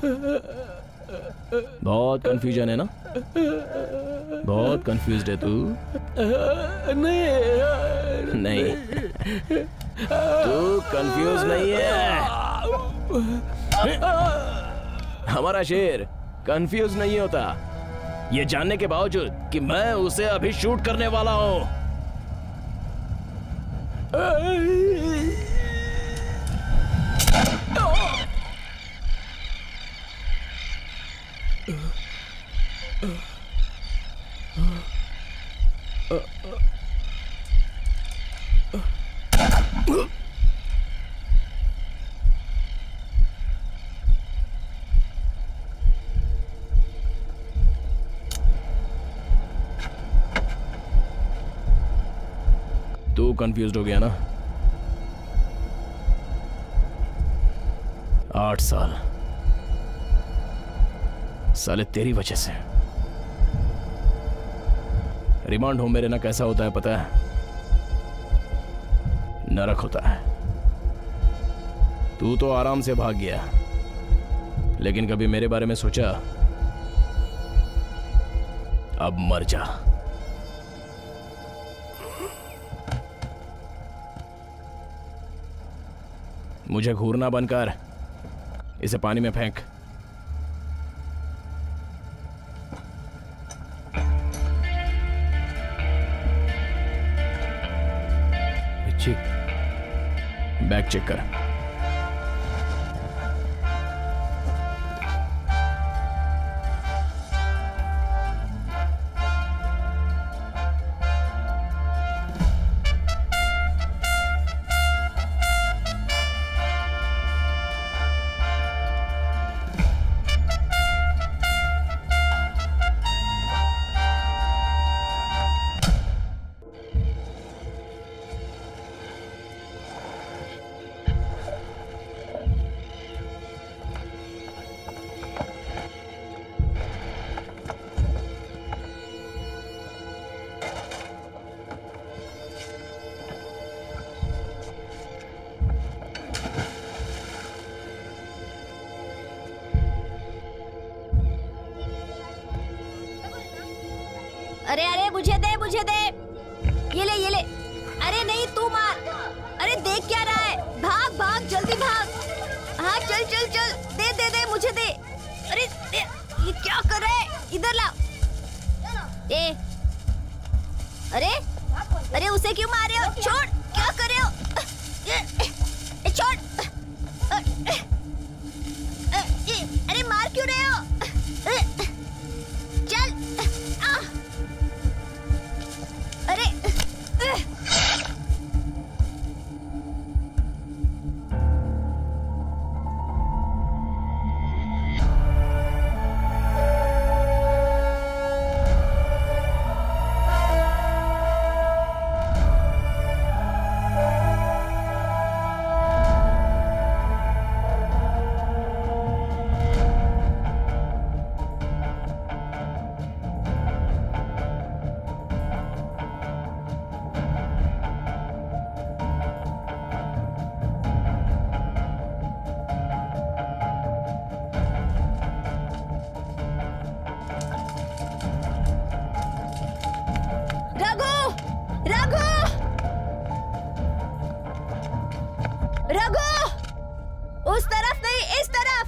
बहुत कंफ्यूजन है ना? बहुत कंफ्यूज्ड है तू? नहीं, तू कंफ्यूज नहीं है। हमारा शेर कंफ्यूज नहीं होता, ये जानने के बावजूद कि मैं उसे अभी शूट करने वाला हूं। तू कंफ्यूज्ड हो गया ना? 8 साल साले तेरी वजह से। रिमांड होम में रहना कैसा होता है पता है? नरक होता है। तू तो आराम से भाग गया, लेकिन कभी मेरे बारे में सोचा? अब मर जा। मुझे घूरना बंद कर, इसे पानी में फेंक। बैग चेक कर। अरे अरे मुझे दे, मुझे दे। ये ले, ये ले। अरे नहीं, तू मार। अरे देख क्या रहा है? भाग भाग, जल्दी भाग। हाँ चल चल चल, दे दे दे, मुझे दे। अरे दे, ये क्या कर रहा है? इधर ला। ए, अरे अरे उसे क्यों मार रहे हो? छोड़, क्या कर रहे हो? छोड़। अरे मार क्यों रहे हो? चल। अरे उस तरफ नहीं, इस तरफ।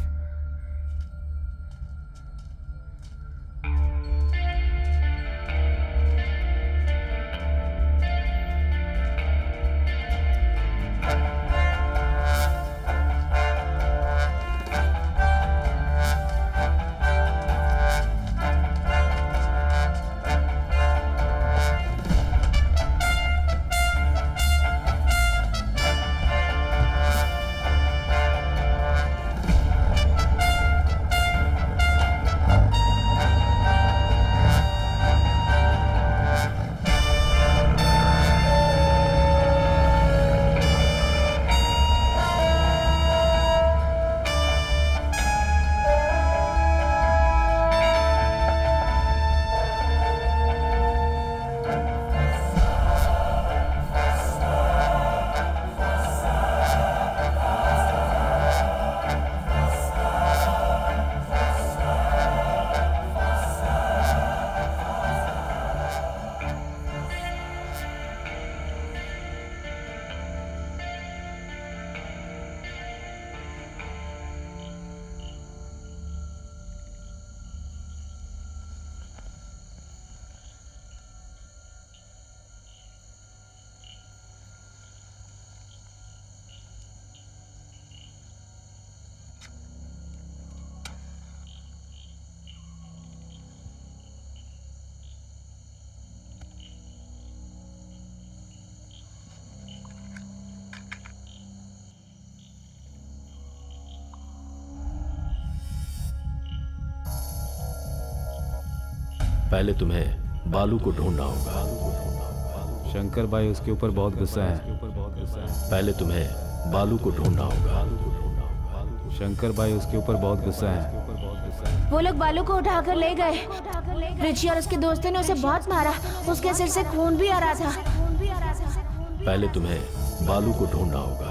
पहले तुम्हें बालू को ढूंढना होगा। शंकर भाई उसके ऊपर बहुत गुस्सा है। पहले तुम्हें बालू को ढूंढना होगा। शंकर भाई उसके ऊपर बहुत गुस्सा है। वो लोग बालू को उठाकर ले गए। रिची और उसके दोस्तों ने उसे बहुत मारा, उसके सिर से खून भी आ रहा था। पहले तुम्हें बालू को ढूंढना होगा।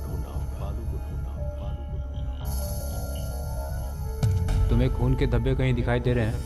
तुम्हें खून के धब्बे कहीं दिखाई दे रहे हैं?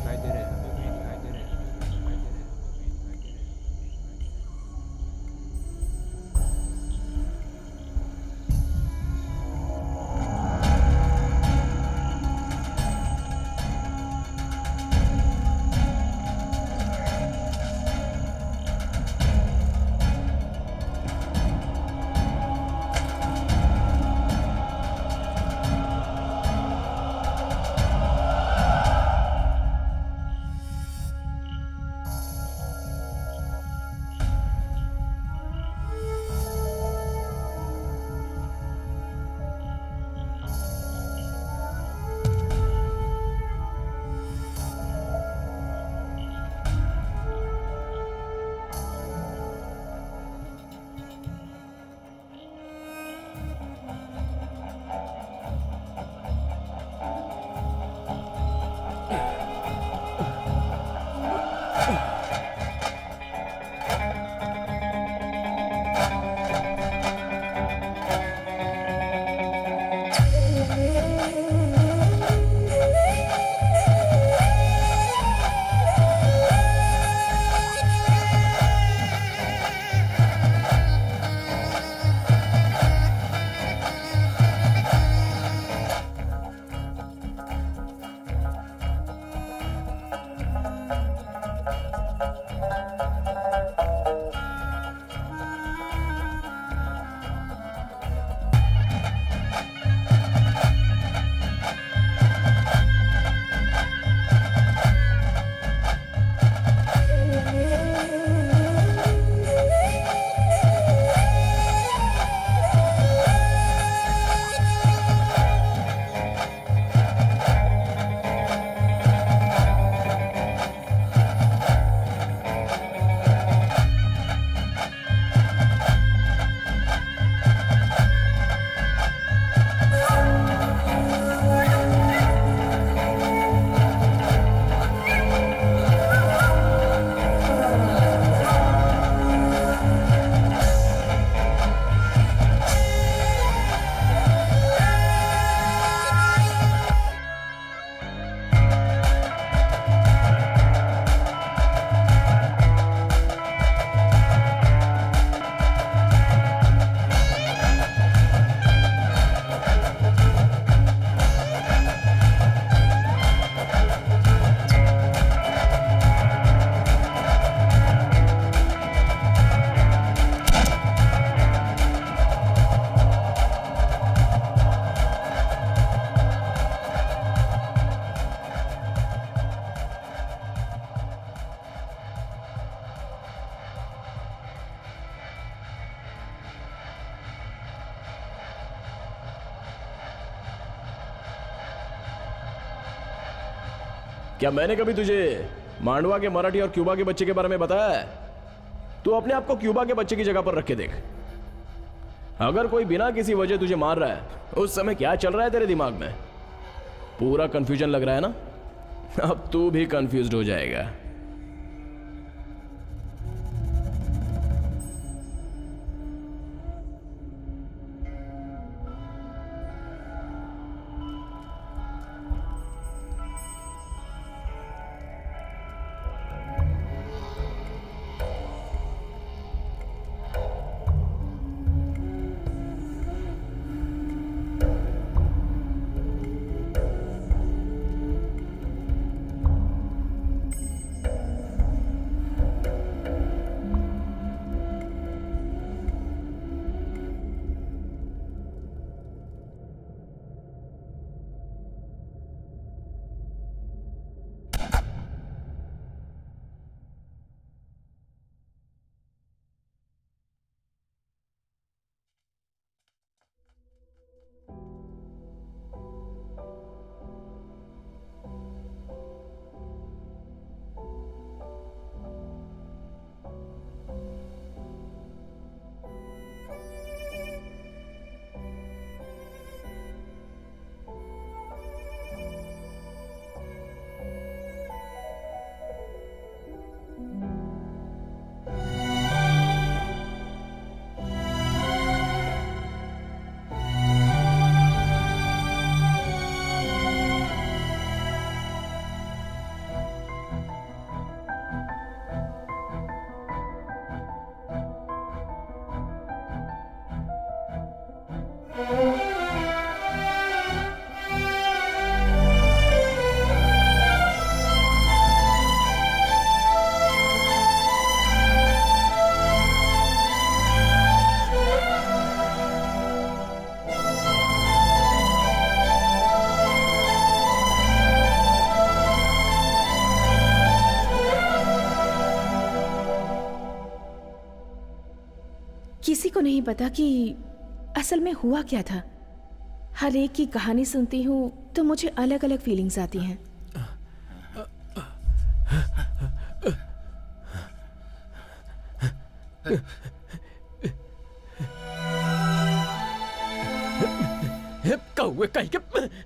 क्या मैंने कभी तुझे मांडवा के मराठी और क्यूबा के बच्चे के बारे में बताया है? तू अपने आप को क्यूबा के बच्चे की जगह पर रख के देख। अगर कोई बिना किसी वजह तुझे मार रहा है, उस समय क्या चल रहा है तेरे दिमाग में? पूरा कंफ्यूजन लग रहा है ना? अब तू भी कंफ्यूज्ड हो जाएगा। किसी को नहीं पता कि असल में हुआ क्या था। हर एक की कहानी सुनती हूँ तो मुझे अलग अलग फीलिंग्स आती हैं। कौवे कहीं के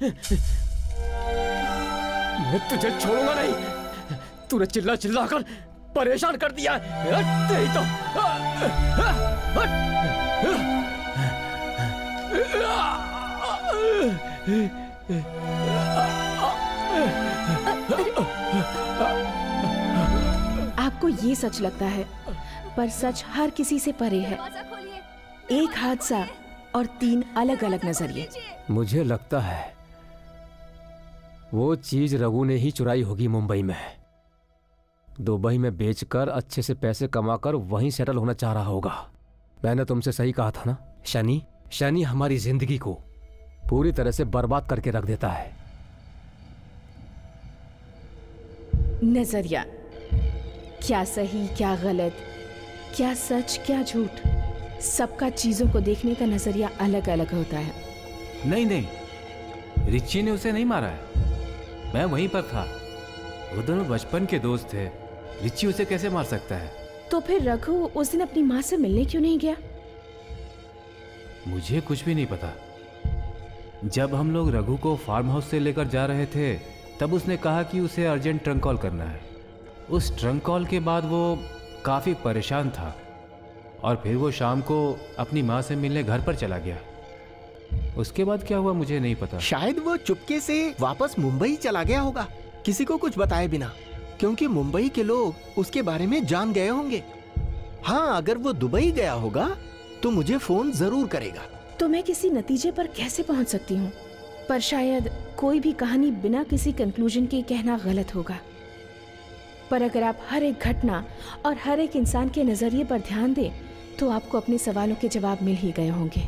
मैं तुझे छोड़ूंगा नहीं। तूने चिल्ला चिल्ला कर परेशान कर दिया है। तेरी तो आपको ये सच लगता है, पर सच हर किसी से परे है। एक हादसा और 3 अलग अलग नजरिए। मुझे लगता है वो चीज रघु ने ही चुराई होगी मुंबई में। दुबई में बेचकर अच्छे से पैसे कमाकर वहीं सेटल होना चाह रहा होगा। मैंने तुमसे सही कहा था ना, शनि हमारी जिंदगी को पूरी तरह से बर्बाद करके रख देता है। नजरिया, क्या सही क्या गलत, क्या सच क्या झूठ, सबका चीजों को देखने का नजरिया अलग अलग होता है। नहीं, रिची ने उसे नहीं मारा है। मैं वहीं पर था। वो दोनों बचपन के दोस्त थे। रिची उसे कैसे मार सकता है? तो फिर रघु उस दिन अपनी माँ से मिलने क्यों नहीं गया? मुझे कुछ भी नहीं पता। जब हम लोग रघु को फार्म हाउस से लेकर जा रहे थे तब उसने कहा कि उसे अर्जेंट ट्रंक कॉल करना है। उस ट्रंक कॉल के बाद वो काफ़ी परेशान था और फिर वो शाम को अपनी माँ से मिलने घर पर चला गया। उसके बाद क्या हुआ मुझे नहीं पता। शायद वो चुपके से वापस मुंबई चला गया होगा, किसी को कुछ बताए बिना, क्योंकि मुंबई के लोग उसके बारे में जान गए होंगे। हाँ, अगर वो दुबई गया होगा तो मुझे फोन जरूर करेगा। तो मैं किसी नतीजे पर कैसे पहुंच सकती हूँ? पर शायद कोई भी कहानी बिना किसी कंक्लूजन के कहना गलत होगा। पर अगर आप हर एक घटना और हर एक इंसान के नजरिए पर ध्यान दें तो आपको अपने सवालों के जवाब मिल ही गए होंगे।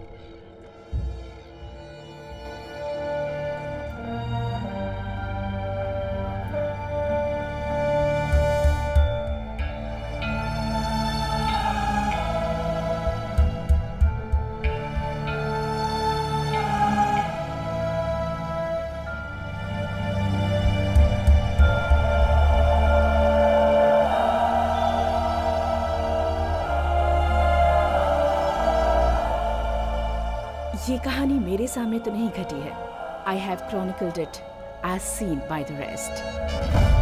ये कहानी मेरे सामने तो नहीं घटी है। I have chronicled it as seen by the rest.